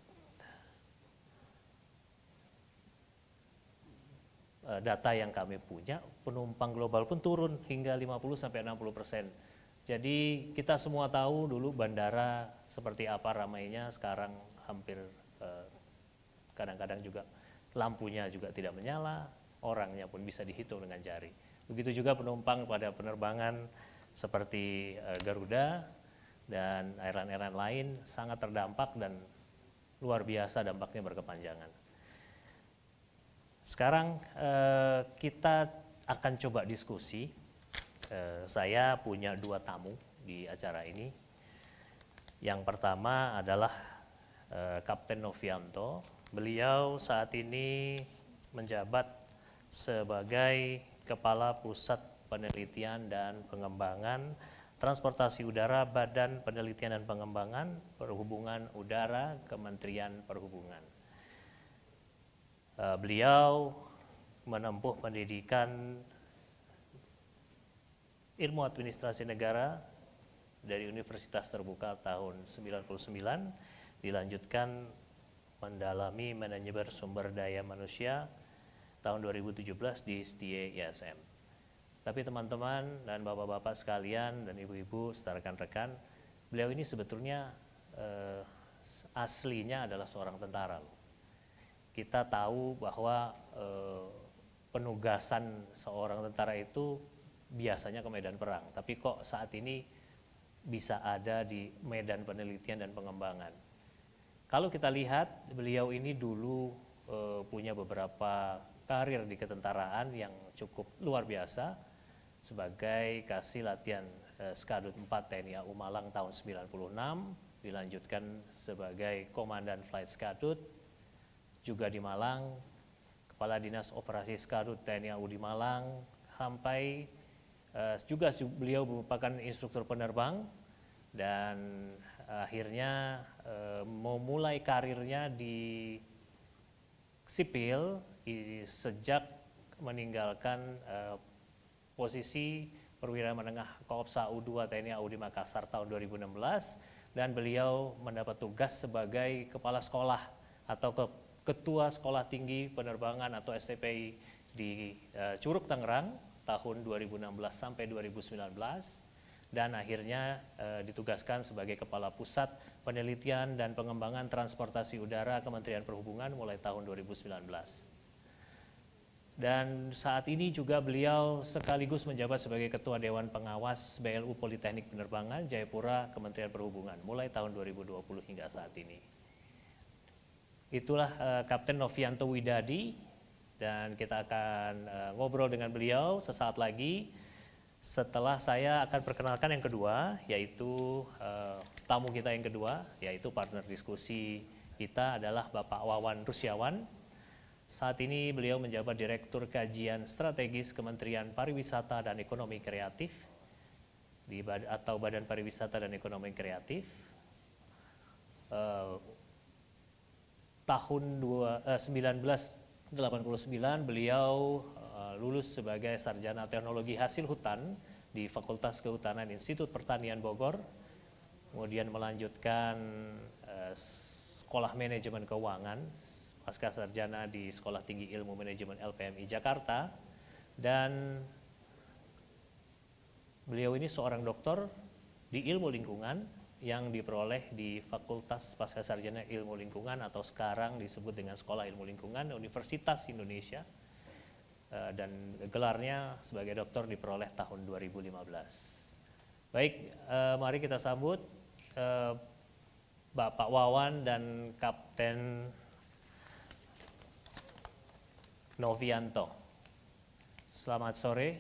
data yang kami punya, penumpang global pun turun hingga 50-60%. Jadi kita semua tahu dulu bandara seperti apa ramainya, sekarang hampir kadang-kadang juga lampunya juga tidak menyala, orangnya pun bisa dihitung dengan jari. Begitu juga penumpang pada penerbangan seperti Garuda dan airline-airline lain sangat terdampak dan luar biasa dampaknya berkepanjangan. Sekarang kita akan coba diskusi. Saya punya 2 tamu di acara ini. Yang pertama adalah Kapten Novianto. Beliau saat ini menjabat sebagai Kepala Pusat Penelitian dan Pengembangan Transportasi Udara Badan Penelitian dan Pengembangan Perhubungan Udara Kementerian Perhubungan. Beliau menempuh pendidikan Ilmu Administrasi Negara dari Universitas Terbuka tahun 99, dilanjutkan mendalami Manajemen Sumber Daya Manusia tahun 2017 di STIE ISM. Tapi teman-teman dan bapak-bapak sekalian dan ibu-ibu serta rekan-rekan, beliau ini sebetulnya aslinya adalah seorang tentara. Kita tahu bahwa penugasan seorang tentara itu biasanya ke medan perang, tapi kok saat ini bisa ada di medan penelitian dan pengembangan. Kalau kita lihat, beliau ini dulu punya beberapa karir di ketentaraan yang cukup luar biasa sebagai kasih latihan Skadut 4 TNI AU Malang tahun 96, dilanjutkan sebagai Komandan Flight Skadut juga di Malang, Kepala Dinas Operasi Skadut TNI AU di Malang, sampai juga beliau merupakan instruktur penerbang dan akhirnya memulai karirnya di sipil sejak meninggalkan posisi perwira menengah Koopsa U2 TNI AU di Makassar tahun 2016, dan beliau mendapat tugas sebagai kepala sekolah atau ketua sekolah tinggi penerbangan atau STPI di Curug Tangerang tahun 2016 sampai 2019, dan akhirnya ditugaskan sebagai Kepala Pusat Penelitian dan Pengembangan Transportasi Udara Kementerian Perhubungan mulai tahun 2019. Dan saat ini juga beliau sekaligus menjabat sebagai Ketua Dewan Pengawas BLU Politeknik Penerbangan Jayapura Kementerian Perhubungan mulai tahun 2020 hingga saat ini. Itulah Kapten Novianto Widadi, dan kita akan ngobrol dengan beliau sesaat lagi setelah saya akan perkenalkan yang kedua, yaitu tamu kita yang kedua, yaitu partner diskusi kita adalah Bapak Wawan Rusyawan. Saat ini beliau menjabat Direktur Kajian Strategis Kementerian Pariwisata dan Ekonomi Kreatif atau Badan Pariwisata dan Ekonomi Kreatif. Tahun 1989 beliau lulus sebagai Sarjana Teknologi Hasil Hutan di Fakultas Kehutanan Institut Pertanian Bogor, kemudian melanjutkan Sekolah Manajemen Keuangan pasca sarjana di Sekolah Tinggi Ilmu Manajemen LPMI Jakarta, dan beliau ini seorang doktor di ilmu lingkungan yang diperoleh di Fakultas Pasca Sarjana Ilmu Lingkungan atau sekarang disebut dengan Sekolah Ilmu Lingkungan Universitas Indonesia, dan gelarnya sebagai doktor diperoleh tahun 2015. Baik, mari kita sambut Bapak Wawan dan Kapten Novianto. Selamat sore.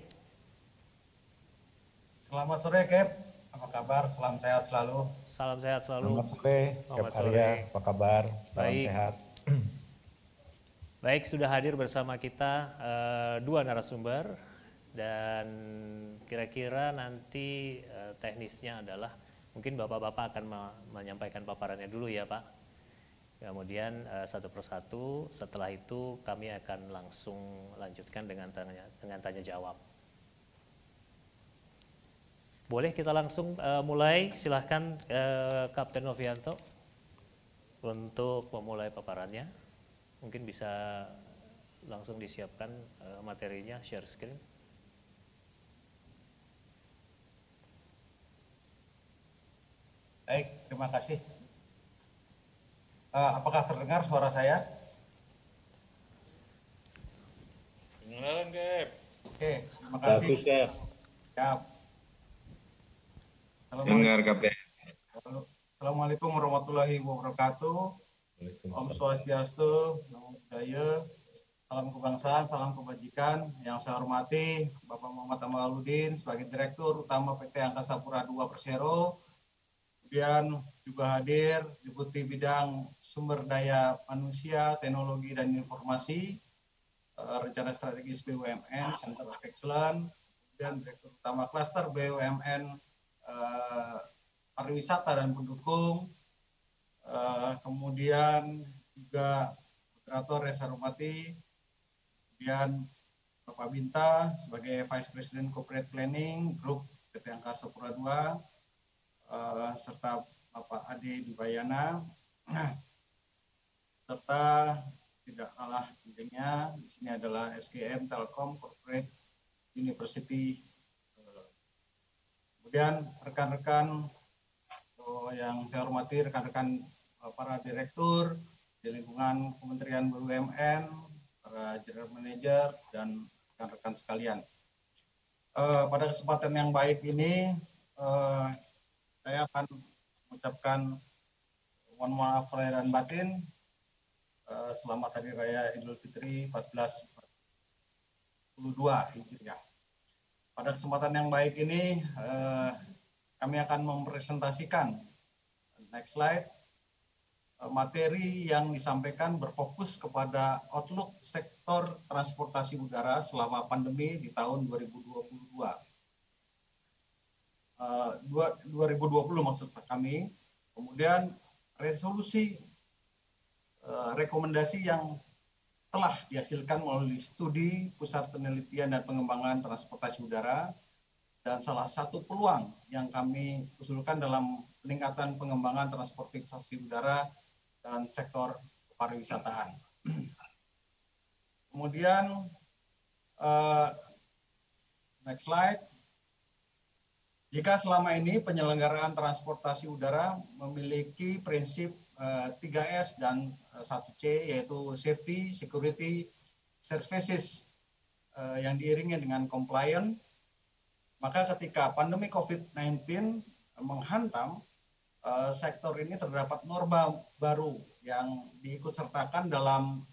Selamat sore, Cap. Apa kabar? Salam sehat selalu. Salam sehat selalu. Selamat sore, Cap Arya. Apa kabar? Salam sehat. Baik, sudah hadir bersama kita dua narasumber, dan kira-kira nanti teknisnya adalah mungkin bapak-bapak akan menyampaikan paparannya dulu ya Pak. Kemudian satu persatu, setelah itu kami akan langsung lanjutkan dengan tanya jawab. Boleh kita langsung mulai, silahkan Kapten Novianto untuk memulai paparannya. Mungkin bisa langsung disiapkan materinya, share screen. Baik, terima kasih. Apakah terdengar suara saya? Kedengaran, Cap. Oke, terima kasih. Bagus, Cap. Siap. Dengar, Kapten. Assalamualaikum warahmatullahi wabarakatuh. Om Swastiastu, Namo Buddhaya, salam kebangsaan, salam kebajikan. Yang saya hormati Bapak Muhammad Amaluddin sebagai Direktur Utama PT Angkasa Pura II Persero. Kemudian juga hadir Deputi Bidang Sumber Daya Manusia, Teknologi dan Informasi, Rencana Strategis BUMN, Center of Excellence, kemudian Direktur Utama Klaster BUMN Pariwisata dan Pendukung, kemudian juga moderator yang saya hormati, kemudian Bapak Binta sebagai Vice President Corporate Planning Group PT Angkasa Pura II, serta Bapak Ade Dibayana, serta tidak kalah pentingnya di sini adalah SGM Telkom Corporate University. Kemudian rekan-rekan yang saya hormati, rekan-rekan para direktur di lingkungan Kementerian BUMN, para general manager dan rekan-rekan sekalian. Pada kesempatan yang baik ini, saya akan mengucapkan mohon maaf lahir dan batin. Selamat Hari Raya Idul Fitri 1442 Hijriah. Pada kesempatan yang baik ini, kami akan mempresentasikan, next slide, materi yang disampaikan berfokus kepada outlook sektor transportasi udara selama pandemi di tahun 2020 maksud kami. Kemudian resolusi rekomendasi yang telah dihasilkan melalui studi Pusat Penelitian dan Pengembangan Transportasi Udara, dan salah satu peluang yang kami usulkan dalam peningkatan pengembangan transportasi udara dan sektor pariwisataan. Kemudian next slide. Jika selama ini penyelenggaraan transportasi udara memiliki prinsip 3S dan 1C, yaitu safety, security, services, yang diiringi dengan compliant, maka ketika pandemi COVID-19 menghantam, sektor ini terdapat norma baru yang diikutsertakan dalam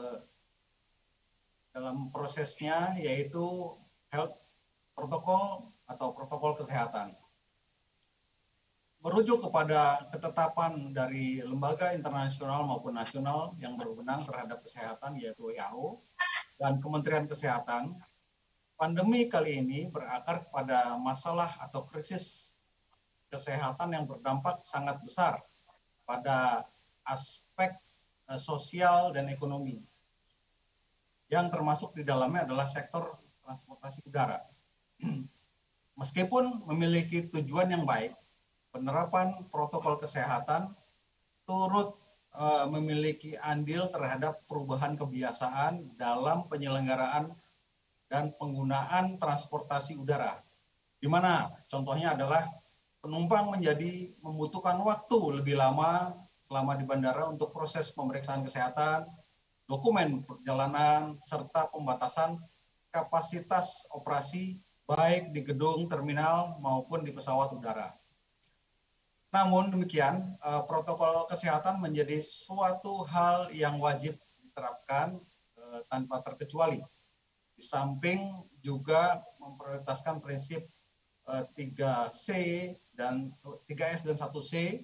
prosesnya, yaitu health protocol atau protokol kesehatan. Merujuk kepada ketetapan dari lembaga internasional maupun nasional yang berwenang terhadap kesehatan, yaitu WHO dan Kementerian Kesehatan, pandemi kali ini berakar pada masalah atau krisis kesehatan yang berdampak sangat besar pada aspek sosial dan ekonomi, yang termasuk di dalamnya adalah sektor transportasi udara. Meskipun memiliki tujuan yang baik, penerapan protokol kesehatan turut memiliki andil terhadap perubahan kebiasaan dalam penyelenggaraan dan penggunaan transportasi udara, di mana contohnya adalah penumpang menjadi membutuhkan waktu lebih lama selama di bandara untuk proses pemeriksaan kesehatan, dokumen perjalanan, serta pembatasan kapasitas operasi baik di gedung terminal maupun di pesawat udara. Namun demikian, protokol kesehatan menjadi suatu hal yang wajib diterapkan tanpa terkecuali. Di samping juga memprioritaskan prinsip 3C dan 3S dan 1C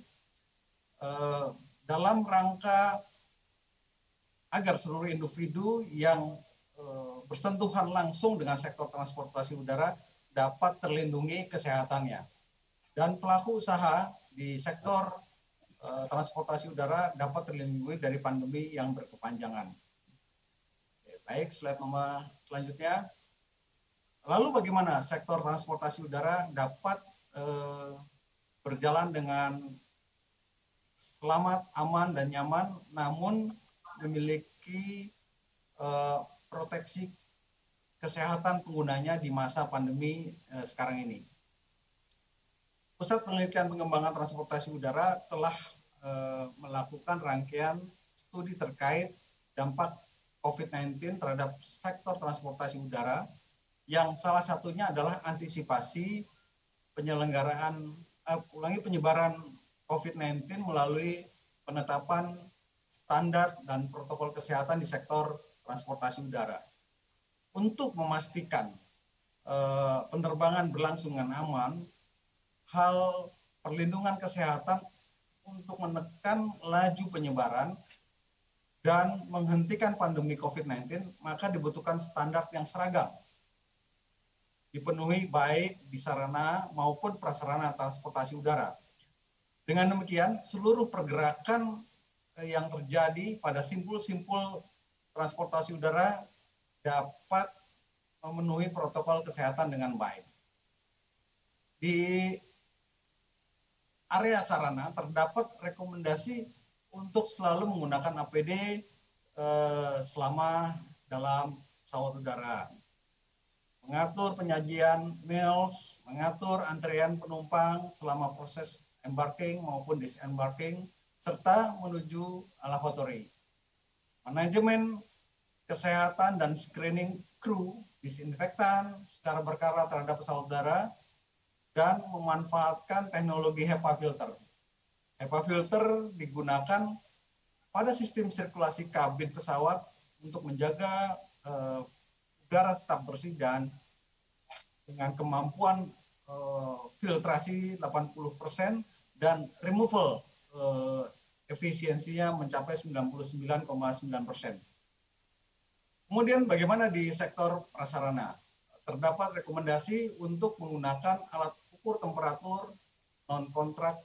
dalam rangka agar seluruh individu yang bersentuhan langsung dengan sektor transportasi udara dapat terlindungi kesehatannya, dan pelaku usaha di sektor transportasi udara dapat terlindungi dari pandemi yang berkepanjangan. Baik, slide nomor selanjutnya. Lalu bagaimana sektor transportasi udara dapat berjalan dengan selamat, aman, dan nyaman, namun memiliki proteksi kesehatan penggunanya di masa pandemi sekarang ini? Pusat Penelitian Pengembangan Transportasi Udara telah melakukan rangkaian studi terkait dampak COVID-19 terhadap sektor transportasi udara, yang salah satunya adalah antisipasi penyebaran COVID-19 melalui penetapan standar dan protokol kesehatan di sektor transportasi udara. Untuk memastikan penerbangan berlangsung dengan aman, hal perlindungan kesehatan untuk menekan laju penyebaran dan menghentikan pandemi COVID-19, maka dibutuhkan standar yang seragam, dipenuhi baik di sarana maupun prasarana transportasi udara. Dengan demikian, seluruh pergerakan yang terjadi pada simpul-simpul transportasi udara dapat memenuhi protokol kesehatan dengan baik. Di area sarana terdapat rekomendasi untuk selalu menggunakan APD selama dalam pesawat udara, mengatur penyajian meals, mengatur antrian penumpang selama proses embarking maupun disembarking, serta menuju lavatory. Manajemen kesehatan dan screening kru, disinfektan secara berkala terhadap pesawat udara, dan memanfaatkan teknologi HEPA filter. HEPA filter digunakan pada sistem sirkulasi kabin pesawat untuk menjaga udara tetap bersih dan dengan kemampuan filtrasi 80% dan removal efisiensinya mencapai 99,9%. Kemudian bagaimana di sektor prasarana? Terdapat rekomendasi untuk menggunakan alat ukur temperatur non-kontak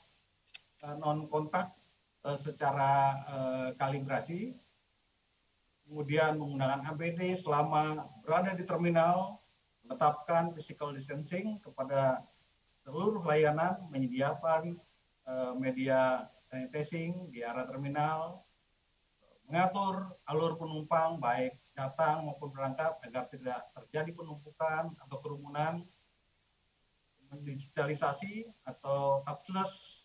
secara kalibrasi, kemudian menggunakan APD selama berada di terminal, menetapkan physical distancing kepada seluruh layanan, menyediakan media sanitizing di area terminal, mengatur alur penumpang baik datang maupun berangkat agar tidak terjadi penumpukan atau kerumunan, digitalisasi atau touchless,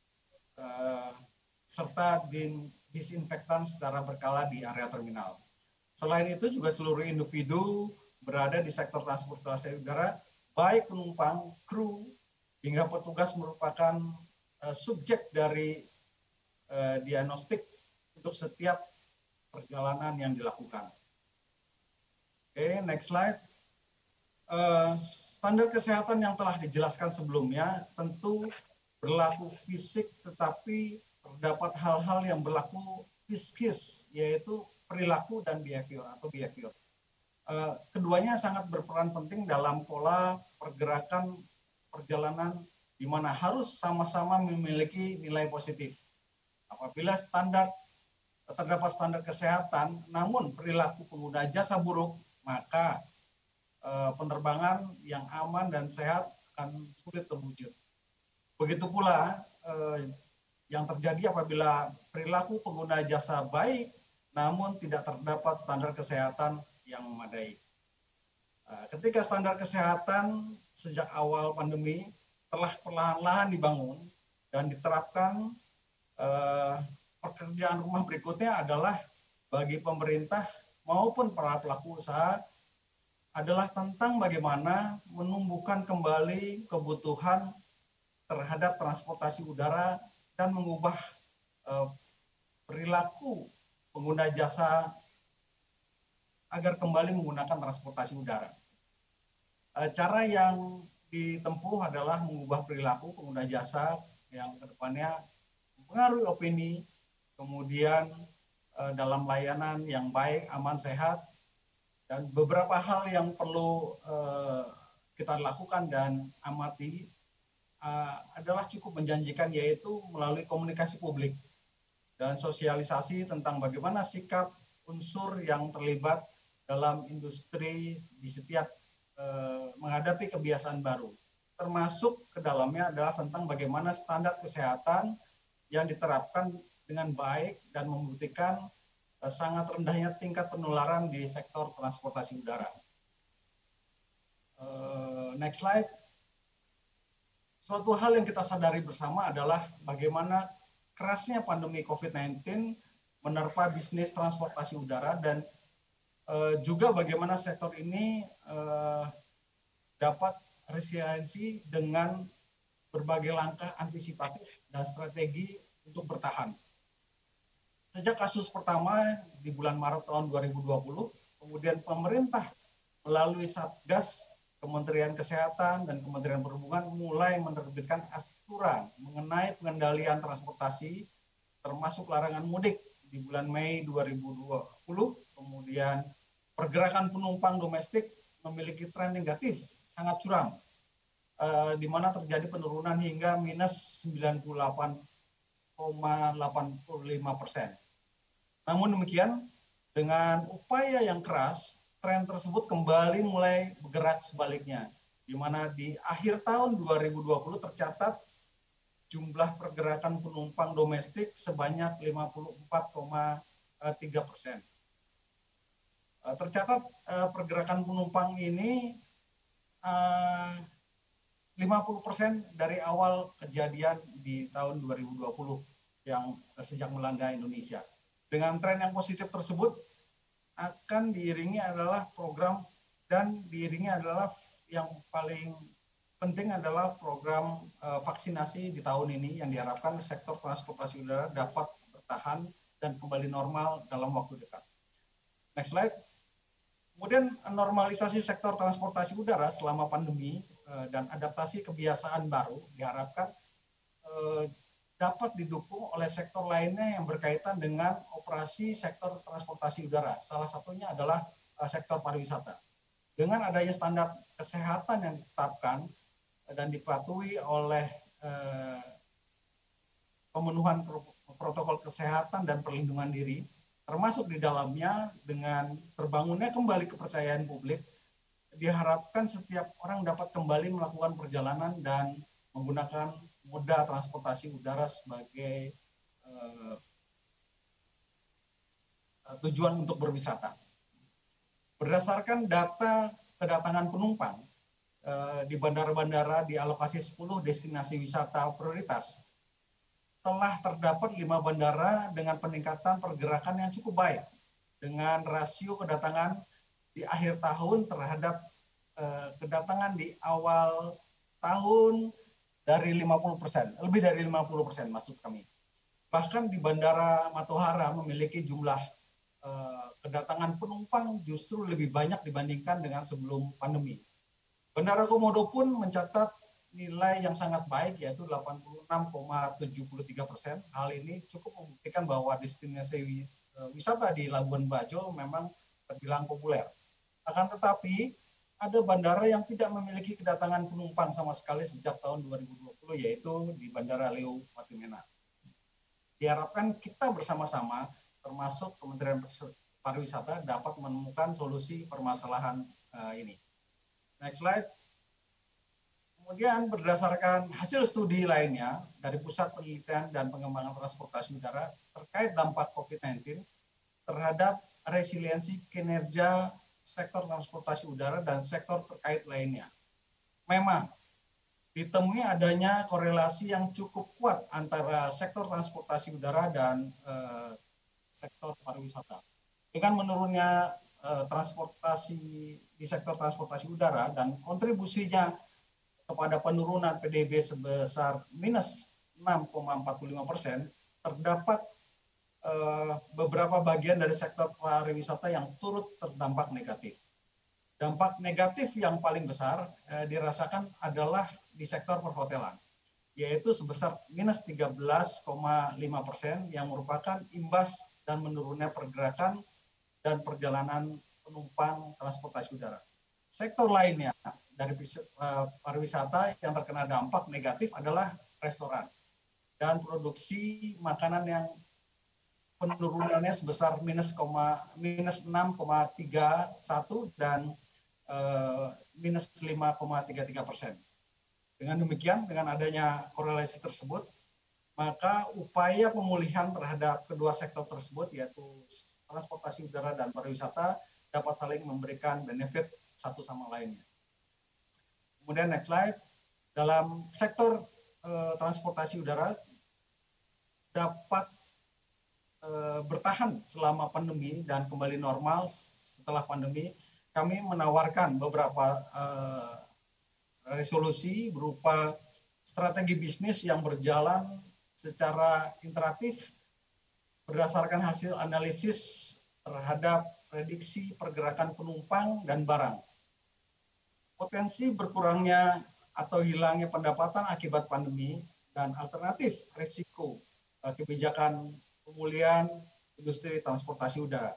serta disinfektan secara berkala di area terminal. Selain itu juga seluruh individu berada di sektor transportasi udara, baik penumpang, kru, hingga petugas merupakan subjek dari diagnostik untuk setiap perjalanan yang dilakukan. Oke, next slide. Standar kesehatan yang telah dijelaskan sebelumnya tentu berlaku fisik, tetapi terdapat hal-hal yang berlaku psikis, yaitu perilaku dan behavior atau behavior. Keduanya sangat berperan penting dalam pola pergerakan perjalanan di mana harus sama-sama memiliki nilai positif. Apabila terdapat standar kesehatan, namun perilaku pengguna jasa buruk, maka penerbangan yang aman dan sehat akan sulit terwujud. Begitu pula yang terjadi apabila perilaku pengguna jasa baik, namun tidak terdapat standar kesehatan yang memadai. Ketika standar kesehatan sejak awal pandemi telah perlahan-lahan dibangun dan diterapkan, pekerjaan rumah berikutnya adalah bagi pemerintah maupun para pelaku usaha adalah tentang bagaimana menumbuhkan kembali kebutuhan terhadap transportasi udara dan mengubah perilaku pengguna jasa agar kembali menggunakan transportasi udara. Cara yang ditempuh adalah mengubah perilaku pengguna jasa yang kedepannya mempengaruhi opini, kemudian dalam layanan yang baik, aman, sehat, dan beberapa hal yang perlu kita lakukan dan amati adalah cukup menjanjikan, yaitu melalui komunikasi publik dan sosialisasi tentang bagaimana sikap unsur yang terlibat dalam industri di setiap menghadapi kebiasaan baru. Termasuk ke dalamnya adalah tentang bagaimana standar kesehatan yang diterapkan dengan baik dan membuktikan sangat rendahnya tingkat penularan di sektor transportasi udara. Next slide. Suatu hal yang kita sadari bersama adalah bagaimana kerasnya pandemi COVID-19 menerpa bisnis transportasi udara dan juga bagaimana sektor ini dapat resiliensi dengan berbagai langkah antisipatif dan strategi untuk bertahan. Sejak kasus pertama di bulan Maret tahun 2020, kemudian pemerintah melalui Satgas, Kementerian Kesehatan, dan Kementerian Perhubungan mulai menerbitkan aturan mengenai pengendalian transportasi, termasuk larangan mudik di bulan Mei 2020, kemudian pergerakan penumpang domestik memiliki tren negatif, sangat curam, di mana terjadi penurunan hingga minus 98,85%. Namun demikian, dengan upaya yang keras, tren tersebut kembali mulai bergerak sebaliknya, di mana di akhir tahun 2020 tercatat jumlah pergerakan penumpang domestik sebanyak 54,3%. Tercatat pergerakan penumpang ini 50% dari awal kejadian di tahun 2020 yang sejak melanda Indonesia. Dengan tren yang positif tersebut, akan diiringi adalah program dan diiringi adalah yang paling penting adalah program vaksinasi di tahun ini yang diharapkan sektor transportasi udara dapat bertahan dan kembali normal dalam waktu dekat. Next slide. Kemudian normalisasi sektor transportasi udara selama pandemi dan adaptasi kebiasaan baru diharapkan dapat didukung oleh sektor lainnya yang berkaitan dengan operasi sektor transportasi udara. Salah satunya adalah sektor pariwisata. Dengan adanya standar kesehatan yang ditetapkan dan dipatuhi oleh pemenuhan protokol kesehatan dan perlindungan diri, termasuk di dalamnya dengan terbangunnya kembali kepercayaan publik, diharapkan setiap orang dapat kembali melakukan perjalanan dan menggunakan moda transportasi udara sebagai tujuan untuk berwisata. Berdasarkan data kedatangan penumpang di bandara-bandara di alokasi 10 destinasi wisata prioritas, telah terdapat 5 bandara dengan peningkatan pergerakan yang cukup baik dengan rasio kedatangan di akhir tahun terhadap kedatangan di awal tahun dari 50%, lebih dari 50% maksud kami. Bahkan di Bandara Matohara memiliki jumlah kedatangan penumpang justru lebih banyak dibandingkan dengan sebelum pandemi. Bandara Komodo pun mencatat nilai yang sangat baik yaitu 86,73%. Hal ini cukup membuktikan bahwa destinasi wisata di Labuan Bajo memang terbilang populer. Akan tetapi ada bandara yang tidak memiliki kedatangan penumpang sama sekali sejak tahun 2020 yaitu di Bandara Leo Watimena. Diharapkan kita bersama-sama termasuk Kementerian Pariwisata dapat menemukan solusi permasalahan ini. Next slide. Kemudian berdasarkan hasil studi lainnya dari Pusat Penelitian dan Pengembangan Transportasi Udara terkait dampak COVID-19 terhadap resiliensi kinerja sektor transportasi udara dan sektor terkait lainnya. Memang ditemui adanya korelasi yang cukup kuat antara sektor transportasi udara dan sektor pariwisata. Dengan menurunnya transportasi di sektor transportasi udara dan kontribusinya kepada penurunan PDB sebesar minus 6,45%, terdapat beberapa bagian dari sektor pariwisata yang turut terdampak negatif. Dampak negatif yang paling besar dirasakan adalah di sektor perhotelan, yaitu sebesar minus 13,5% yang merupakan imbas dan menurunnya pergerakan dan perjalanan penumpang transportasi udara. Sektor lainnya dari pariwisata yang terkena dampak negatif adalah restoran dan produksi makanan yang penurunannya sebesar minus 6,31 dan minus 5,33%. Dengan demikian, dengan adanya korelasi tersebut, maka upaya pemulihan terhadap kedua sektor tersebut yaitu transportasi udara dan pariwisata dapat saling memberikan benefit satu sama lainnya. Kemudian next slide, dalam sektor transportasi udara dapat bertahan selama pandemi dan kembali normal setelah pandemi. Kami menawarkan beberapa resolusi berupa strategi bisnis yang berjalan secara interaktif berdasarkan hasil analisis terhadap prediksi pergerakan penumpang dan barang. Potensi berkurangnya atau hilangnya pendapatan akibat pandemi dan alternatif risiko kebijakan pemulihan industri transportasi udara.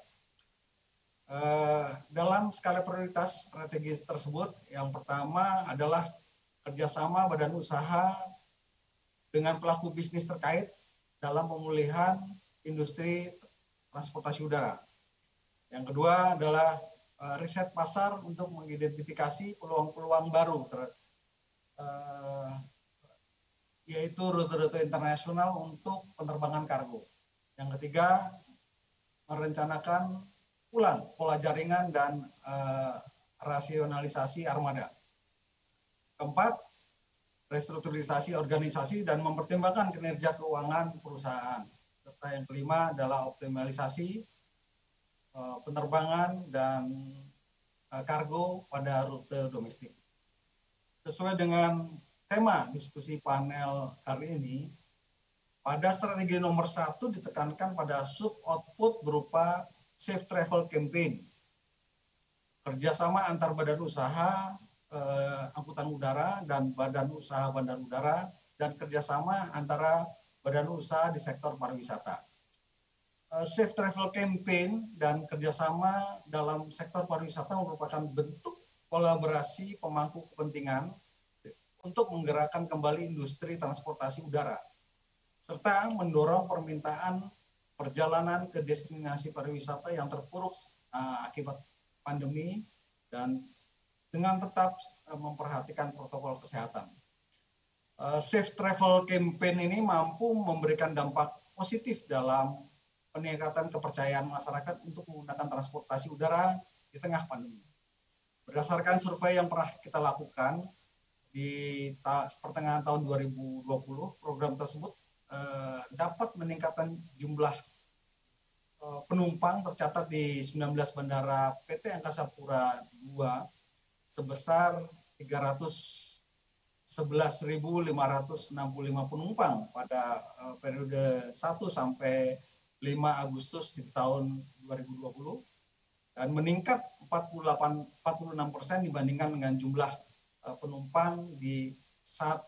Dalam skala prioritas strategis tersebut, yang pertama adalah kerjasama badan usaha dengan pelaku bisnis terkait dalam pemulihan industri transportasi udara. Yang kedua adalah riset pasar untuk mengidentifikasi peluang-peluang baru, yaitu rute-rute internasional untuk penerbangan kargo. Yang ketiga, merencanakan ulang pola jaringan dan rasionalisasi armada. Keempat, restrukturisasi organisasi dan mempertimbangkan kinerja keuangan perusahaan. Serta yang kelima adalah optimalisasi penerbangan dan kargo pada rute domestik. Sesuai dengan tema diskusi panel hari ini, pada strategi nomor 1 ditekankan pada sub output berupa Safe Travel Campaign, kerjasama antar badan usaha angkutan udara dan badan usaha bandar udara, dan kerjasama antara badan usaha di sektor pariwisata. Safe Travel Campaign dan kerjasama dalam sektor pariwisata merupakan bentuk kolaborasi pemangku kepentingan untuk menggerakkan kembali industri transportasi udara, serta mendorong permintaan perjalanan ke destinasi pariwisata yang terpuruk akibat pandemi dan dengan tetap memperhatikan protokol kesehatan. Safe Travel Campaign ini mampu memberikan dampak positif dalam peningkatan kepercayaan masyarakat untuk menggunakan transportasi udara di tengah pandemi. Berdasarkan survei yang pernah kita lakukan di pertengahan tahun 2020, program tersebut dapat meningkatkan jumlah penumpang tercatat di 19 bandara PT Angkasa Pura II sebesar 311.565 penumpang pada periode 1 sampai 5 Agustus di tahun 2020 dan meningkat 46% dibandingkan dengan jumlah penumpang di 1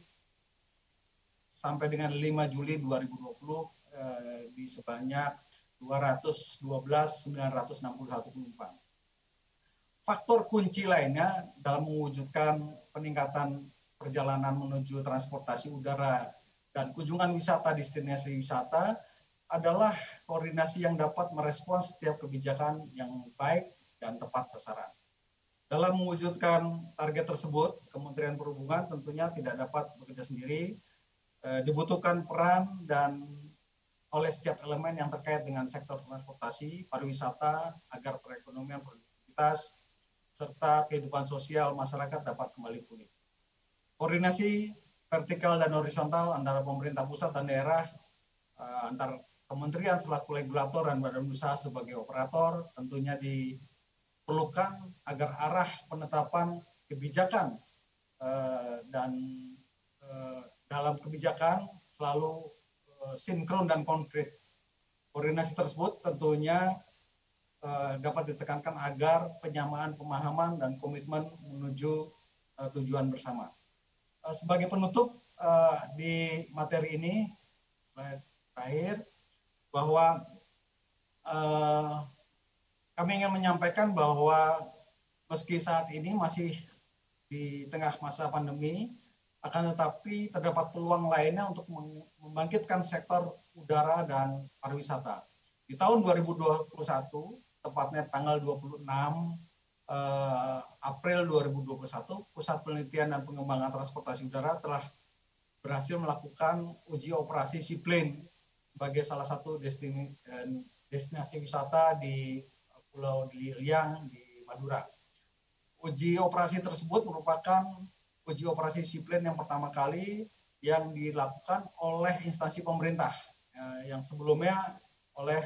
sampai dengan 5 Juli 2020 di sebanyak 212.961 penumpang. Faktor kunci lainnya dalam mewujudkan peningkatan perjalanan menuju transportasi udara dan kunjungan wisata destinasi wisata adalah koordinasi yang dapat merespons setiap kebijakan yang baik dan tepat sasaran. Dalam mewujudkan target tersebut, Kementerian Perhubungan tentunya tidak dapat bekerja sendiri. Dibutuhkan peran dan oleh setiap elemen yang terkait dengan sektor transportasi, pariwisata, agar perekonomian, produktivitas, serta kehidupan sosial masyarakat dapat kembali pulih. Koordinasi vertikal dan horizontal antara pemerintah pusat dan daerah, antar kementerian selaku regulator dan badan usaha sebagai operator tentunya diperlukan agar arah penetapan kebijakan dan dalam kebijakan selalu sinkron dan konkret. Koordinasi tersebut tentunya dapat ditekankan agar penyamaan pemahaman dan komitmen menuju tujuan bersama. Sebagai penutup di materi ini, slide terakhir, bahwa kami ingin menyampaikan bahwa meski saat ini masih di tengah masa pandemi, akan tetapi terdapat peluang lainnya untuk membangkitkan sektor udara dan pariwisata. Di tahun 2021, tepatnya tanggal 26 April 2021, Pusat Penelitian dan Pengembangan Transportasi Udara telah berhasil melakukan uji operasi seaplane sebagai salah satu destinasi wisata di Pulau Gili Liang di Madura. Uji operasi tersebut merupakan uji operasi seaplane yang pertama kali yang dilakukan oleh instansi pemerintah, yang sebelumnya oleh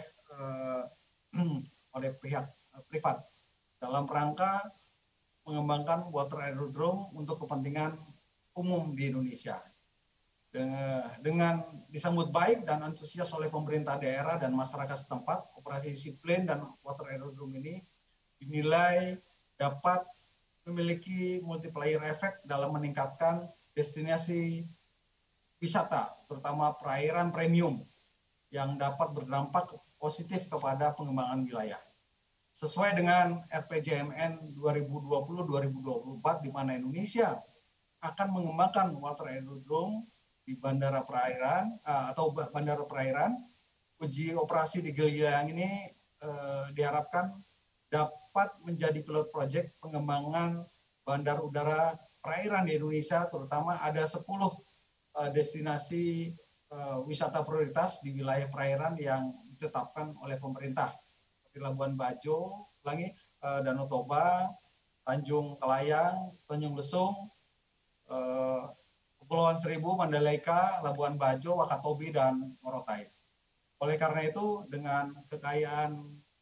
pihak privat dalam rangka mengembangkan water aerodrome untuk kepentingan umum di Indonesia. Dengan disambut baik dan antusias oleh pemerintah daerah dan masyarakat setempat, operasi seaplane dan water aerodrome ini dinilai dapat memiliki multiplier effect dalam meningkatkan destinasi wisata, terutama perairan premium, yang dapat berdampak positif kepada pengembangan wilayah. Sesuai dengan RPJMN 2020-2024, di mana Indonesia akan mengembangkan water aerodrome di bandara perairan atau bandara perairan, uji operasi di Gili Liang ini diharapkan dapat menjadi pilot project pengembangan bandar udara perairan di Indonesia, terutama ada 10 destinasi wisata prioritas di wilayah perairan yang ditetapkan oleh pemerintah, seperti Labuan Bajo, Danau Toba, Tanjung Kelayang, Tanjung Lesung, Kepulauan Seribu, Mandalika, Labuan Bajo, Wakatobi, dan Morotai. Oleh karena itu, dengan kekayaan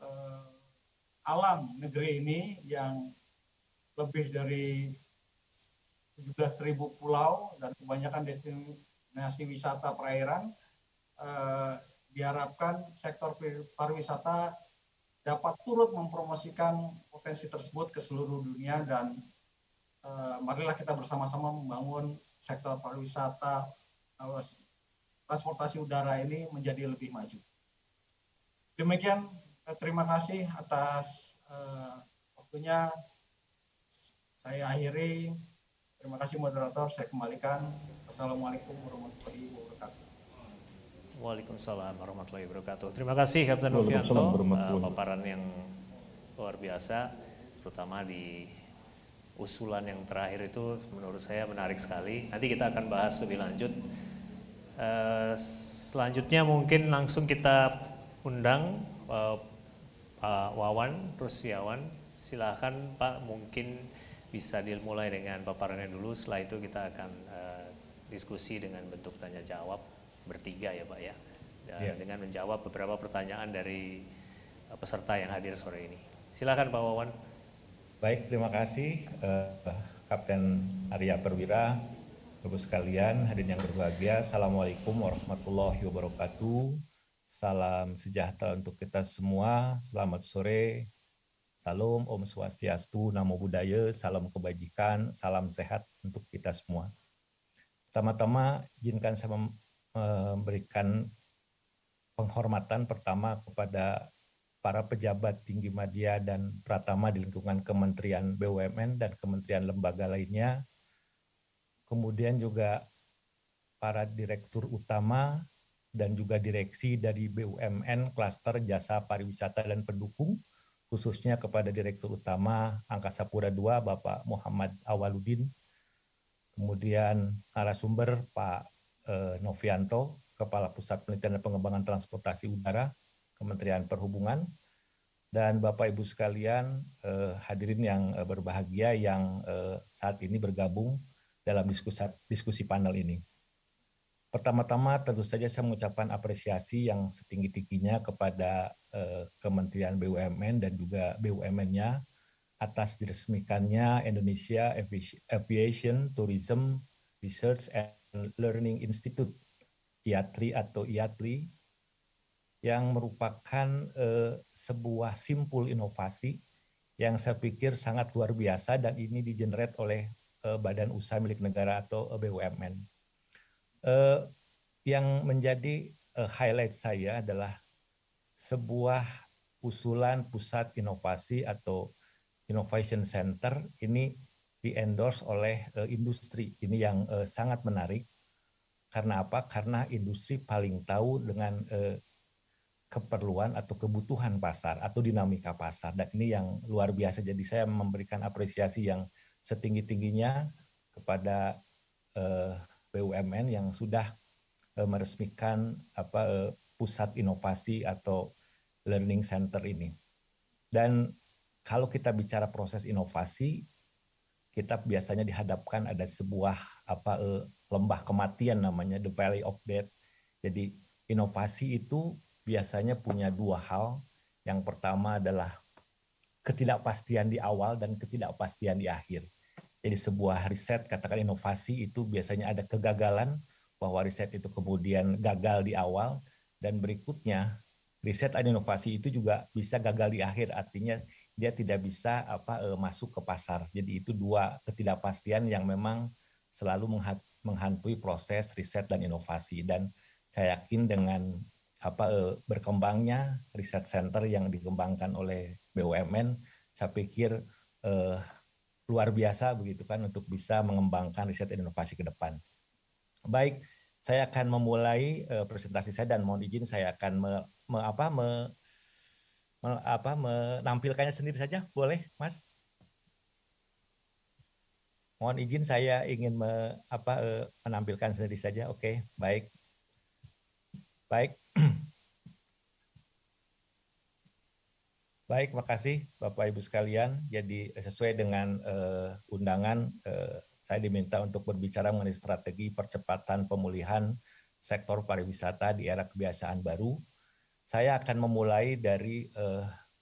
alam negeri ini yang lebih dari 17.000 pulau dan kebanyakan destinasi wisata perairan, diharapkan sektor pariwisata dapat turut mempromosikan potensi tersebut ke seluruh dunia dan marilah kita bersama-sama membangun sektor pariwisata, transportasi udara ini menjadi lebih maju. Demikian, terima kasih atas waktunya. Saya akhiri. Terima kasih moderator, saya kembalikan. Assalamualaikum warahmatullahi wabarakatuh. Waalaikumsalam warahmatullahi wabarakatuh. Terima kasih Kapten Novianto, paparan yang luar biasa, terutama di usulan yang terakhir itu menurut saya menarik sekali. Nanti kita akan bahas lebih lanjut. Selanjutnya mungkin langsung kita undang Pak Wawan Rusyawan. Silakan Pak, mungkin bisa dimulai dengan paparannya dulu. Setelah itu kita akan diskusi dengan bentuk tanya jawab bertiga ya Pak ya. Dan dengan menjawab beberapa pertanyaan dari peserta yang hadir sore ini. Silakan Pak Wawan. Baik, terima kasih Kapten Arya Perwira, Bapak sekalian, hadirin yang berbahagia. Assalamualaikum warahmatullahi wabarakatuh. Salam sejahtera untuk kita semua. Selamat sore. Salam Om Swastiastu, Namo Buddhaya, salam kebajikan, salam sehat untuk kita semua. Pertama-tama izinkan saya memberikan penghormatan pertama kepada para pejabat tinggi media dan pratama di lingkungan Kementerian BUMN dan kementerian lembaga lainnya. Kemudian juga para direktur utama dan juga direksi dari BUMN Klaster Jasa Pariwisata dan Pendukung, khususnya kepada Direktur Utama Angkasa Pura II, Bapak Muhammad Awaludin, kemudian narasumber Pak Novianto, Kepala Pusat Penelitian dan Pengembangan Transportasi Udara, Kementerian Perhubungan, dan Bapak Ibu sekalian, hadirin yang berbahagia yang saat ini bergabung dalam diskusi panel ini. Pertama-tama tentu saja saya mengucapkan apresiasi yang setinggi-tingginya kepada Kementerian BUMN dan juga BUMN-nya atas diresmikannya Indonesia Aviation Tourism Research and Learning Institute IATRI atau IATLI yang merupakan sebuah simpul inovasi yang saya pikir sangat luar biasa dan ini digenerate oleh badan usaha milik negara atau BUMN. Yang menjadi highlight saya adalah sebuah usulan pusat inovasi atau Innovation Center ini di-endorse oleh industri. Ini yang sangat menarik. Karena apa? Karena industri paling tahu dengan keperluan atau kebutuhan pasar atau dinamika pasar. Dan ini yang luar biasa. Jadi saya memberikan apresiasi yang setinggi-tingginya kepada BUMN yang sudah meresmikan pusat inovasi atau learning center ini. Dan kalau kita bicara proses inovasi, kita biasanya dihadapkan ada sebuah lembah kematian namanya the valley of death. Jadi inovasi itu biasanya punya dua hal. Yang pertama adalah ketidakpastian di awal dan ketidakpastian di akhir. Jadi sebuah riset, katakan inovasi itu biasanya ada kegagalan, bahwa riset itu kemudian gagal di awal, dan berikutnya riset dan inovasi itu juga bisa gagal di akhir, artinya dia tidak bisa masuk ke pasar. Jadi itu dua ketidakpastian yang memang selalu menghantui proses riset dan inovasi. Dan saya yakin dengan berkembangnya riset center yang dikembangkan oleh BUMN, saya pikir luar biasa begitu kan untuk bisa mengembangkan riset dan inovasi ke depan. Baik, saya akan memulai presentasi saya dan mohon izin saya akan menampilkannya sendiri saja, boleh Mas? Mohon izin saya ingin menampilkan sendiri saja. Oke, baik. Baik. Baik, makasih Bapak Ibu sekalian. Jadi sesuai dengan undangan, saya diminta untuk berbicara mengenai strategi percepatan pemulihan sektor pariwisata di era kebiasaan baru. Saya akan memulai dari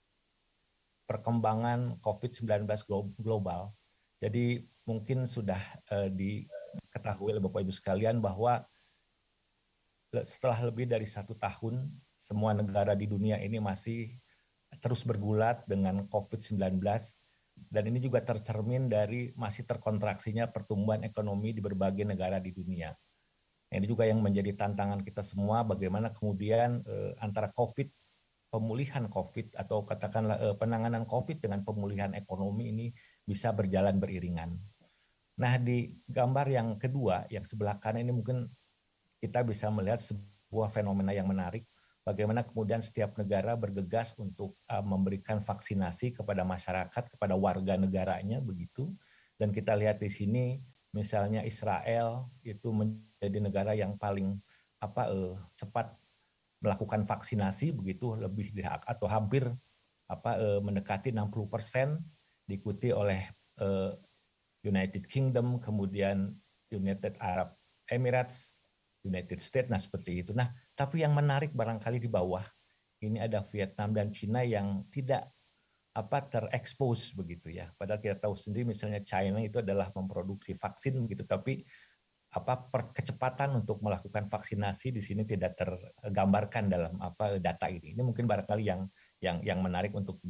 perkembangan COVID-19 global. Jadi mungkin sudah diketahui oleh Bapak Ibu sekalian bahwa setelah lebih dari 1 tahun, semua negara di dunia ini masih terus bergulat dengan COVID-19, dan ini juga tercermin dari masih terkontraksinya pertumbuhan ekonomi di berbagai negara di dunia. Ini juga yang menjadi tantangan kita semua, bagaimana kemudian antara pemulihan COVID atau katakanlah penanganan COVID dengan pemulihan ekonomi ini bisa berjalan beriringan. Nah, di gambar yang kedua, yang sebelah kanan ini mungkin kita bisa melihat sebuah fenomena yang menarik, bagaimana kemudian setiap negara bergegas untuk memberikan vaksinasi kepada masyarakat, kepada warga negaranya begitu. Dan kita lihat di sini misalnya Israel itu menjadi negara yang paling cepat melakukan vaksinasi begitu, lebih atau hampir mendekati 60%, diikuti oleh United Kingdom, kemudian United Arab Emirates, United States, nah seperti itu. Nah, tapi yang menarik barangkali di bawah ini ada Vietnam dan Cina yang tidak terekspos begitu ya. Padahal kita tahu sendiri misalnya China itu adalah memproduksi vaksin begitu, tapi kecepatan untuk melakukan vaksinasi di sini tidak tergambarkan dalam data ini. Ini mungkin barangkali yang menarik untuk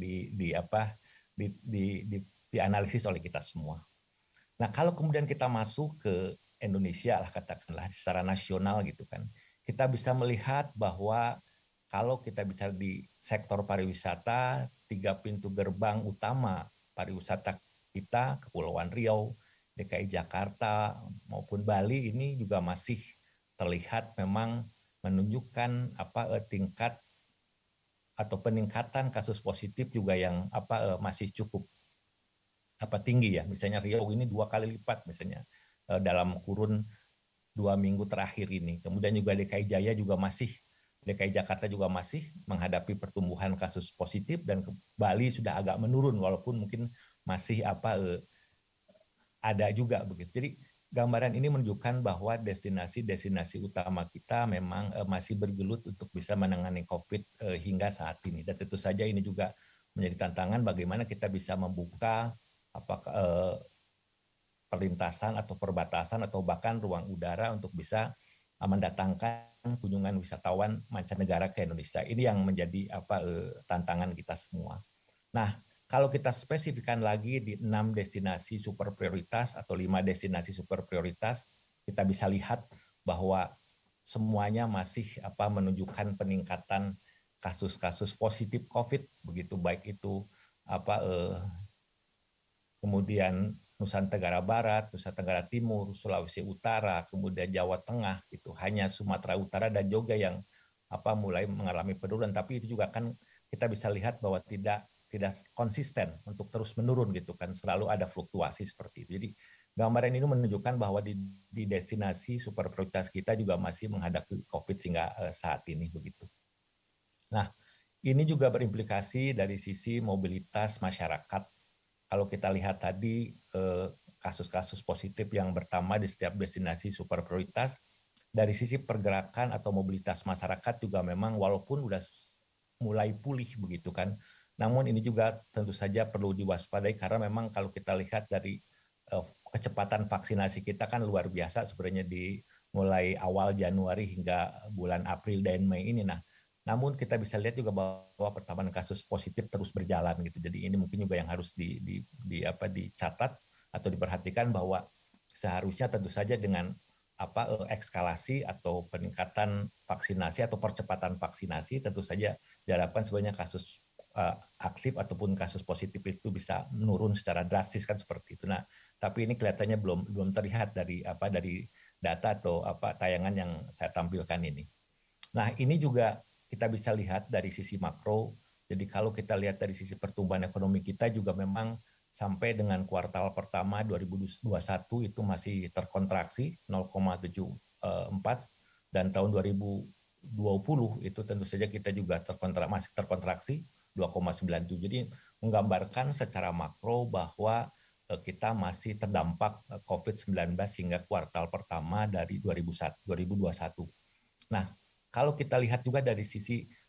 dianalisis oleh kita semua. Nah, kalau kemudian kita masuk ke Indonesia lah katakanlah secara nasional gitu kan, kita bisa melihat bahwa kalau kita bicara di sektor pariwisata, 3 pintu gerbang utama pariwisata kita, Kepulauan Riau, DKI Jakarta maupun Bali ini juga masih terlihat memang menunjukkan tingkat atau peningkatan kasus positif juga yang masih cukup tinggi ya. Misalnya Riau ini 2 kali lipat misalnya dalam kurun 2 minggu terakhir ini. Kemudian juga DKI Jakarta juga masih menghadapi pertumbuhan kasus positif, dan Bali sudah agak menurun walaupun mungkin masih ada juga begitu. Jadi gambaran ini menunjukkan bahwa destinasi utama kita memang masih bergelut untuk bisa menangani COVID hingga saat ini. Dan tentu saja ini juga menjadi tantangan bagaimana kita bisa membuka perlintasan atau perbatasan atau bahkan ruang udara untuk bisa mendatangkan kunjungan wisatawan mancanegara ke Indonesia. Ini yang menjadi tantangan kita semua. Nah, kalau kita spesifikkan lagi di 6 destinasi super prioritas atau 5 destinasi super prioritas, kita bisa lihat bahwa semuanya masih menunjukkan peningkatan kasus-kasus positif COVID begitu, baik itu kemudian Nusa Tenggara Barat, Nusa Tenggara Timur, Sulawesi Utara, kemudian Jawa Tengah, itu hanya Sumatera Utara dan juga yang mulai mengalami penurunan. Tapi itu juga kan kita bisa lihat bahwa tidak konsisten untuk terus menurun gitu kan, selalu ada fluktuasi seperti itu. Jadi gambaran ini menunjukkan bahwa di destinasi super prioritas kita juga masih menghadapi COVID hingga saat ini begitu. Nah, ini juga berimplikasi dari sisi mobilitas masyarakat. Kalau kita lihat tadi kasus-kasus positif yang bertambah di setiap destinasi super prioritas, dari sisi pergerakan atau mobilitas masyarakat juga memang walaupun sudah mulai pulih begitu kan, namun ini juga tentu saja perlu diwaspadai karena memang kalau kita lihat dari kecepatan vaksinasi kita kan luar biasa sebenarnya di mulai awal Januari hingga bulan April dan Mei ini. Nah, namun kita bisa lihat juga bahwa pertambahan kasus positif terus berjalan gitu. Jadi ini mungkin juga yang harus dicatat atau diperhatikan bahwa seharusnya tentu saja dengan ekskalasi atau peningkatan vaksinasi atau percepatan vaksinasi tentu saja diharapkan sebenarnya kasus aktif ataupun kasus positif itu bisa menurun secara drastis kan seperti itu. Nah, tapi ini kelihatannya belum terlihat dari data atau tayangan yang saya tampilkan ini. Nah, ini juga kita bisa lihat dari sisi makro. Jadi kalau kita lihat dari sisi pertumbuhan ekonomi kita juga memang sampai dengan kuartal pertama 2021 itu masih terkontraksi 0,74 dan tahun 2020 itu tentu saja kita juga masih terkontraksi 2,97. Jadi menggambarkan secara makro bahwa kita masih terdampak COVID-19 hingga kuartal pertama dari 2021. Nah, kalau kita lihat juga dari sisi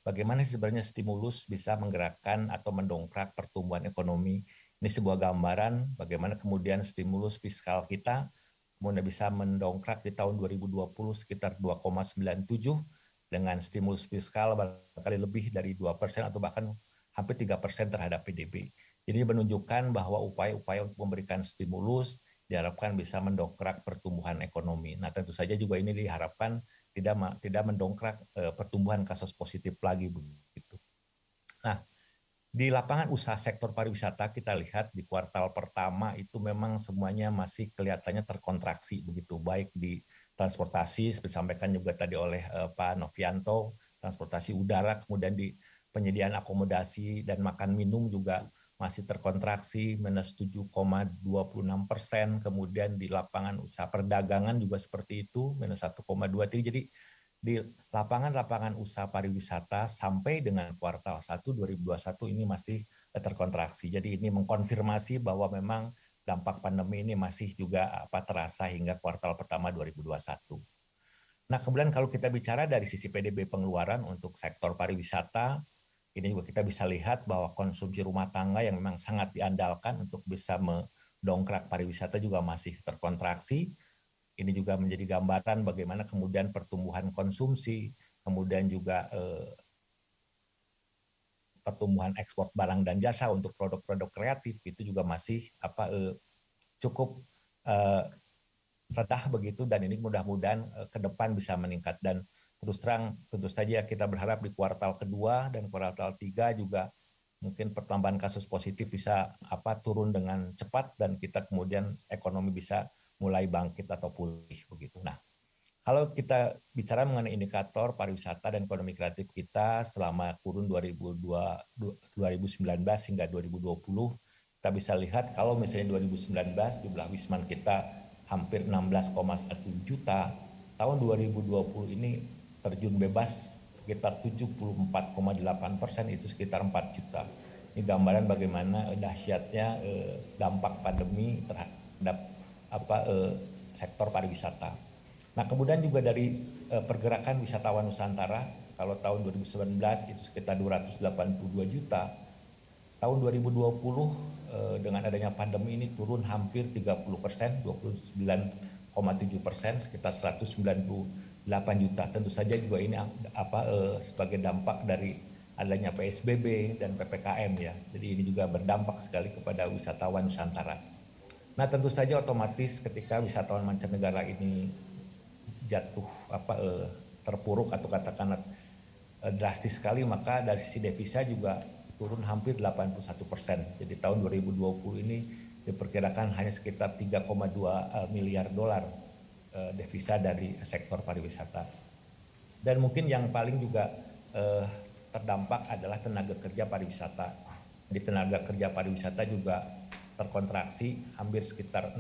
bagaimana sebenarnya stimulus bisa menggerakkan atau mendongkrak pertumbuhan ekonomi. Ini sebuah gambaran bagaimana kemudian stimulus fiskal kita kemudian bisa mendongkrak di tahun 2020 sekitar 2,97 dengan stimulus fiskal barangkali lebih dari 2% atau bahkan hampir 3% terhadap PDB. Jadi menunjukkan bahwa upaya-upaya untuk memberikan stimulus diharapkan bisa mendongkrak pertumbuhan ekonomi. Nah, tentu saja juga ini diharapkan tidak mendongkrak pertumbuhan kasus positif lagi begitu. Nah, di lapangan usaha sektor pariwisata kita lihat di kuartal pertama itu memang semuanya masih kelihatannya terkontraksi begitu, baik di transportasi seperti disampaikan juga tadi oleh Pak Novianto, transportasi udara, kemudian di penyediaan akomodasi dan makan minum juga masih terkontraksi minus 7,26%, kemudian di lapangan usaha perdagangan juga seperti itu minus 1,23. Jadi di lapangan usaha pariwisata sampai dengan kuartal 1 2021 ini masih terkontraksi. Jadi ini mengkonfirmasi bahwa memang dampak pandemi ini masih juga terasa hingga kuartal pertama 2021. Nah, kemudian kalau kita bicara dari sisi PDB pengeluaran untuk sektor pariwisata, ini juga kita bisa lihat bahwa konsumsi rumah tangga yang memang sangat diandalkan untuk bisa mendongkrak pariwisata juga masih terkontraksi. Ini juga menjadi gambaran bagaimana kemudian pertumbuhan konsumsi, kemudian juga pertumbuhan ekspor barang dan jasa untuk produk-produk kreatif itu juga masih cukup rendah begitu, dan ini mudah-mudahan ke depan bisa meningkat. Dan terus terang tentu saja kita berharap di kuartal kedua dan kuartal 3 juga mungkin pertambahan kasus positif bisa turun dengan cepat dan kita kemudian ekonomi bisa mulai bangkit atau pulih begitu. Nah, kalau kita bicara mengenai indikator pariwisata dan ekonomi kreatif kita selama kurun 2019 hingga 2020, kita bisa lihat kalau misalnya 2019 jumlah wisman kita hampir 16,1 juta, tahun 2020 ini terjun bebas sekitar 74,8%, itu sekitar 4 juta. Ini gambaran bagaimana dahsyatnya dampak pandemi terhadap sektor pariwisata. Nah, kemudian juga dari pergerakan wisatawan Nusantara, kalau tahun 2019 itu sekitar 282 juta, tahun 2020 dengan adanya pandemi ini turun hampir 30%, 29,7%, sekitar 198 juta. Tentu saja juga ini sebagai dampak dari adanya PSBB dan PPKM ya. Jadi ini juga berdampak sekali kepada wisatawan Nusantara. Nah, tentu saja otomatis ketika wisatawan mancanegara ini jatuh terpuruk atau katakanlah drastis sekali, maka dari sisi devisa juga turun hampir 81%. Jadi tahun 2020 ini diperkirakan hanya sekitar 3,2 miliar dolar devisa dari sektor pariwisata. Dan mungkin yang paling juga terdampak adalah tenaga kerja pariwisata. Di tenaga kerja pariwisata juga terkontraksi hampir sekitar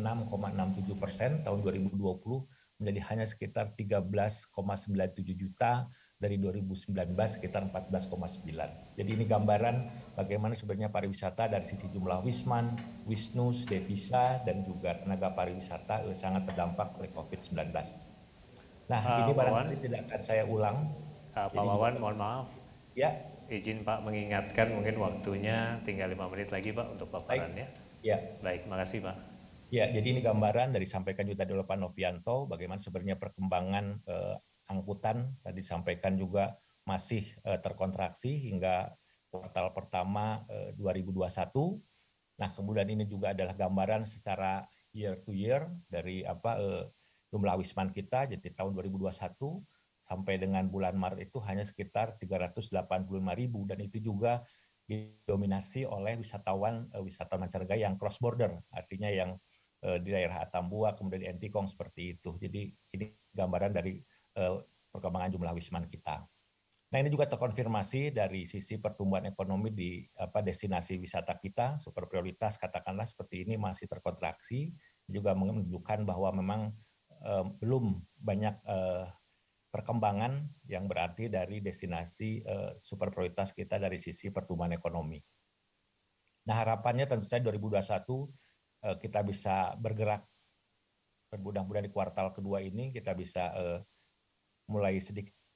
6,67% tahun 2020 menjadi hanya sekitar 13,97 juta, dari 2019 sekitar 14,9. Jadi ini gambaran bagaimana sebenarnya pariwisata dari sisi jumlah wisman, wisnus, devisa, dan juga tenaga pariwisata sangat terdampak oleh COVID-19. Nah, ini barangkali tidak akan saya ulang. Pak Wawan, mohon maaf. Ya. Izin Pak mengingatkan mungkin waktunya tinggal 5 menit lagi Pak untuk paparannya. Ya. Baik, makasih Pak. Ya, jadi ini gambaran dari sampaikan juga dari Pak Novianto bagaimana sebenarnya perkembangan angkutan tadi disampaikan juga masih terkontraksi hingga kuartal pertama 2021. Nah, kemudian ini juga adalah gambaran secara year to year dari jumlah wisman kita. Jadi tahun 2021 sampai dengan bulan Maret itu hanya sekitar 385.000, dan itu juga didominasi oleh wisatawan mancanegara yang cross border, artinya yang di daerah Atambua kemudian di Entikong seperti itu. Jadi ini gambaran dari perkembangan jumlah wisman kita. Nah, ini juga terkonfirmasi dari sisi pertumbuhan ekonomi di destinasi wisata kita, super prioritas katakanlah seperti ini masih terkontraksi, juga menunjukkan bahwa memang belum banyak perkembangan yang berarti dari destinasi super prioritas kita dari sisi pertumbuhan ekonomi. Nah, harapannya tentu saja 2021 kita bisa bergerak, mudah-mudahan di kuartal kedua ini kita bisa mulai sedikit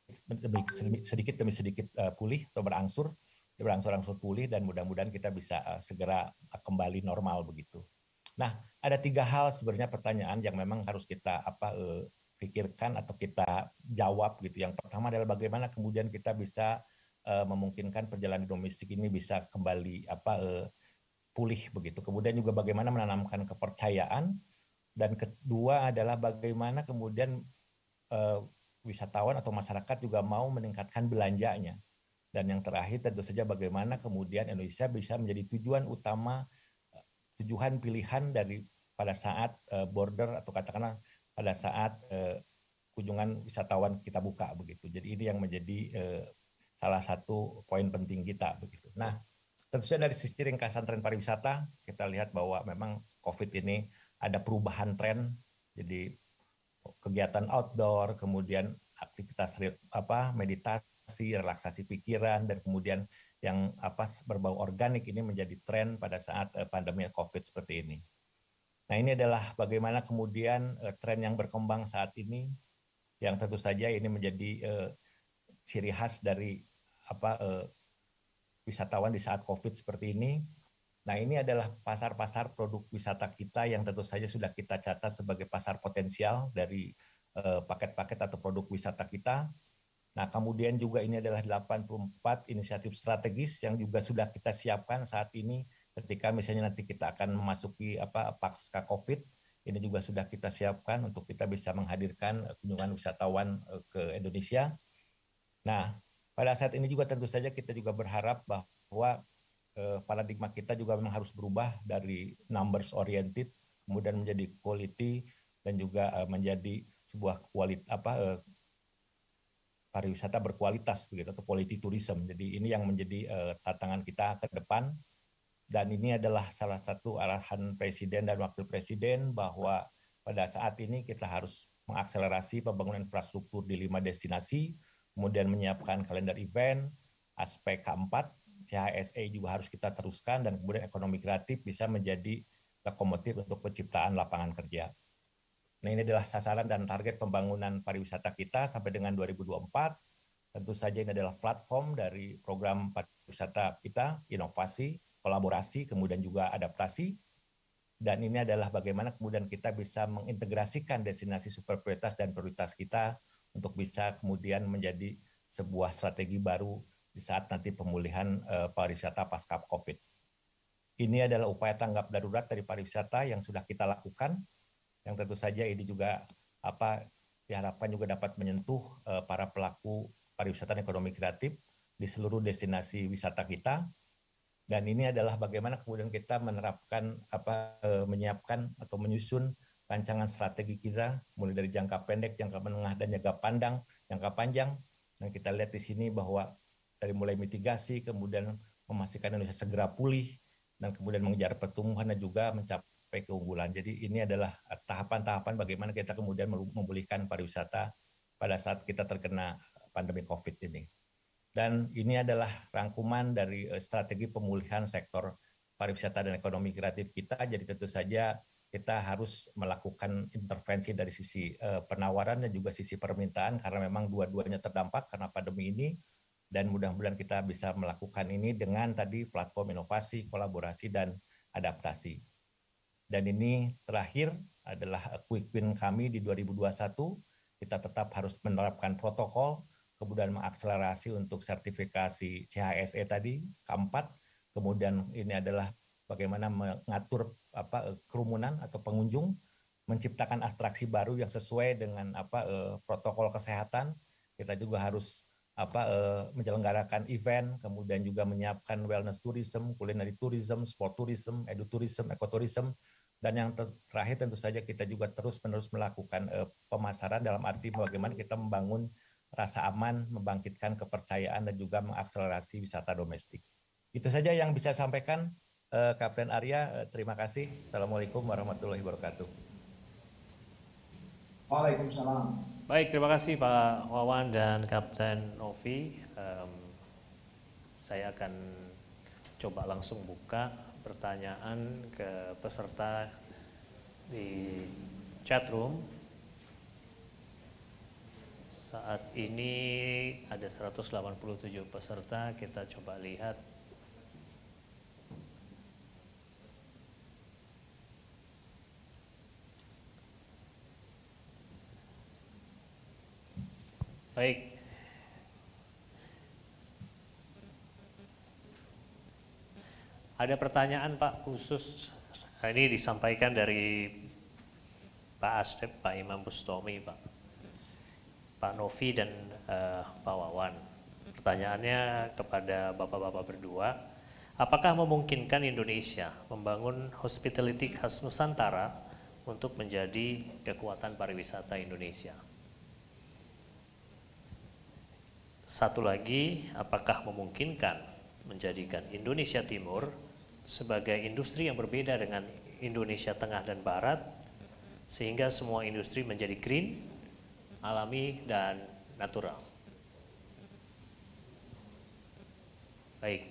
sedikit demi sedikit pulih atau berangsur-angsur pulih, dan mudah-mudahan kita bisa segera kembali normal begitu. Nah, ada 3 hal sebenarnya pertanyaan yang memang harus kita pikirkan atau kita jawab gitu. Yang pertama adalah bagaimana kemudian kita bisa memungkinkan perjalanan domestik ini bisa kembali pulih begitu. Kemudian juga bagaimana menanamkan kepercayaan, dan kedua adalah bagaimana kemudian wisatawan atau masyarakat juga mau meningkatkan belanjanya. Dan yang terakhir tentu saja bagaimana kemudian Indonesia bisa menjadi tujuan utama, tujuan pilihan dari pada saat border atau katakanlah pada saat kunjungan wisatawan kita buka begitu. Jadi ini yang menjadi salah satu poin penting kita begitu. Nah, tentu saja dari sisi ringkasan tren pariwisata kita lihat bahwa memang COVID ini ada perubahan tren. Jadi kegiatan outdoor, kemudian aktivitas meditasi, relaksasi pikiran, dan kemudian yang berbau organik ini menjadi tren pada saat pandemi COVID seperti ini. Nah, ini adalah bagaimana kemudian tren yang berkembang saat ini, yang tentu saja ini menjadi ciri khas dari wisatawan di saat COVID seperti ini. Nah, ini adalah pasar-pasar produk wisata kita yang tentu saja sudah kita catat sebagai pasar potensial dari paket-paket atau produk wisata kita. Nah, kemudian juga ini adalah 84 inisiatif strategis yang juga sudah kita siapkan saat ini ketika misalnya nanti kita akan memasuki pasca COVID, ini juga sudah kita siapkan untuk kita bisa menghadirkan kunjungan wisatawan ke Indonesia. Nah, pada saat ini juga tentu saja kita juga berharap bahwa paradigma kita juga memang harus berubah dari numbers oriented kemudian menjadi quality dan juga menjadi sebuah pariwisata berkualitas begitu, atau quality tourism. Jadi ini yang menjadi tantangan kita ke depan, dan ini adalah salah satu arahan Presiden dan Wakil Presiden bahwa pada saat ini kita harus mengakselerasi pembangunan infrastruktur di 5 destinasi, kemudian menyiapkan kalender event, aspek keempat, CHSE juga harus kita teruskan, dan kemudian ekonomi kreatif bisa menjadi lokomotif untuk penciptaan lapangan kerja. Nah, ini adalah sasaran dan target pembangunan pariwisata kita sampai dengan 2024. Tentu saja ini adalah platform dari program pariwisata kita, inovasi, kolaborasi, kemudian juga adaptasi. Dan ini adalah bagaimana kemudian kita bisa mengintegrasikan destinasi super prioritas dan prioritas kita untuk bisa kemudian menjadi sebuah strategi baru di saat nanti pemulihan pariwisata pasca COVID. Ini adalah upaya tanggap darurat dari pariwisata yang sudah kita lakukan, yang tentu saja ini juga diharapkan juga dapat menyentuh para pelaku pariwisata dan ekonomi kreatif di seluruh destinasi wisata kita. Dan ini adalah bagaimana kemudian kita menerapkan menyiapkan atau menyusun rancangan strategi kita mulai dari jangka pendek, jangka menengah, dan jangka panjang. Dan kita lihat di sini bahwa dari mulai mitigasi, kemudian memastikan Indonesia segera pulih, dan kemudian mengejar pertumbuhan dan juga mencapai keunggulan. Jadi ini adalah tahapan-tahapan bagaimana kita kemudian memulihkan pariwisata pada saat kita terkena pandemi COVID ini. Dan ini adalah rangkuman dari strategi pemulihan sektor pariwisata dan ekonomi kreatif kita. Jadi tentu saja kita harus melakukan intervensi dari sisi penawaran dan juga sisi permintaan, karena memang dua-duanya terdampak karena pandemi ini. Dan mudah-mudahan kita bisa melakukan ini dengan tadi platform inovasi, kolaborasi, dan adaptasi. Dan ini terakhir adalah quick win kami di 2021. Kita tetap harus menerapkan protokol, kemudian mengakselerasi untuk sertifikasi CHSE tadi, keempat. Kemudian ini adalah bagaimana mengatur kerumunan atau pengunjung, menciptakan atraksi baru yang sesuai dengan protokol kesehatan. Kita juga harus menyelenggarakan event, kemudian juga menyiapkan wellness tourism, culinary tourism, sport tourism, edutourism, ecotourism, dan yang terakhir tentu saja kita juga terus-menerus melakukan pemasaran dalam arti bagaimana kita membangun rasa aman, membangkitkan kepercayaan, dan juga mengakselerasi wisata domestik. Itu saja yang bisa saya sampaikan, Kapten Arya. Terima kasih. Assalamualaikum warahmatullahi wabarakatuh. Waalaikumsalam. Baik, terima kasih Pak Wawan dan Kapten Novi. Saya akan coba langsung buka pertanyaan ke peserta di chat room. Saat ini ada 187 peserta, kita coba lihat. Baik. Ada pertanyaan Pak khusus, ini disampaikan dari Pak Asdep, Pak Imam Bustomi, Pak Novi dan Pak Wawan. Pertanyaannya kepada Bapak-Bapak berdua, apakah memungkinkan Indonesia membangun hospitality khas Nusantara untuk menjadi kekuatan pariwisata Indonesia? Satu lagi, apakah memungkinkan menjadikan Indonesia Timur sebagai industri yang berbeda dengan Indonesia Tengah dan Barat, sehingga semua industri menjadi green, alami, dan natural? Baik,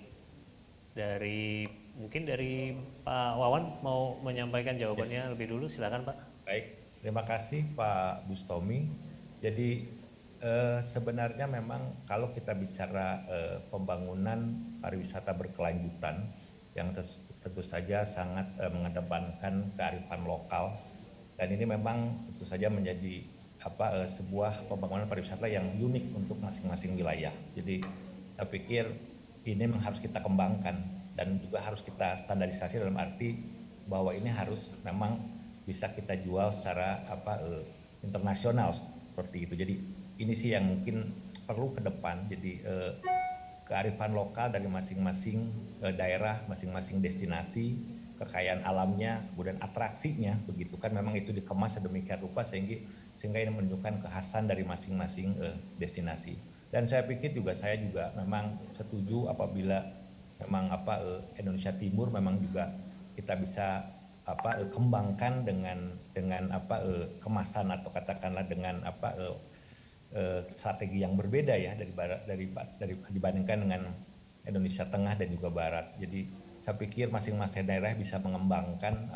mungkin dari Pak Wawan mau menyampaikan jawabannya lebih dulu, silakan Pak. Baik, terima kasih Pak Bustomi. Jadi sebenarnya memang kalau kita bicara pembangunan pariwisata berkelanjutan yang tentu saja sangat mengedepankan kearifan lokal, dan ini memang tentu saja menjadi sebuah pembangunan pariwisata yang unik untuk masing-masing wilayah. Jadi saya pikir ini memang harus kita kembangkan dan juga harus kita standarisasi dalam arti bahwa ini harus memang bisa kita jual secara internasional seperti itu. Jadi ini sih yang mungkin perlu ke depan. Jadi kearifan lokal dari masing-masing daerah, masing-masing destinasi, kekayaan alamnya, kemudian atraksinya, begitu kan memang itu dikemas sedemikian rupa sehingga ini menunjukkan kekhasan dari masing-masing destinasi. Dan saya pikir saya juga memang setuju apabila memang Indonesia Timur memang juga kita bisa kembangkan dengan kemasan atau katakanlah dengan strategi yang berbeda ya dibandingkan dengan Indonesia Tengah dan juga Barat. Jadi saya pikir masing-masing daerah bisa mengembangkan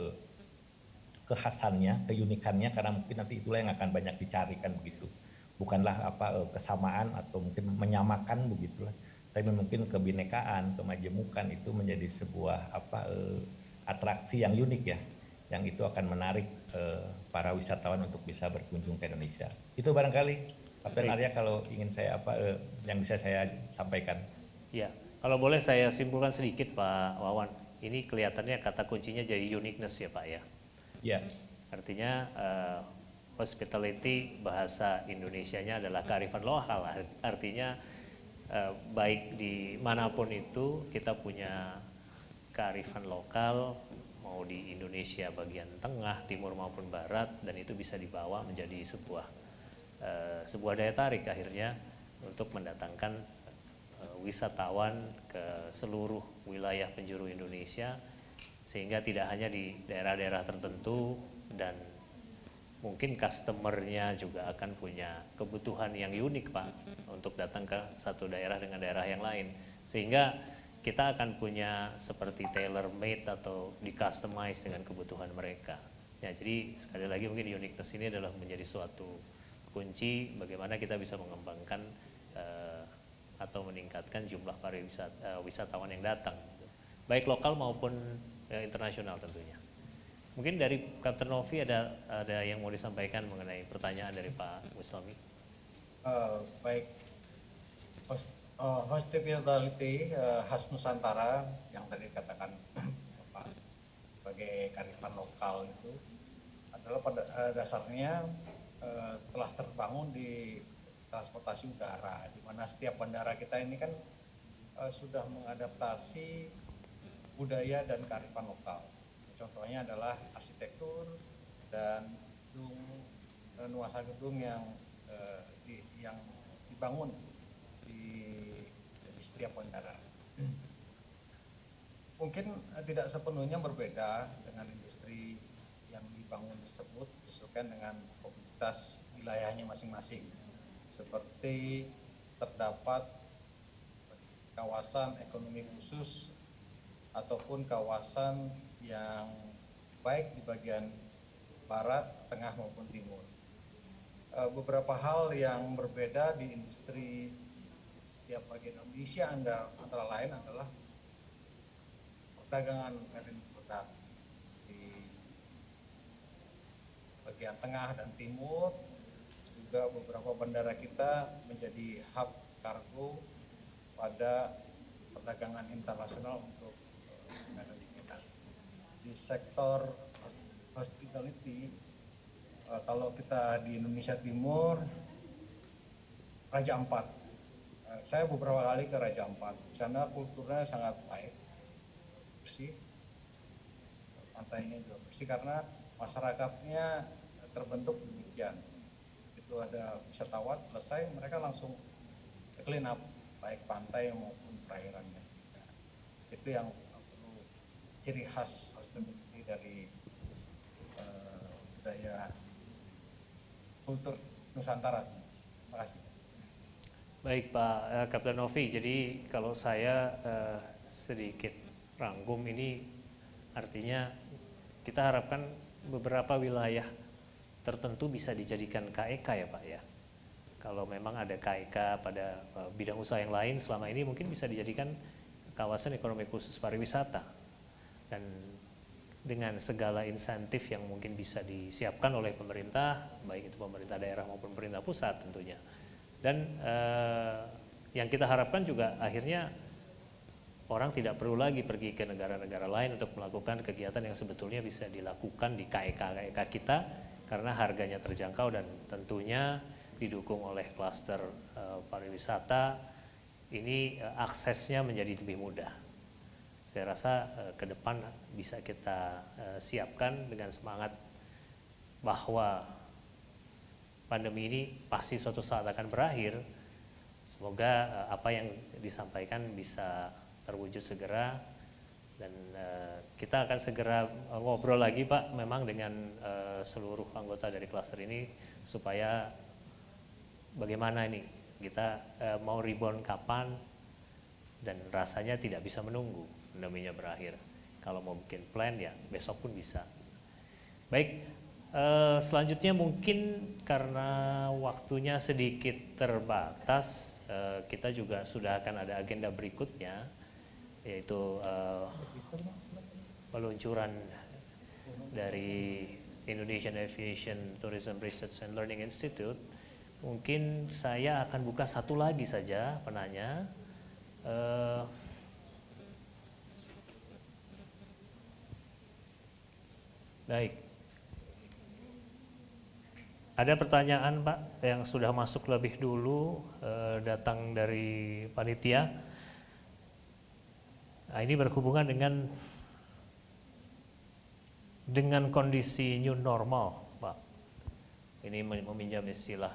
kekhasannya, keunikannya, karena mungkin nanti itulah yang akan banyak dicarikan begitu. Bukanlah kesamaan atau mungkin menyamakan begitulah, tapi mungkin kebinekaan, kemajemukan itu menjadi sebuah atraksi yang unik ya, yang itu akan menarik para wisatawan untuk bisa berkunjung ke Indonesia. Itu barangkali Kapten Arya kalau ingin saya yang bisa saya sampaikan. Ya, kalau boleh saya simpulkan sedikit Pak Wawan. Ini kelihatannya kata kuncinya jadi uniqueness ya Pak ya. Ya. Artinya hospitality bahasa Indonesianya adalah kearifan lokal. Artinya baik di manapun itu kita punya kearifan lokal, mau di Indonesia bagian tengah, timur maupun barat, dan itu bisa dibawa menjadi sebuah daya tarik akhirnya untuk mendatangkan wisatawan ke seluruh wilayah penjuru Indonesia, sehingga tidak hanya di daerah-daerah tertentu, dan mungkin customernya juga akan punya kebutuhan yang unik Pak untuk datang ke satu daerah dengan daerah yang lain, sehingga kita akan punya seperti tailor made atau di customize dengan kebutuhan mereka. Ya, jadi sekali lagi mungkin uniqueness ini adalah menjadi suatu kunci bagaimana kita bisa mengembangkan atau meningkatkan jumlah wisatawan yang datang, baik lokal maupun internasional tentunya. Mungkin dari Kapten Novi ada yang mau disampaikan mengenai pertanyaan dari Pak Bustomi. Baik, hospitality khas Nusantara yang tadi dikatakan Pak sebagai kearifan lokal itu adalah pada dasarnya telah terbangun di transportasi udara, di mana setiap bandara kita ini kan sudah mengadaptasi budaya dan kearifan lokal. Contohnya adalah arsitektur dan nuansa gedung yang dibangun di setiap bandara. Mungkin tidak sepenuhnya berbeda dengan industri yang dibangun tersebut, disesuaikan dengan komunitas wilayahnya masing-masing. Seperti terdapat kawasan ekonomi khusus ataupun kawasan yang baik di bagian barat, tengah maupun timur. beberapa hal yang berbeda di industri setiap bagian Indonesia, antara lain adalah perdagangan medan produk di bagian tengah dan timur. Juga beberapa bandara kita menjadi hub kargo pada perdagangan internasional untuk medan. Di sektor hospitality, kalau kita di Indonesia Timur, Raja Ampat. Saya beberapa kali ke Raja Ampat. Di sana kulturnya sangat baik, bersih, pantainya juga bersih karena masyarakatnya terbentuk demikian. Itu ada wisatawan selesai, mereka langsung clean up baik pantai maupun perairannya. Itu yang perlu ciri khas hospitality dari budaya kultur Nusantara. Terima kasih. Baik Pak Kapten Novi, jadi kalau saya sedikit rangkum ini artinya kita harapkan beberapa wilayah tertentu bisa dijadikan KEK ya Pak ya. Kalau memang ada KEK pada bidang usaha yang lain selama ini mungkin bisa dijadikan kawasan ekonomi khusus pariwisata. Dan dengan segala insentif yang mungkin bisa disiapkan oleh pemerintah, baik itu pemerintah daerah maupun pemerintah pusat tentunya. Dan yang kita harapkan juga akhirnya orang tidak perlu lagi pergi ke negara-negara lain untuk melakukan kegiatan yang sebetulnya bisa dilakukan di KEK kita karena harganya terjangkau dan tentunya didukung oleh klaster pariwisata, ini aksesnya menjadi lebih mudah. Saya rasa ke depan bisa kita siapkan dengan semangat bahwa pandemi ini pasti suatu saat akan berakhir. Semoga apa yang disampaikan bisa terwujud segera dan kita akan segera ngobrol lagi Pak memang dengan seluruh anggota dari klaster ini supaya bagaimana ini kita mau rebound kapan dan rasanya tidak bisa menunggu pandeminya berakhir. Kalau mau bikin plan ya besok pun bisa. Baik. Selanjutnya mungkin karena waktunya sedikit terbatas, kita juga sudah akan ada agenda berikutnya, yaitu peluncuran dari Indonesian Aviation Tourism Research and Learning Institute. Mungkin saya akan buka satu lagi saja penanya. Baik. Ada pertanyaan Pak yang sudah masuk lebih dulu datang dari panitia. Nah, ini berhubungan dengan kondisi new normal Pak. Ini meminjam istilah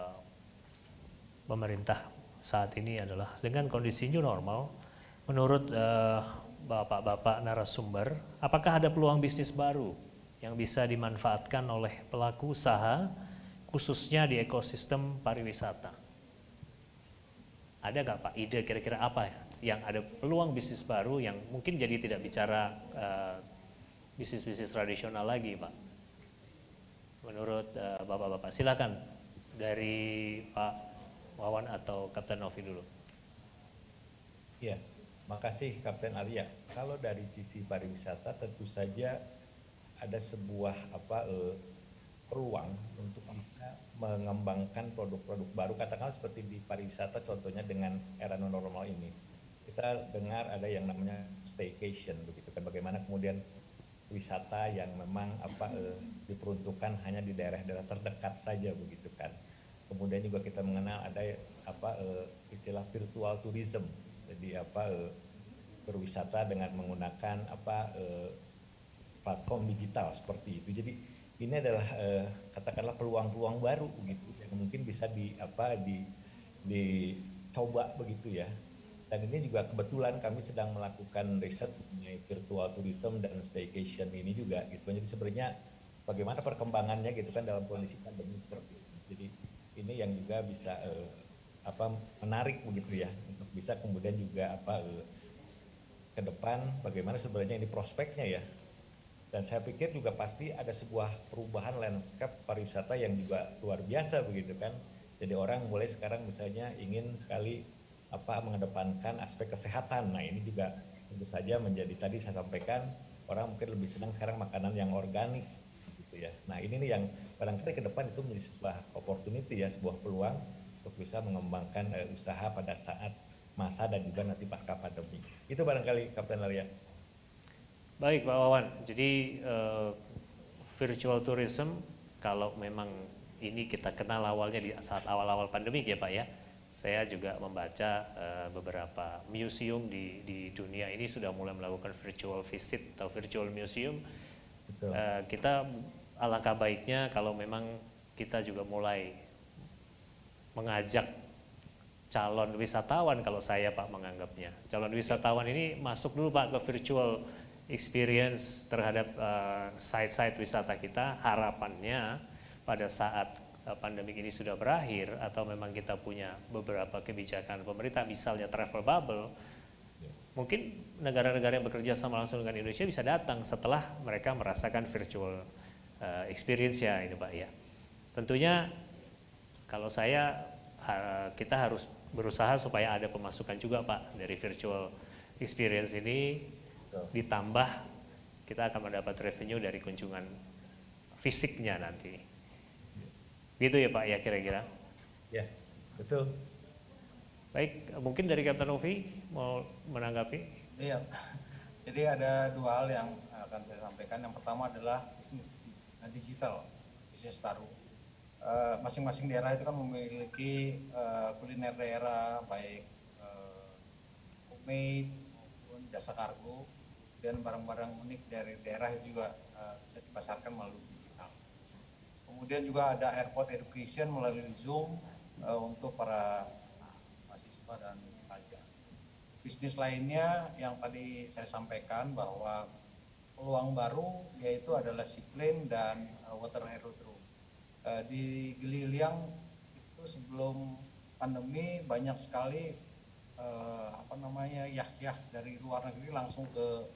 pemerintah saat ini adalah dengan kondisi new normal. Menurut bapak-bapak narasumber, apakah ada peluang bisnis baru yang bisa dimanfaatkan oleh pelaku usaha khususnya di ekosistem pariwisata? Ada nggak Pak ide kira-kira apa yang ada peluang bisnis baru yang mungkin jadi tidak bicara bisnis-bisnis tradisional lagi Pak? Menurut bapak-bapak, silakan dari Pak Wawan atau Kapten Novi dulu. Ya, makasih Kapten Arya. Kalau dari sisi pariwisata tentu saja ada sebuah peluang untuk bisa mengembangkan produk-produk baru, katakanlah seperti di pariwisata contohnya dengan era new normal ini. Kita dengar ada yang namanya staycation begitu kan, bagaimana kemudian wisata yang memang diperuntukkan hanya di daerah-daerah terdekat saja begitu kan. Kemudian juga kita mengenal ada istilah virtual tourism. Jadi berwisata dengan menggunakan platform digital seperti itu. Jadi ini adalah katakanlah peluang-peluang baru gitu yang mungkin bisa dicoba begitu ya. Dan ini juga kebetulan kami sedang melakukan riset mengenai virtual tourism dan staycation ini juga gitu. Jadi sebenarnya bagaimana perkembangannya gitu kan dalam kondisi pandemi seperti ini. Jadi ini yang juga bisa menarik begitu ya untuk bisa kemudian juga ke depan bagaimana sebenarnya ini prospeknya ya. Dan saya pikir juga pasti ada sebuah perubahan landscape pariwisata yang juga luar biasa begitu kan. Jadi orang mulai sekarang misalnya ingin sekali mengedepankan aspek kesehatan. Nah ini juga tentu saja menjadi, tadi saya sampaikan, orang mungkin lebih senang sekarang makanan yang organik gitu ya. Nah ini nih yang barangkali ke depan itu menjadi sebuah opportunity ya, sebuah peluang untuk bisa mengembangkan usaha pada saat masa dan juga nanti pasca pandemi. Itu barangkali Kapten Arya. Baik Pak Wawan, jadi virtual tourism kalau memang ini kita kenal awalnya di saat awal-awal pandemi ya Pak ya. Saya juga membaca beberapa museum di dunia ini sudah mulai melakukan virtual visit atau virtual museum. Kita alangkah baiknya kalau memang kita juga mulai mengajak calon wisatawan, kalau saya Pak menganggapnya. Calon wisatawan ini masuk dulu Pak ke virtual experience terhadap site-site wisata kita. Harapannya pada saat pandemi ini sudah berakhir atau memang kita punya beberapa kebijakan pemerintah misalnya travel bubble, mungkin negara-negara yang bekerja sama langsung dengan Indonesia bisa datang setelah mereka merasakan virtual experience ya ini Pak ya. Tentunya kalau saya kita harus berusaha supaya ada pemasukan juga Pak dari virtual experience ini. Ditambah kita akan mendapat revenue dari kunjungan fisiknya nanti. Gitu ya Pak ya kira-kira? Ya, betul. Baik, mungkin dari Kapten Novi mau menanggapi? Iya, jadi ada dua hal yang akan saya sampaikan. Yang pertama adalah bisnis digital, bisnis baru. Masing-masing daerah itu kan memiliki kuliner daerah, baik homemade maupun jasa kargo, dan barang-barang unik dari daerah juga bisa dipasarkan melalui digital. Kemudian juga ada airport education melalui Zoom untuk para mahasiswa dan pelajar. Bisnis lainnya yang tadi saya sampaikan bahwa peluang baru yaitu adalah seaplane dan water aerodrome. Di Gili-Liang itu sebelum pandemi banyak sekali yah-yah dari luar negeri langsung ke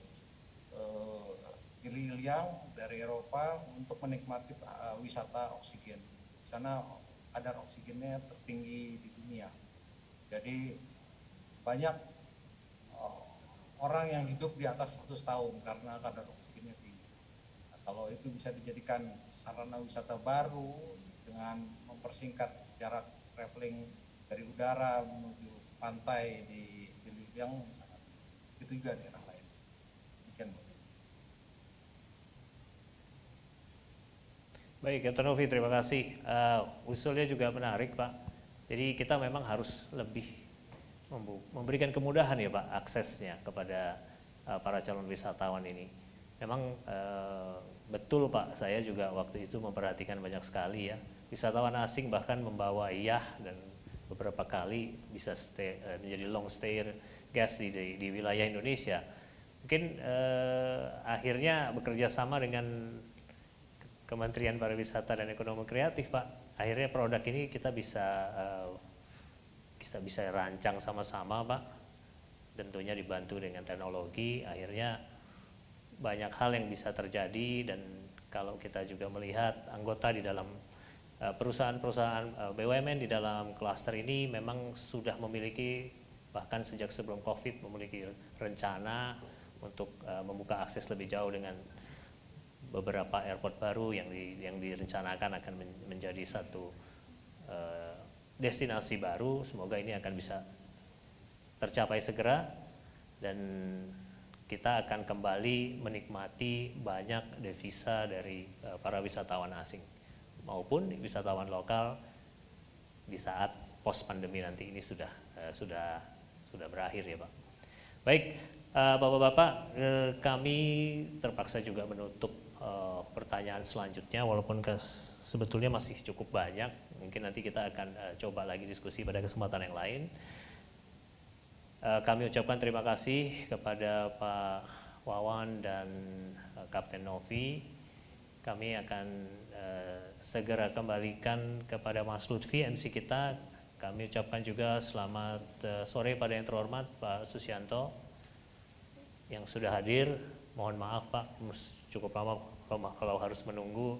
Gili-Liang dari Eropa untuk menikmati wisata oksigen. Di sana kadar oksigennya tertinggi di dunia. Jadi banyak orang yang hidup di atas 100 tahun karena kadar oksigennya tinggi. Nah, kalau itu bisa dijadikan sarana wisata baru dengan mempersingkat jarak traveling dari udara menuju pantai di Gili-Liang, itu juga daerah lain. Demikian. Baik, Kapten Novi, terima kasih. Usulnya juga menarik, Pak. Jadi kita memang harus lebih memberikan kemudahan ya, Pak, aksesnya kepada para calon wisatawan ini. Memang betul, Pak, saya juga waktu itu memperhatikan banyak sekali ya. Wisatawan asing bahkan membawa dan beberapa kali bisa menjadi long stay guest di wilayah Indonesia. Mungkin akhirnya bekerja sama dengan Kementerian Pariwisata dan Ekonomi Kreatif, Pak. Akhirnya produk ini kita bisa rancang sama-sama, Pak. Tentunya dibantu dengan teknologi. Akhirnya banyak hal yang bisa terjadi, dan kalau kita juga melihat anggota di dalam perusahaan-perusahaan BUMN di dalam klaster ini memang sudah memiliki, bahkan sejak sebelum COVID, memiliki rencana untuk membuka akses lebih jauh dengan beberapa airport baru yang direncanakan akan menjadi satu destinasi baru. Semoga ini akan bisa tercapai segera dan kita akan kembali menikmati banyak devisa dari para wisatawan asing maupun wisatawan lokal di saat post pandemi nanti ini sudah berakhir ya Pak. Baik, Bapak-bapak, kami terpaksa juga menutup pertanyaan selanjutnya, walaupun sebetulnya masih cukup banyak. Mungkin nanti kita akan coba lagi diskusi pada kesempatan yang lain. Kami ucapkan terima kasih kepada Pak Wawan dan Kapten Novi. Kami akan segera kembalikan kepada Mas Lutfi, MC kita. Kami ucapkan juga selamat sore pada yang terhormat Pak Susianto yang sudah hadir. Mohon maaf Pak, cukup lama kalau harus menunggu.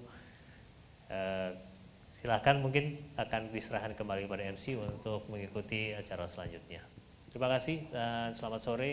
Silahkan, mungkin akan diserahkan kembali kepada MC untuk mengikuti acara selanjutnya. Terima kasih dan selamat sore.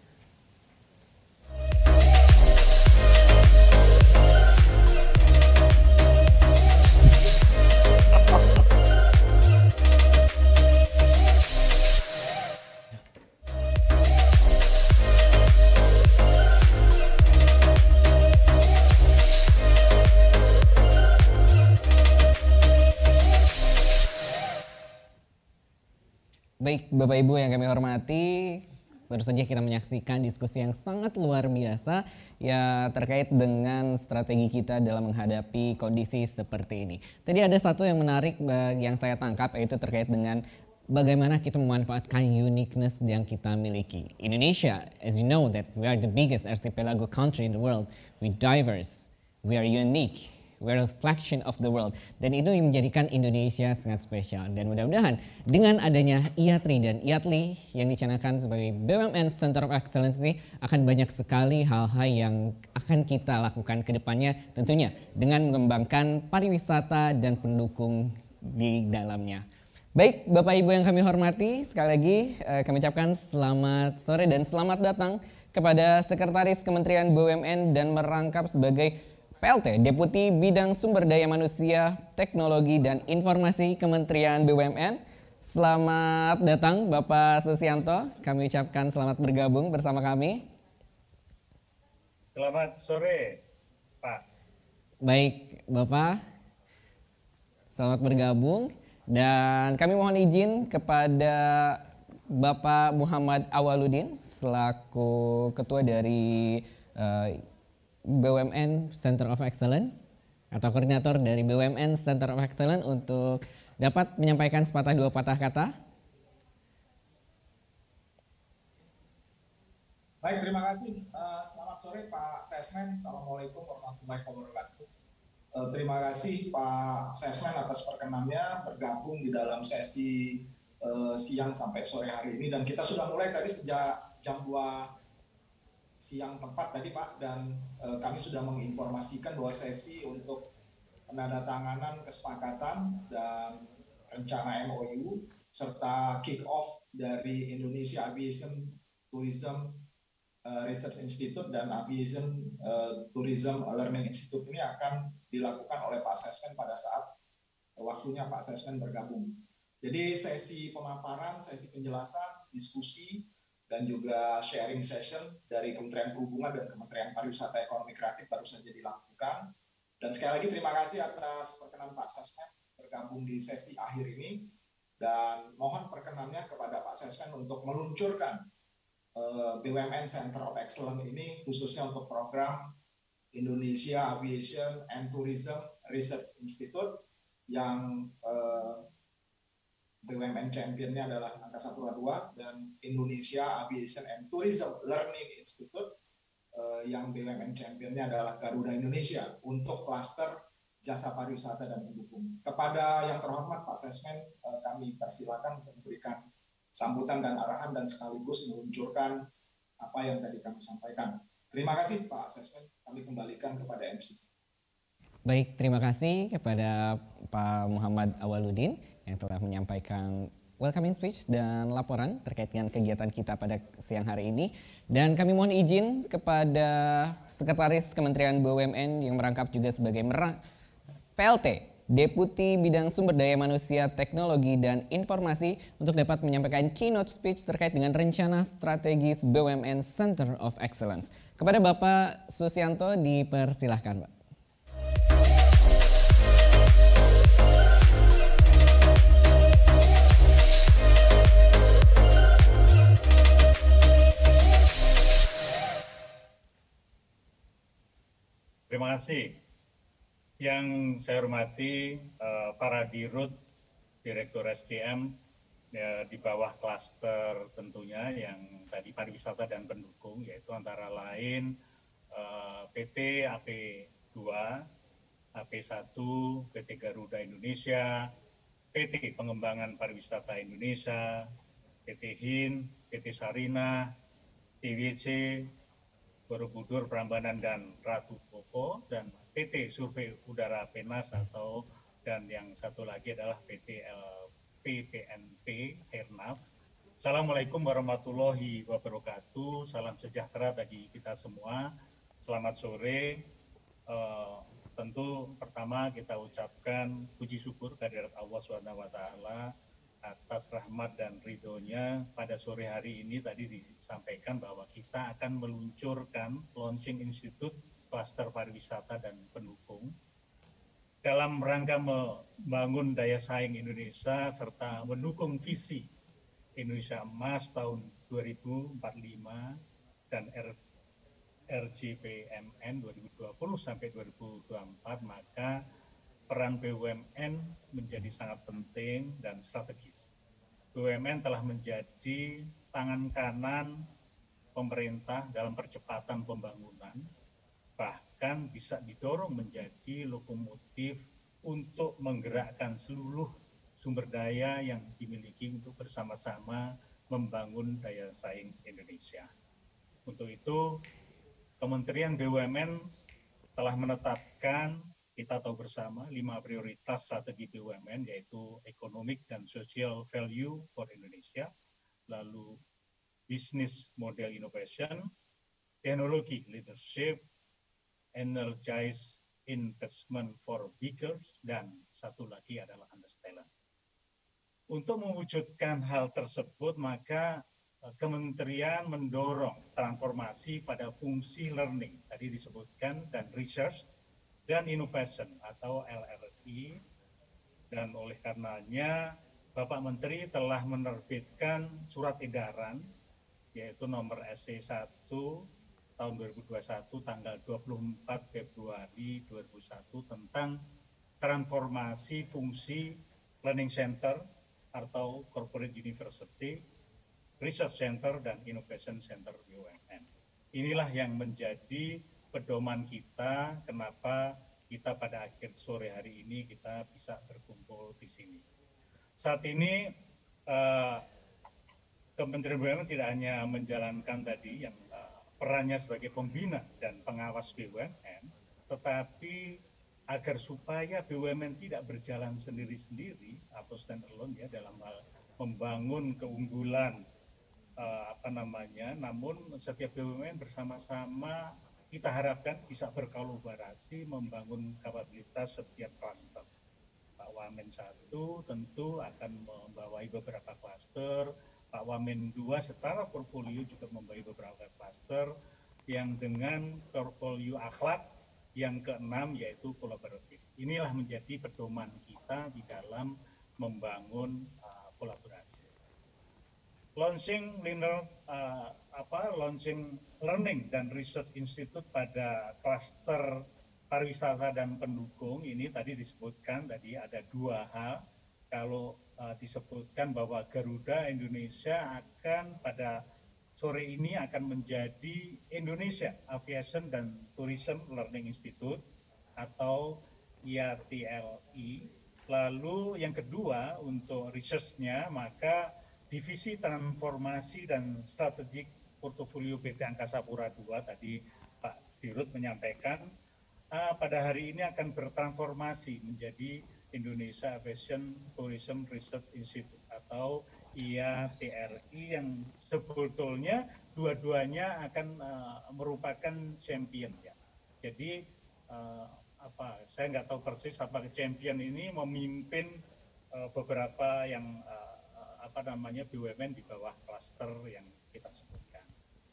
Baik, Bapak Ibu yang kami hormati, baru saja kita menyaksikan diskusi yang sangat luar biasa ya terkait dengan strategi kita dalam menghadapi kondisi seperti ini. Tadi ada satu yang menarik yang saya tangkap, yaitu terkait dengan bagaimana kita memanfaatkan uniqueness yang kita miliki. Indonesia, as you know that we are the biggest archipelago country in the world, we diverse, we are unique. We're a reflection of the world. Dan itu yang menjadikan Indonesia sangat spesial. Dan mudah-mudahan dengan adanya IATRI dan IATLI yang dicanangkan sebagai BUMN Center of Excellence ini akan banyak sekali hal-hal yang akan kita lakukan ke depannya, tentunya dengan mengembangkan pariwisata dan pendukung di dalamnya. Baik, Bapak Ibu yang kami hormati, sekali lagi kami ucapkan selamat sore dan selamat datang kepada Sekretaris Kementerian BUMN dan merangkap sebagai PLT, Deputi Bidang Sumber Daya Manusia, Teknologi dan Informasi Kementerian BUMN. Selamat datang Bapak Susianto, kami ucapkan selamat bergabung bersama kami. Selamat sore, Pak. Baik, Bapak. Selamat bergabung dan kami mohon izin kepada Bapak Muhammad Awaludin selaku Ketua dari BUMN Center of Excellence atau koordinator dari BUMN Center of Excellence untuk dapat menyampaikan sepatah dua patah kata. Baik, terima kasih. Selamat sore Pak Sesmen. Assalamualaikum warahmatullahi wabarakatuh. Terima kasih Pak Sesmen atas perkenannya bergabung di dalam sesi siang sampai sore hari ini, dan kita sudah mulai tadi sejak jam 2 siang tepat tadi Pak, dan kami sudah menginformasikan bahwa sesi untuk penandatanganan kesepakatan dan rencana MOU serta kick off dari Indonesia Aviation Tourism Research Institute dan Aviation Tourism Learning Institute ini akan dilakukan oleh Pak Sesmen pada saat waktunya Pak Sesmen bergabung. Jadi sesi pemaparan, sesi penjelasan, diskusi, dan juga sharing session dari Kementerian Perhubungan dan Kementerian Pariwisata Ekonomi Kreatif baru saja dilakukan. Dan sekali lagi terima kasih atas perkenan Pak Sesmen bergabung di sesi akhir ini. Dan mohon perkenannya kepada Pak Sesmen untuk meluncurkan BUMN Center of Excellence ini khususnya untuk program Indonesia Aviation and Tourism Research Institute yang BUMN championnya adalah Angkasa Pura II, dan Indonesia Aviation and Tourism Learning Institute yang BUMN championnya adalah Garuda Indonesia untuk klaster jasa pariwisata dan pendukung. Kepada yang terhormat Pak Sesmen, kami persilakan untuk memberikan sambutan dan arahan dan sekaligus meluncurkan apa yang tadi kami sampaikan. Terima kasih Pak Sesmen, kami kembalikan kepada MC. Baik, terima kasih kepada Pak Muhammad Awaludin yang telah menyampaikan welcoming speech dan laporan terkait dengan kegiatan kita pada siang hari ini. Dan kami mohon izin kepada Sekretaris Kementerian BUMN yang merangkap juga sebagai PLT, Deputi Bidang Sumber Daya Manusia, Teknologi dan Informasi untuk dapat menyampaikan keynote speech terkait dengan rencana strategis BUMN Center of Excellence. Kepada Bapak Susianto dipersilahkan, Pak. Terima kasih. Yang saya hormati para dirut, Direktur SDM ya, di bawah klaster tentunya yang tadi pariwisata dan pendukung, yaitu antara lain PT AP2, AP1, PT Garuda Indonesia, PT Pengembangan Pariwisata Indonesia, PT HIN, PT Sarina, TWC, Borobudur, Prambanan, dan Ratu Boko, dan PT Survei Udara Penas dan yang satu lagi adalah PT PPNP Airnav. Assalamualaikum warahmatullahi wabarakatuh. Salam sejahtera bagi kita semua. Selamat sore. Tentu pertama kita ucapkan puji syukur kehadirat Allah SWT atas rahmat dan ridhonya. Pada sore hari ini tadi disampaikan bahwa kita akan meluncurkan launching Institut Klaster Pariwisata dan Pendukung dalam rangka membangun daya saing Indonesia serta mendukung visi Indonesia Emas tahun 2045 dan RJPMN 2020 sampai 2024, maka peran BUMN menjadi sangat penting dan strategis. BUMN telah menjadi tangan kanan pemerintah dalam percepatan pembangunan, bahkan bisa didorong menjadi lokomotif untuk menggerakkan seluruh sumber daya yang dimiliki untuk bersama-sama membangun daya saing Indonesia. Untuk itu, Kementerian BUMN telah menetapkan, kita tahu bersama, 5 prioritas strategi BUMN, yaitu Economic dan Social Value for Indonesia, lalu Business Model Innovation, Technology Leadership, Energize Investment for Beginners, dan satu lagi adalah Understand. Untuk mewujudkan hal tersebut, maka Kementerian mendorong transformasi pada fungsi learning, tadi disebutkan, dan research, dan innovation atau LRI, dan oleh karenanya Bapak Menteri telah menerbitkan surat edaran, yaitu nomor SC 1 tahun 2021 tanggal 24 Februari 2001 tentang transformasi fungsi Learning Center atau Corporate University, Research Center, dan Innovation Center BUMN. Inilah yang menjadi pedoman kita kenapa kita pada akhir sore hari ini kita bisa berkumpul di sini. Saat ini Kementerian BUMN tidak hanya menjalankan tadi yang perannya sebagai pembina dan pengawas BUMN, tetapi agar supaya BUMN tidak berjalan sendiri-sendiri atau stand alone ya dalam hal membangun keunggulan namun setiap BUMN bersama-sama kita harapkan bisa berkolaborasi membangun kapabilitas setiap klaster. Pak Wamen 1 tentu akan membawai beberapa klaster, Pak Wamen 2 setara portfolio juga membawa beberapa klaster yang dengan portfolio akhlak yang keenam yaitu kolaboratif. Inilah menjadi pedoman kita di dalam membangun kolaborasi. Launching Learning dan Research Institute pada klaster pariwisata dan pendukung ini tadi disebutkan tadi ada 2 hal. Kalau disebutkan bahwa Garuda Indonesia akan pada sore ini akan menjadi Indonesia Aviation dan Tourism Learning Institute atau IATLI. Lalu yang kedua untuk research-nya maka Divisi Transformasi dan Strategik Portofolio PT Angkasa Pura II tadi Pak Dirut menyampaikan pada hari ini akan bertransformasi menjadi Indonesia Aviation Tourism Research Institute atau IATRI yang sebetulnya dua-duanya akan merupakan champion ya. Jadi saya nggak tahu persis apakah champion ini memimpin beberapa yang BUMN di bawah klaster yang kita sebutkan.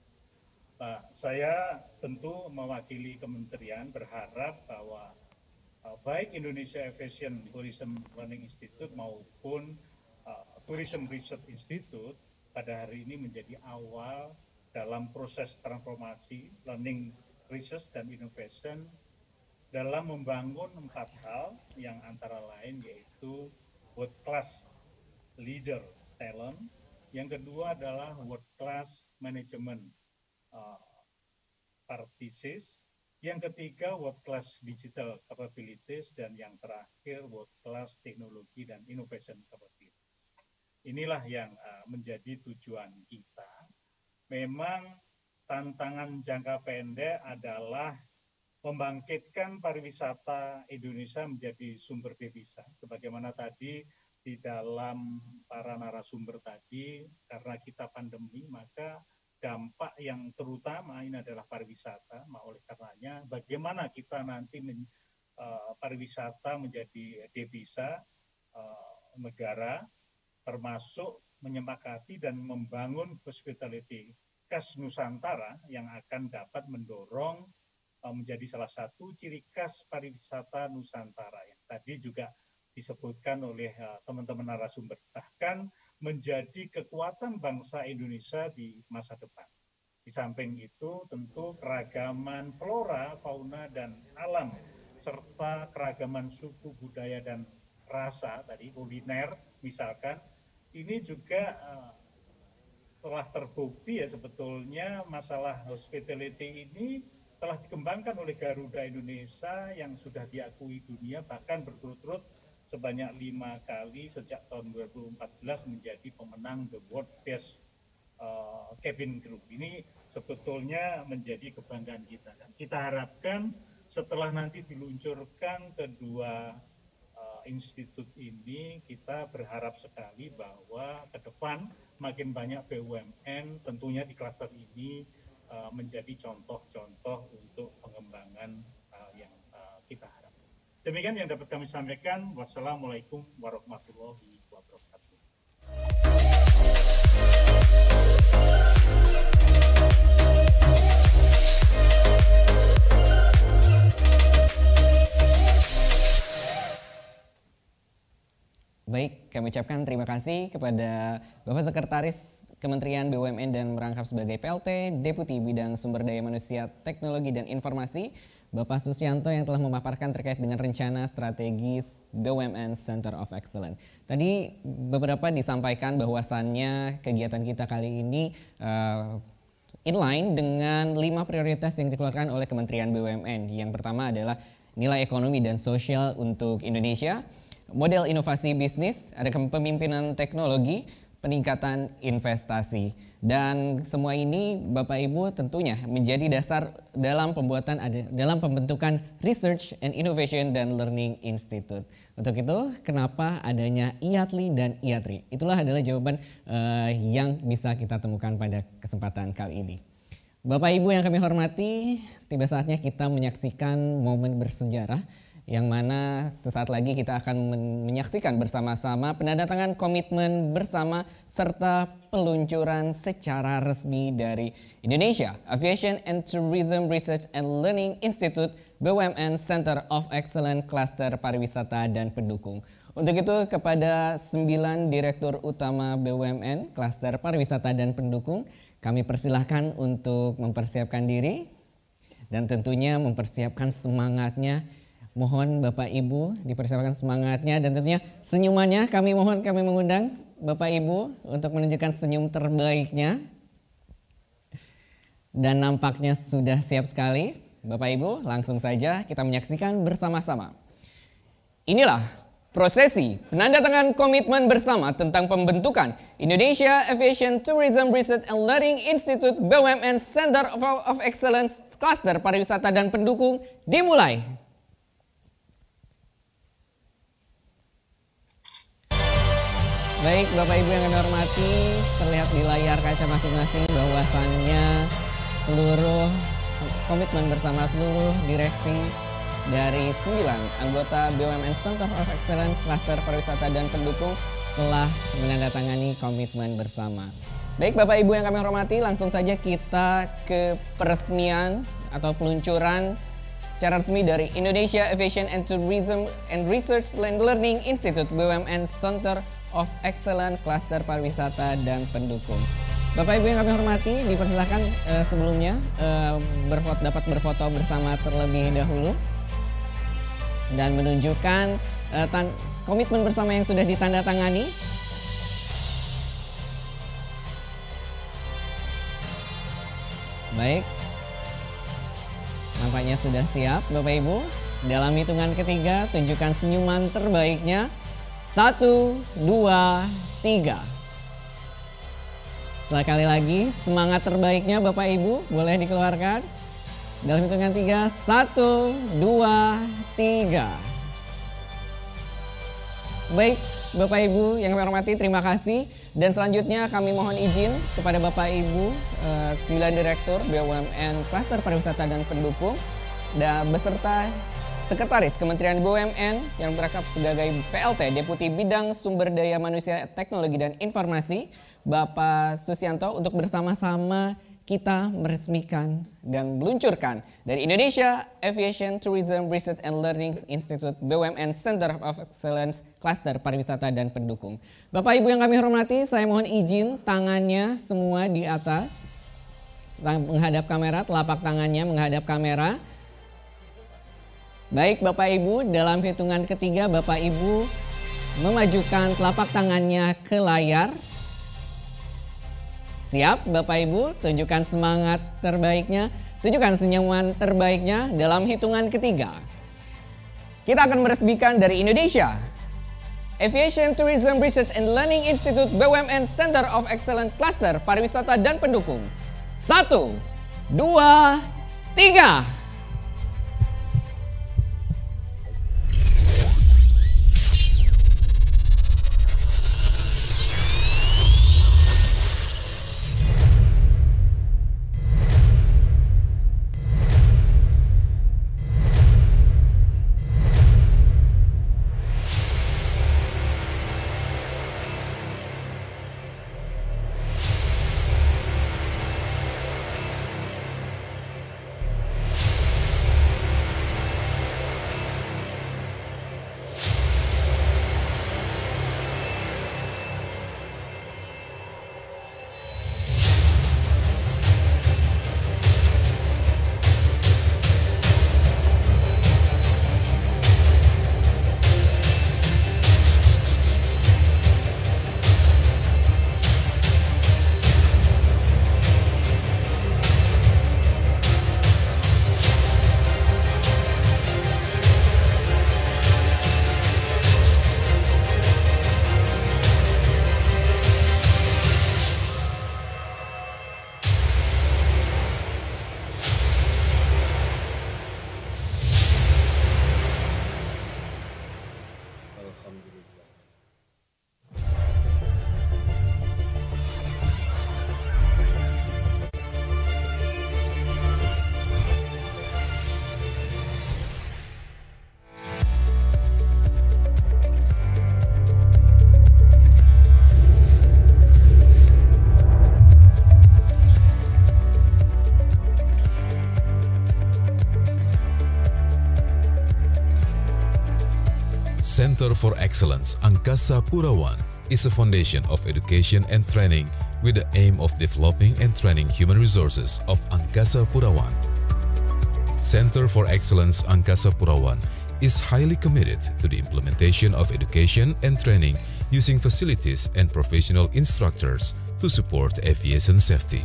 Saya tentu mewakili kementerian berharap bahwa baik Indonesia Aviation Tourism Learning Institute maupun Tourism Research Institute pada hari ini menjadi awal dalam proses transformasi learning, research, dan innovation dalam membangun 4 hal yang antara lain yaitu world class leader talent, yang kedua adalah world class management practices, yang ketiga world class digital capabilities, dan yang terakhir world class teknologi dan innovation capabilities. Inilah yang menjadi tujuan kita. Memang tantangan jangka pendek adalah membangkitkan pariwisata Indonesia menjadi sumber devisa. Sebagaimana tadi di dalam para narasumber tadi, karena kita pandemi, maka dampak yang terutama ini adalah pariwisata. Oleh karenanya, bagaimana kita nanti pariwisata menjadi devisa negara, termasuk menyepakati dan membangun hospitality khas Nusantara yang akan dapat mendorong menjadi salah satu ciri khas pariwisata Nusantara yang tadi juga disebutkan oleh teman-teman narasumber, bahkan menjadi kekuatan bangsa Indonesia di masa depan. Di samping itu tentu keragaman flora, fauna, dan alam serta keragaman suku, budaya, dan rasa tadi kuliner misalkan, ini juga telah terbukti ya sebetulnya masalah hospitality ini telah dikembangkan oleh Garuda Indonesia yang sudah diakui dunia, bahkan berturut-turut sebanyak 5 kali sejak tahun 2014 menjadi pemenang The World Best Cabin Crew. Ini sebetulnya menjadi kebanggaan kita. Dan kita harapkan setelah nanti diluncurkan kedua institut ini, kita berharap sekali bahwa ke depan makin banyak BUMN tentunya di klaster ini menjadi contoh-contoh untuk pengembangan yang kita harapkan. Demikian yang dapat kami sampaikan. Wassalamualaikum warahmatullahi wabarakatuh. Baik, kami ucapkan terima kasih kepada Bapak Sekretaris Kementerian BUMN dan merangkap sebagai PLT, Deputi Bidang Sumber Daya Manusia, Teknologi dan Informasi, Bapak Susianto yang telah memaparkan terkait dengan rencana strategis BUMN Center of Excellence. Tadi beberapa disampaikan bahwasannya kegiatan kita kali ini inline dengan 5 prioritas yang dikeluarkan oleh Kementerian BUMN. Yang pertama adalah nilai ekonomi dan sosial untuk Indonesia, model inovasi bisnis, ada kepemimpinan teknologi, peningkatan investasi. Dan semua ini Bapak Ibu tentunya menjadi dasar dalam pembentukan Research and Innovation dan Learning Institute. Untuk itu, kenapa adanya IATLI dan IATRI? Itulah adalah jawaban yang bisa kita temukan pada kesempatan kali ini. Bapak Ibu yang kami hormati, tiba saatnya kita menyaksikan momen bersejarah yang mana sesaat lagi kita akan menyaksikan bersama-sama penandatangan komitmen bersama serta peluncuran secara resmi dari Indonesia Aviation and Tourism Research and Learning Institute BUMN Center of Excellence Cluster Pariwisata dan Pendukung. Untuk itu kepada 9 Direktur Utama BUMN Cluster Pariwisata dan Pendukung, kami persilahkan untuk mempersiapkan diri dan tentunya mempersiapkan semangatnya. Mohon Bapak Ibu dipersiapkan semangatnya dan tentunya senyumannya. Kami mengundang Bapak Ibu untuk menunjukkan senyum terbaiknya. Dan nampaknya sudah siap sekali. Bapak Ibu, langsung saja kita menyaksikan bersama-sama. Inilah prosesi penandatangan komitmen bersama tentang pembentukan Indonesia Aviation Tourism Research and Learning Institute BUMN Center of Excellence Cluster Pariwisata dan Pendukung dimulai. Baik Bapak Ibu yang kami hormati, terlihat di layar kaca masing-masing bahwasannya seluruh komitmen bersama seluruh direksi dari 9 anggota BUMN Center of Excellence Cluster Pariwisata dan Pendukung telah menandatangani komitmen bersama. Baik Bapak Ibu yang kami hormati, langsung saja kita ke peresmian atau peluncuran secara resmi dari Indonesia Aviation and Tourism and Research and Learning Institute BUMN Center of Excellence Cluster Pariwisata dan Pendukung. Bapak Ibu yang kami hormati, dipersilahkan sebelumnya dapat berfoto bersama terlebih dahulu dan menunjukkan komitmen bersama yang sudah ditandatangani. Baik, nampaknya sudah siap Bapak Ibu. Dalam hitungan ketiga, tunjukkan senyuman terbaiknya. 1, 2, 3. Sekali lagi, semangat terbaiknya Bapak Ibu boleh dikeluarkan. Dalam hitungan 3, 1, 2, 3. Baik, Bapak Ibu yang kami hormati, terima kasih. Dan selanjutnya kami mohon izin kepada Bapak Ibu, 9 Direktur BUMN Klaster Pariwisata dan Pendukung, dan beserta Sekretaris Kementerian BUMN yang merangkap sebagai PLT, Deputi Bidang Sumber Daya Manusia, Teknologi dan Informasi, Bapak Susianto, untuk bersama-sama kita meresmikan dan meluncurkan dari Indonesia Aviation Tourism Research and Learning Institute BUMN Center of Excellence Klaster Pariwisata dan Pendukung. Bapak Ibu yang kami hormati, saya mohon izin tangannya semua di atas, menghadap kamera, telapak tangannya menghadap kamera. Baik Bapak Ibu, dalam hitungan ketiga Bapak Ibu memajukan telapak tangannya ke layar. Siap Bapak Ibu, tunjukkan semangat terbaiknya, tunjukkan senyuman terbaiknya dalam hitungan ketiga. Kita akan meresmikan dari Indonesia Aviation Tourism Research and Learning Institute BUMN Center of Excellence Cluster Pariwisata dan Pendukung. 1, 2, 3. Center for Excellence Angkasa Pura I is a foundation of education and training with the aim of developing and training human resources of Angkasa Pura I. Center for Excellence Angkasa Pura I is highly committed to the implementation of education and training using facilities and professional instructors to support aviation safety.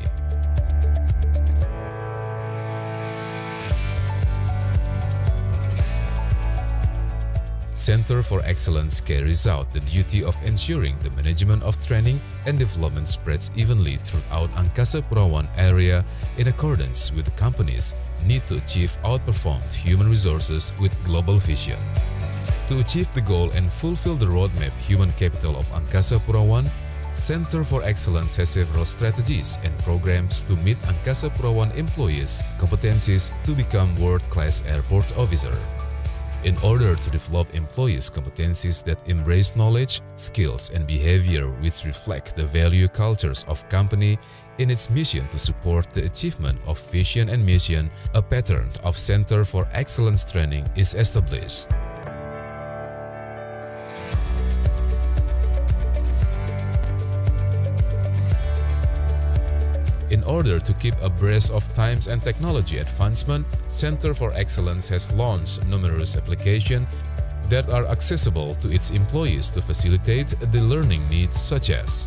Center for Excellence carries out the duty of ensuring the management of training and development spreads evenly throughout Angkasa Pura I area in accordance with the company's need to achieve outperformed human resources with global vision. To achieve the goal and fulfill the roadmap human capital of Angkasa Pura I, Center for Excellence has several strategies and programs to meet Angkasa Pura I employees' competencies to become world-class airport officer. In order to develop employees' competencies that embrace knowledge, skills, and behavior which reflect the value cultures of company in its mission to support the achievement of vision and mission, a pattern of Center for Excellence training is established. In order to keep abreast of times and technology advancement, Center for Excellence has launched numerous applications that are accessible to its employees to facilitate the learning needs, such as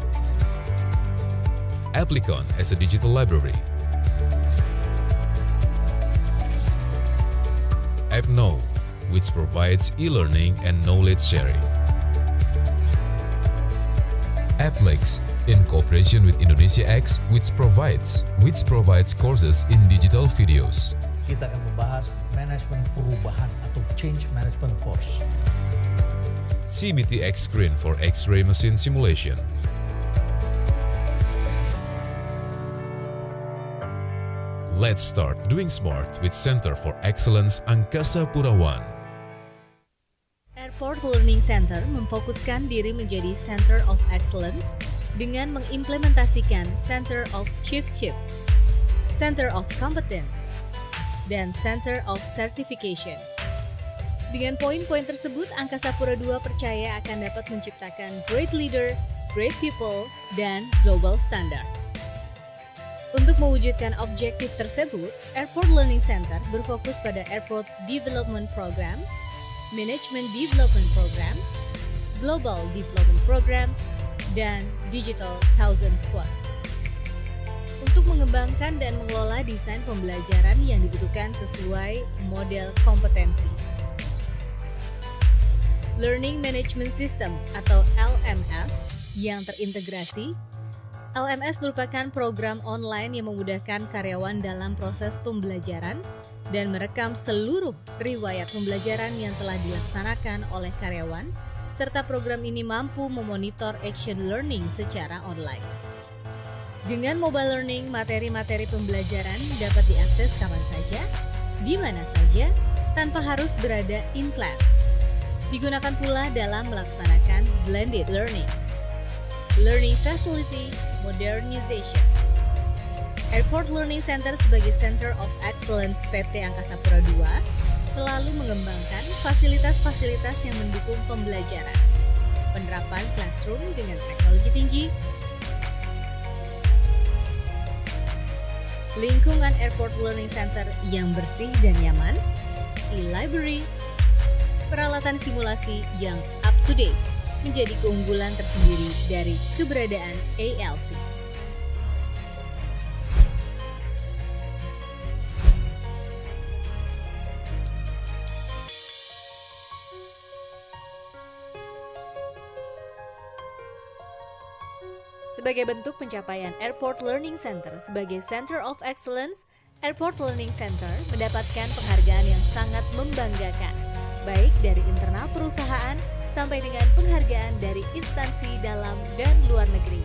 Applicon as a digital library, AppKnow, which provides e-learning and knowledge sharing, Applix, in cooperation with Indonesia X, which provides courses in digital videos. Kita akan membahas manajemen perubahan atau change management course. CBTX screen for X-ray machine simulation. Let's start doing smart with Center for Excellence Angkasa Pura I. Airport Learning Center memfokuskan diri menjadi Center of Excellence dengan mengimplementasikan Center of Chiefship, Center of Competence, dan Center of Certification. Dengan poin-poin tersebut, Angkasa Pura II percaya akan dapat menciptakan great leader, great people, dan global standard. Untuk mewujudkan objektif tersebut, Airport Learning Center berfokus pada Airport Development Program, Management Development Program, Global Development Program, dan Digital Thousand Squad. Untuk mengembangkan dan mengelola desain pembelajaran yang dibutuhkan sesuai model kompetensi. Learning Management System atau LMS yang terintegrasi. LMS merupakan program online yang memudahkan karyawan dalam proses pembelajaran dan merekam seluruh riwayat pembelajaran yang telah dilaksanakan oleh karyawan, serta program ini mampu memonitor action learning secara online. Dengan mobile learning, materi-materi pembelajaran dapat diakses kapan saja, di mana saja, tanpa harus berada in class. Digunakan pula dalam melaksanakan blended learning. Learning Facility Modernization. Airport Learning Center sebagai Center of Excellence PT Angkasa Pura II selalu mengembangkan fasilitas-fasilitas yang mendukung pembelajaran, penerapan classroom dengan teknologi tinggi, lingkungan Airport Learning Center yang bersih dan nyaman, e-library, peralatan simulasi yang up-to-date, menjadi keunggulan tersendiri dari keberadaan ALC. Sebagai bentuk pencapaian Airport Learning Center sebagai Center of Excellence, Airport Learning Center mendapatkan penghargaan yang sangat membanggakan, baik dari internal perusahaan sampai dengan penghargaan dari instansi dalam dan luar negeri.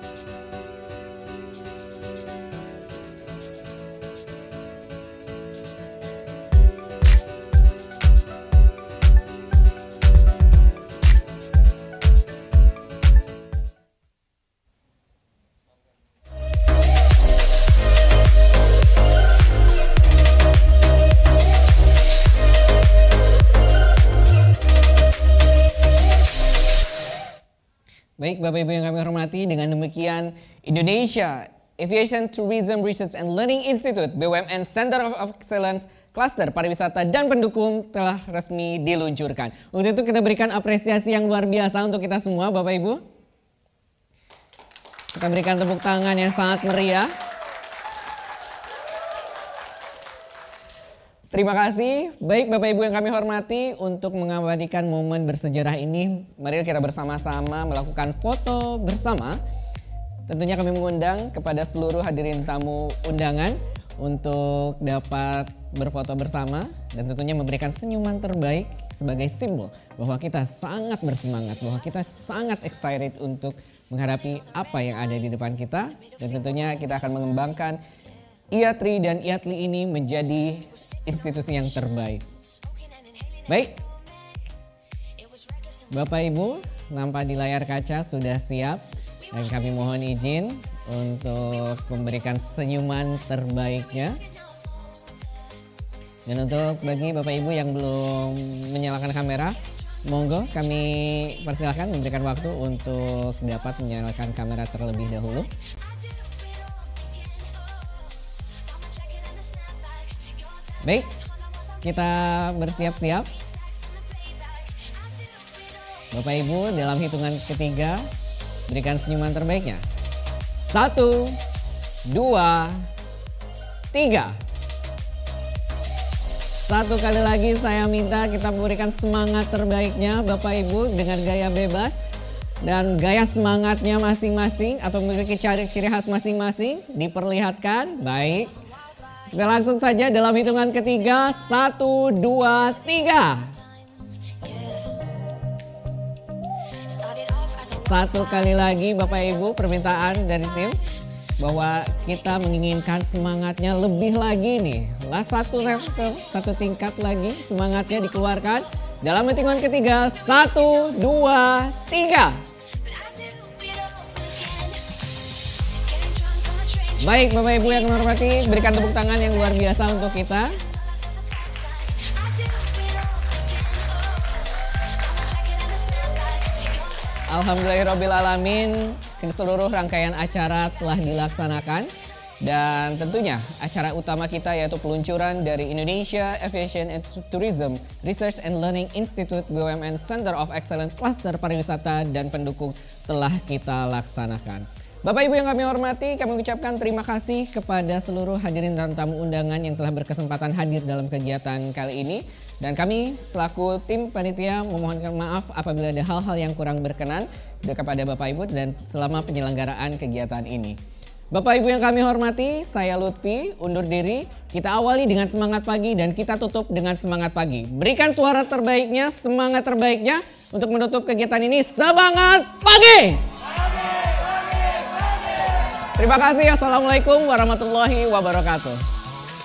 Baik Bapak Ibu yang kami hormati, dengan demikian Indonesia Aviation Tourism Research and Learning Institute BUMN Center of Excellence Cluster Pariwisata dan Pendukung telah resmi diluncurkan. Untuk itu kita berikan apresiasi yang luar biasa untuk kita semua Bapak Ibu. Kita berikan tepuk tangan yang sangat meriah. Terima kasih. Baik Bapak Ibu yang kami hormati, untuk mengabadikan momen bersejarah ini, mari kita bersama-sama melakukan foto bersama. Tentunya kami mengundang kepada seluruh hadirin tamu undangan untuk dapat berfoto bersama dan tentunya memberikan senyuman terbaik sebagai simbol bahwa kita sangat bersemangat, bahwa kita sangat excited untuk menghadapi apa yang ada di depan kita, dan tentunya kita akan mengembangkan IATRI dan IATLI ini menjadi institusi yang terbaik. Baik, Bapak Ibu, nampak di layar kaca sudah siap dan kami mohon izin untuk memberikan senyuman terbaiknya. Dan untuk bagi Bapak Ibu yang belum menyalakan kamera, monggo kami persilahkan memberikan waktu untuk dapat menyalakan kamera terlebih dahulu. Baik, kita bersiap-siap. Bapak Ibu, dalam hitungan ketiga, berikan senyuman terbaiknya. 1, 2, 3. Satu kali lagi saya minta kita berikan semangat terbaiknya Bapak Ibu dengan gaya bebas. Dan gaya semangatnya masing-masing atau memiliki ciri khas masing-masing diperlihatkan. Baik. Kita langsung saja dalam hitungan ketiga, 1, 2, 3. Satu kali lagi Bapak Ibu, permintaan dari tim bahwa kita menginginkan semangatnya lebih lagi nih. Satu level, satu tingkat lagi semangatnya dikeluarkan. Dalam hitungan ketiga, 1, 2, 3. Baik Bapak Ibu yang kami hormati, berikan tepuk tangan yang luar biasa untuk kita. Alhamdulillahirrabbilalamin, seluruh rangkaian acara telah dilaksanakan. Dan tentunya acara utama kita yaitu peluncuran dari Indonesia Aviation and Tourism Research and Learning Institute BUMN Center of Excellence Cluster Pariwisata dan Pendukung telah kita laksanakan. Bapak Ibu yang kami hormati, kami ucapkan terima kasih kepada seluruh hadirin dan tamu undangan yang telah berkesempatan hadir dalam kegiatan kali ini. Dan kami selaku tim panitia memohonkan maaf apabila ada hal-hal yang kurang berkenan kepada Bapak Ibu dan selama penyelenggaraan kegiatan ini. Bapak Ibu yang kami hormati, saya Lutfi undur diri. Kita awali dengan semangat pagi dan kita tutup dengan semangat pagi. Berikan suara terbaiknya, semangat terbaiknya untuk menutup kegiatan ini. Semangat pagi! Terima kasih. Assalamualaikum warahmatullahi wabarakatuh.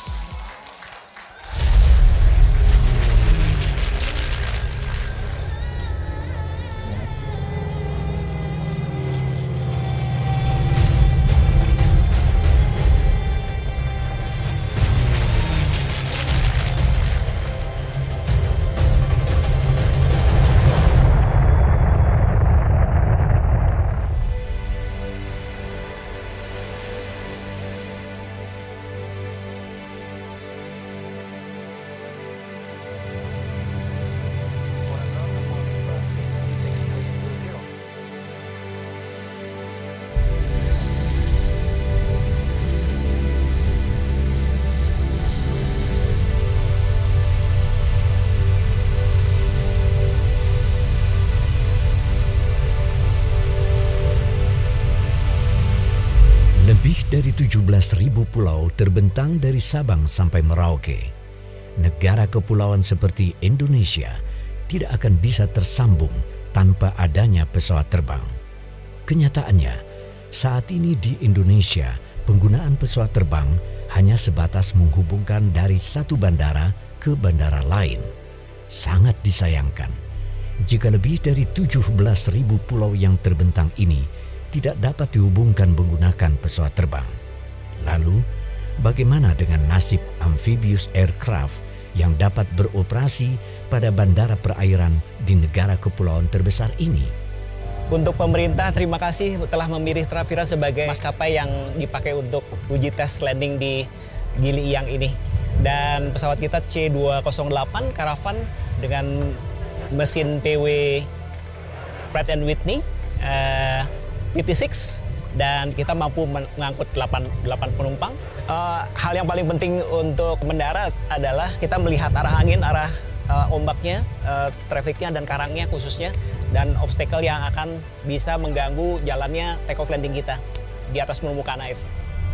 Lebih dari 17.000 pulau terbentang dari Sabang sampai Merauke. Negara kepulauan seperti Indonesia tidak akan bisa tersambung tanpa adanya pesawat terbang. Kenyataannya, Saat ini di Indonesia, penggunaan pesawat terbang hanya sebatas menghubungkan dari satu bandara ke bandara lain. Sangat disayangkan jika lebih dari 17.000 pulau yang terbentang ini tidak dapat dihubungkan menggunakan pesawat terbang. Lalu, bagaimana dengan nasib amphibious aircraft yang dapat beroperasi pada bandara perairan di negara kepulauan terbesar ini? Untuk pemerintah, terima kasih telah memilih Travira sebagai maskapai yang dipakai untuk uji tes landing di Gili Iyang ini. Dan pesawat kita C208 Caravan dengan mesin PW Pratt & Whitney PT6, dan kita mampu mengangkut 8 penumpang. Hal yang paling penting untuk mendarat adalah kita melihat arah angin, arah ombaknya, trafiknya dan karangnya khususnya, dan obstacle yang akan bisa mengganggu jalannya take off landing kita di atas permukaan air.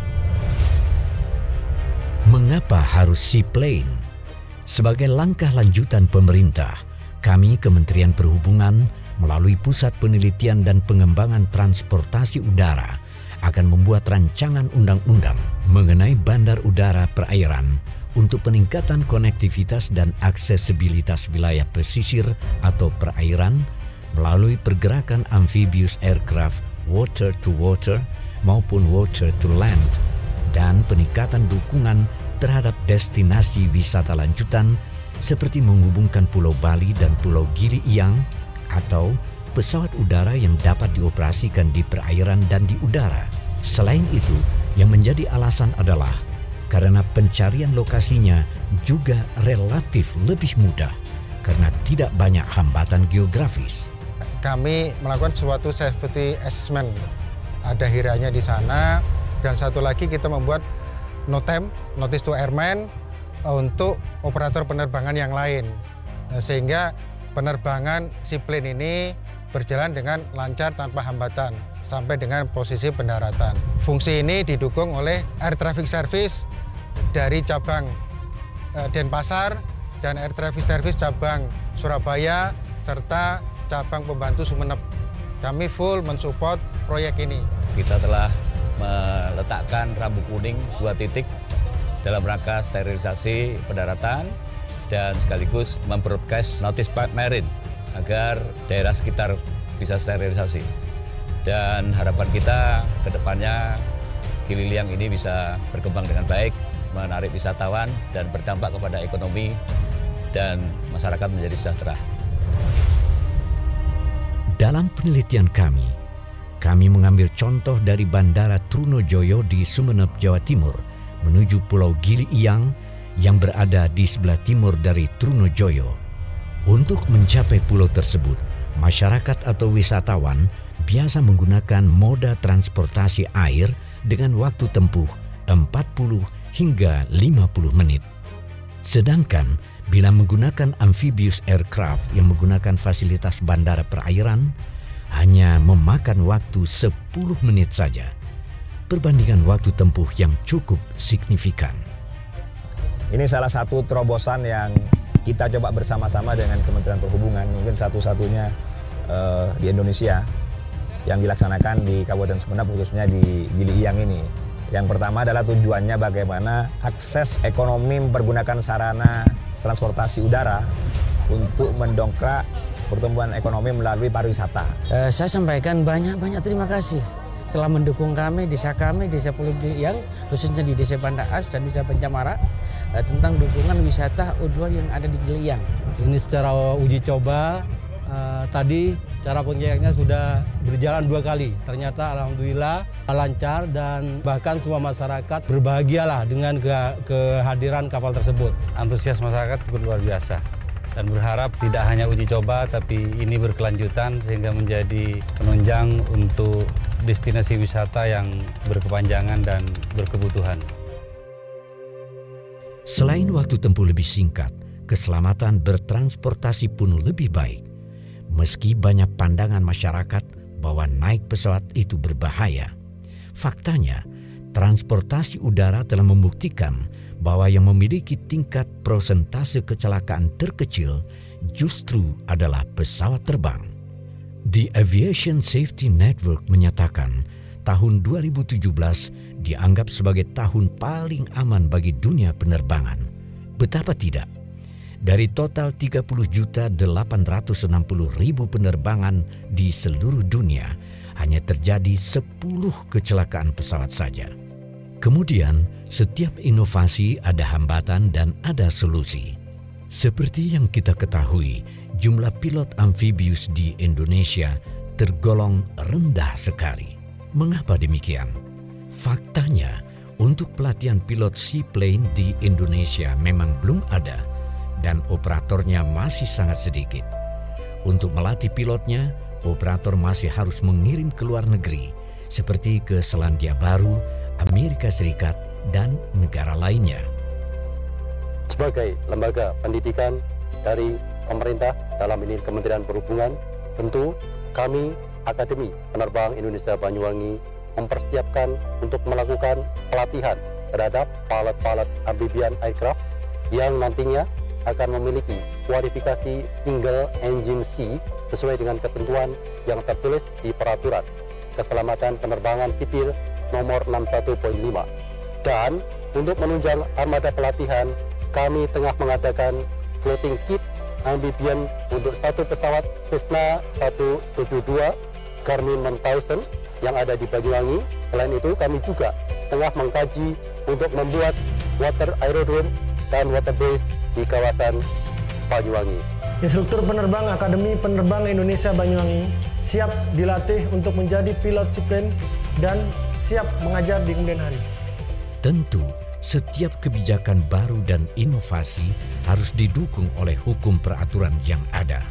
Mengapa harus seaplane? Sebagai langkah lanjutan pemerintah, kami Kementerian Perhubungan melalui Pusat Penelitian dan Pengembangan Transportasi Udara akan membuat rancangan undang-undang mengenai bandar udara perairan untuk peningkatan konektivitas dan aksesibilitas wilayah pesisir atau perairan melalui pergerakan amphibious aircraft water to water maupun water to land, dan peningkatan dukungan terhadap destinasi wisata lanjutan seperti menghubungkan Pulau Bali dan Pulau Gili Iyang, atau pesawat udara yang dapat dioperasikan di perairan dan di udara. Selain itu, yang menjadi alasan adalah karena pencarian lokasinya juga relatif lebih mudah karena tidak banyak hambatan geografis. Kami melakukan suatu safety assessment, ada hiranya di sana, dan satu lagi kita membuat NOTAM, Notice to Airmen, untuk operator penerbangan yang lain, sehingga penerbangan seaplane ini berjalan dengan lancar tanpa hambatan sampai dengan posisi pendaratan. Fungsi ini didukung oleh Air Traffic Service dari cabang Denpasar dan Air Traffic Service cabang Surabaya serta cabang pembantu Sumeneb. Kami full mensupport proyek ini. Kita telah meletakkan rambu kuning 2 titik dalam rangka sterilisasi pendaratan dan sekaligus membroadcast notice marine agar daerah sekitar bisa sterilisasi. Dan harapan kita ke depannya Gili Iyang ini bisa berkembang dengan baik, menarik wisatawan dan berdampak kepada ekonomi dan masyarakat menjadi sejahtera. Dalam penelitian kami mengambil contoh dari Bandara Trunojoyo di Sumeneb, Jawa Timur menuju Pulau Gili Iyang yang berada di sebelah timur dari Trunojoyo. Untuk mencapai pulau tersebut, masyarakat atau wisatawan biasa menggunakan moda transportasi air dengan waktu tempuh 40 hingga 50 menit. Sedangkan bila menggunakan amphibious aircraft yang menggunakan fasilitas bandara perairan, hanya memakan waktu 10 menit saja, perbandingan waktu tempuh yang cukup signifikan. Ini salah satu terobosan yang kita coba bersama-sama dengan Kementerian Perhubungan, mungkin satu-satunya di Indonesia yang dilaksanakan di Kabupaten Sumeneb, khususnya di Gili Iyang ini. Yang pertama adalah tujuannya bagaimana akses ekonomi mempergunakan sarana transportasi udara untuk mendongkrak pertumbuhan ekonomi melalui pariwisata. Saya sampaikan banyak terima kasih telah mendukung kami, Desa Pulau Gili Iyang, khususnya di Desa Banda As dan Desa Pencamara, tentang dukungan wisata U2 yang ada di Gili Iyang. Ini secara uji coba, tadi cara pengecekannya sudah berjalan 2 kali. Ternyata alhamdulillah lancar dan bahkan semua masyarakat berbahagialah dengan kehadiran kapal tersebut. Antusias masyarakat cukup luar biasa. Dan berharap tidak hanya uji coba, tapi ini berkelanjutan sehingga menjadi penunjang untuk destinasi wisata yang berkepanjangan dan berkebutuhan. Selain waktu tempuh lebih singkat, keselamatan bertransportasi pun lebih baik. Meski banyak pandangan masyarakat bahwa naik pesawat itu berbahaya, faktanya transportasi udara telah membuktikan bahwa yang memiliki tingkat persentase kecelakaan terkecil justru adalah pesawat terbang. The Aviation Safety Network menyatakan tahun 2017 dianggap sebagai tahun paling aman bagi dunia penerbangan. Betapa tidak? Dari total 30.860.000 penerbangan di seluruh dunia, hanya terjadi 10 kecelakaan pesawat saja. Kemudian, setiap inovasi ada hambatan dan ada solusi. Seperti yang kita ketahui, jumlah pilot amfibius di Indonesia tergolong rendah sekali. Mengapa demikian? Faktanya, untuk pelatihan pilot seaplane di Indonesia memang belum ada dan operatornya masih sangat sedikit. Untuk melatih pilotnya, operator masih harus mengirim ke luar negeri, seperti ke Selandia Baru, Amerika Serikat, dan negara lainnya. Sebagai lembaga pendidikan dari pemerintah, dalam ini Kementerian Perhubungan, tentu kami Akademi Penerbang Indonesia Banyuwangi mempersiapkan untuk melakukan pelatihan terhadap pilot-pilot amphibian aircraft yang nantinya akan memiliki kualifikasi single engine C sesuai dengan ketentuan yang tertulis di Peraturan Keselamatan Penerbangan Sipil nomor 61.5. Dan untuk menunjang armada pelatihan, kami tengah mengadakan floating kit amphibian untuk satu pesawat Cessna 172 Garmin 1000 yang ada di Banyuwangi. Selain itu, kami juga tengah mengkaji untuk membuat water aerodrome dan water base di kawasan Banyuwangi. Instruktur penerbang Akademi Penerbang Indonesia Banyuwangi siap dilatih untuk menjadi pilot seaplane dan siap mengajar di kemudian hari. Tentu, setiap kebijakan baru dan inovasi harus didukung oleh hukum peraturan yang ada.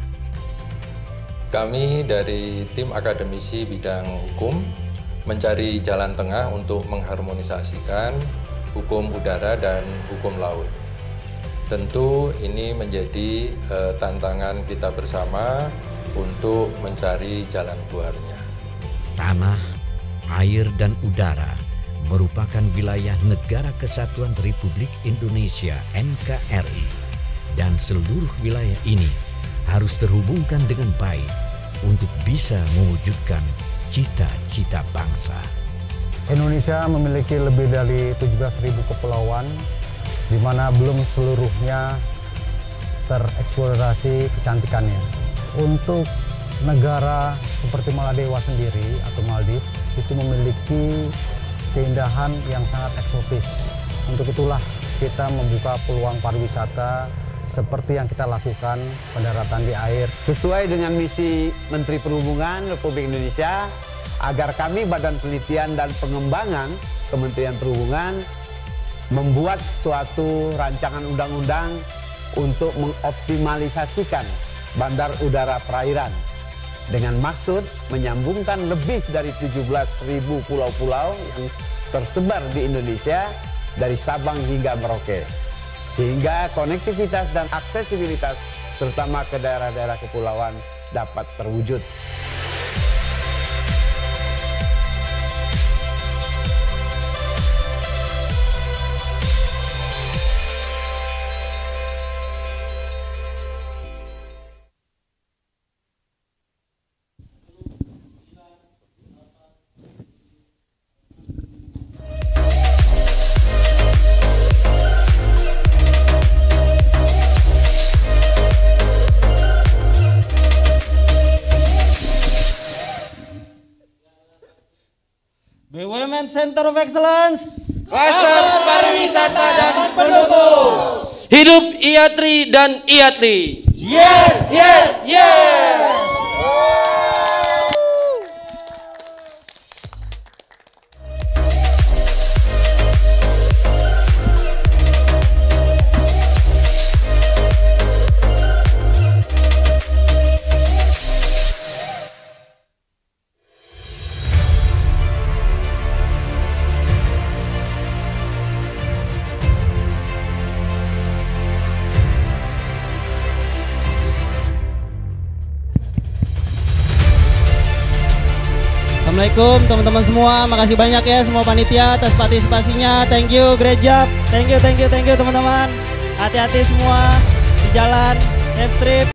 Kami dari tim akademisi bidang hukum mencari jalan tengah untuk mengharmonisasikan hukum udara dan hukum laut. Tentu ini menjadi tantangan kita bersama untuk mencari jalan keluarnya. Tanah, air, dan udara merupakan wilayah Negara Kesatuan Republik Indonesia (NKRI), dan seluruh wilayah ini harus terhubungkan dengan baik untuk bisa mewujudkan cita-cita bangsa. Indonesia memiliki lebih dari 17.000 kepulauan, di mana belum seluruhnya tereksplorasi kecantikannya. Untuk negara seperti Maladewa sendiri atau Maldives itu memiliki keindahan yang sangat eksotis. Untuk itulah kita membuka peluang pariwisata seperti yang kita lakukan pendaratan di air. Sesuai dengan misi Menteri Perhubungan Republik Indonesia, agar kami Badan Penelitian dan Pengembangan Kementerian Perhubungan membuat suatu rancangan undang-undang untuk mengoptimalisasikan bandar udara perairan dengan maksud menyambungkan lebih dari 17.000 pulau-pulau yang tersebar di Indonesia dari Sabang hingga Merauke, sehingga konektivitas dan aksesibilitas terutama ke daerah-daerah kepulauan dapat terwujud. BUMN Center of Excellence, Kluster Pariwisata dan Pendukung. Hidup IATRI dan IATLI. Yes, yes, yes. Assalamualaikum teman-teman semua, makasih banyak ya semua panitia atas partisipasinya. Thank you, great job. Thank you teman-teman. Hati-hati semua di jalan, safe trip.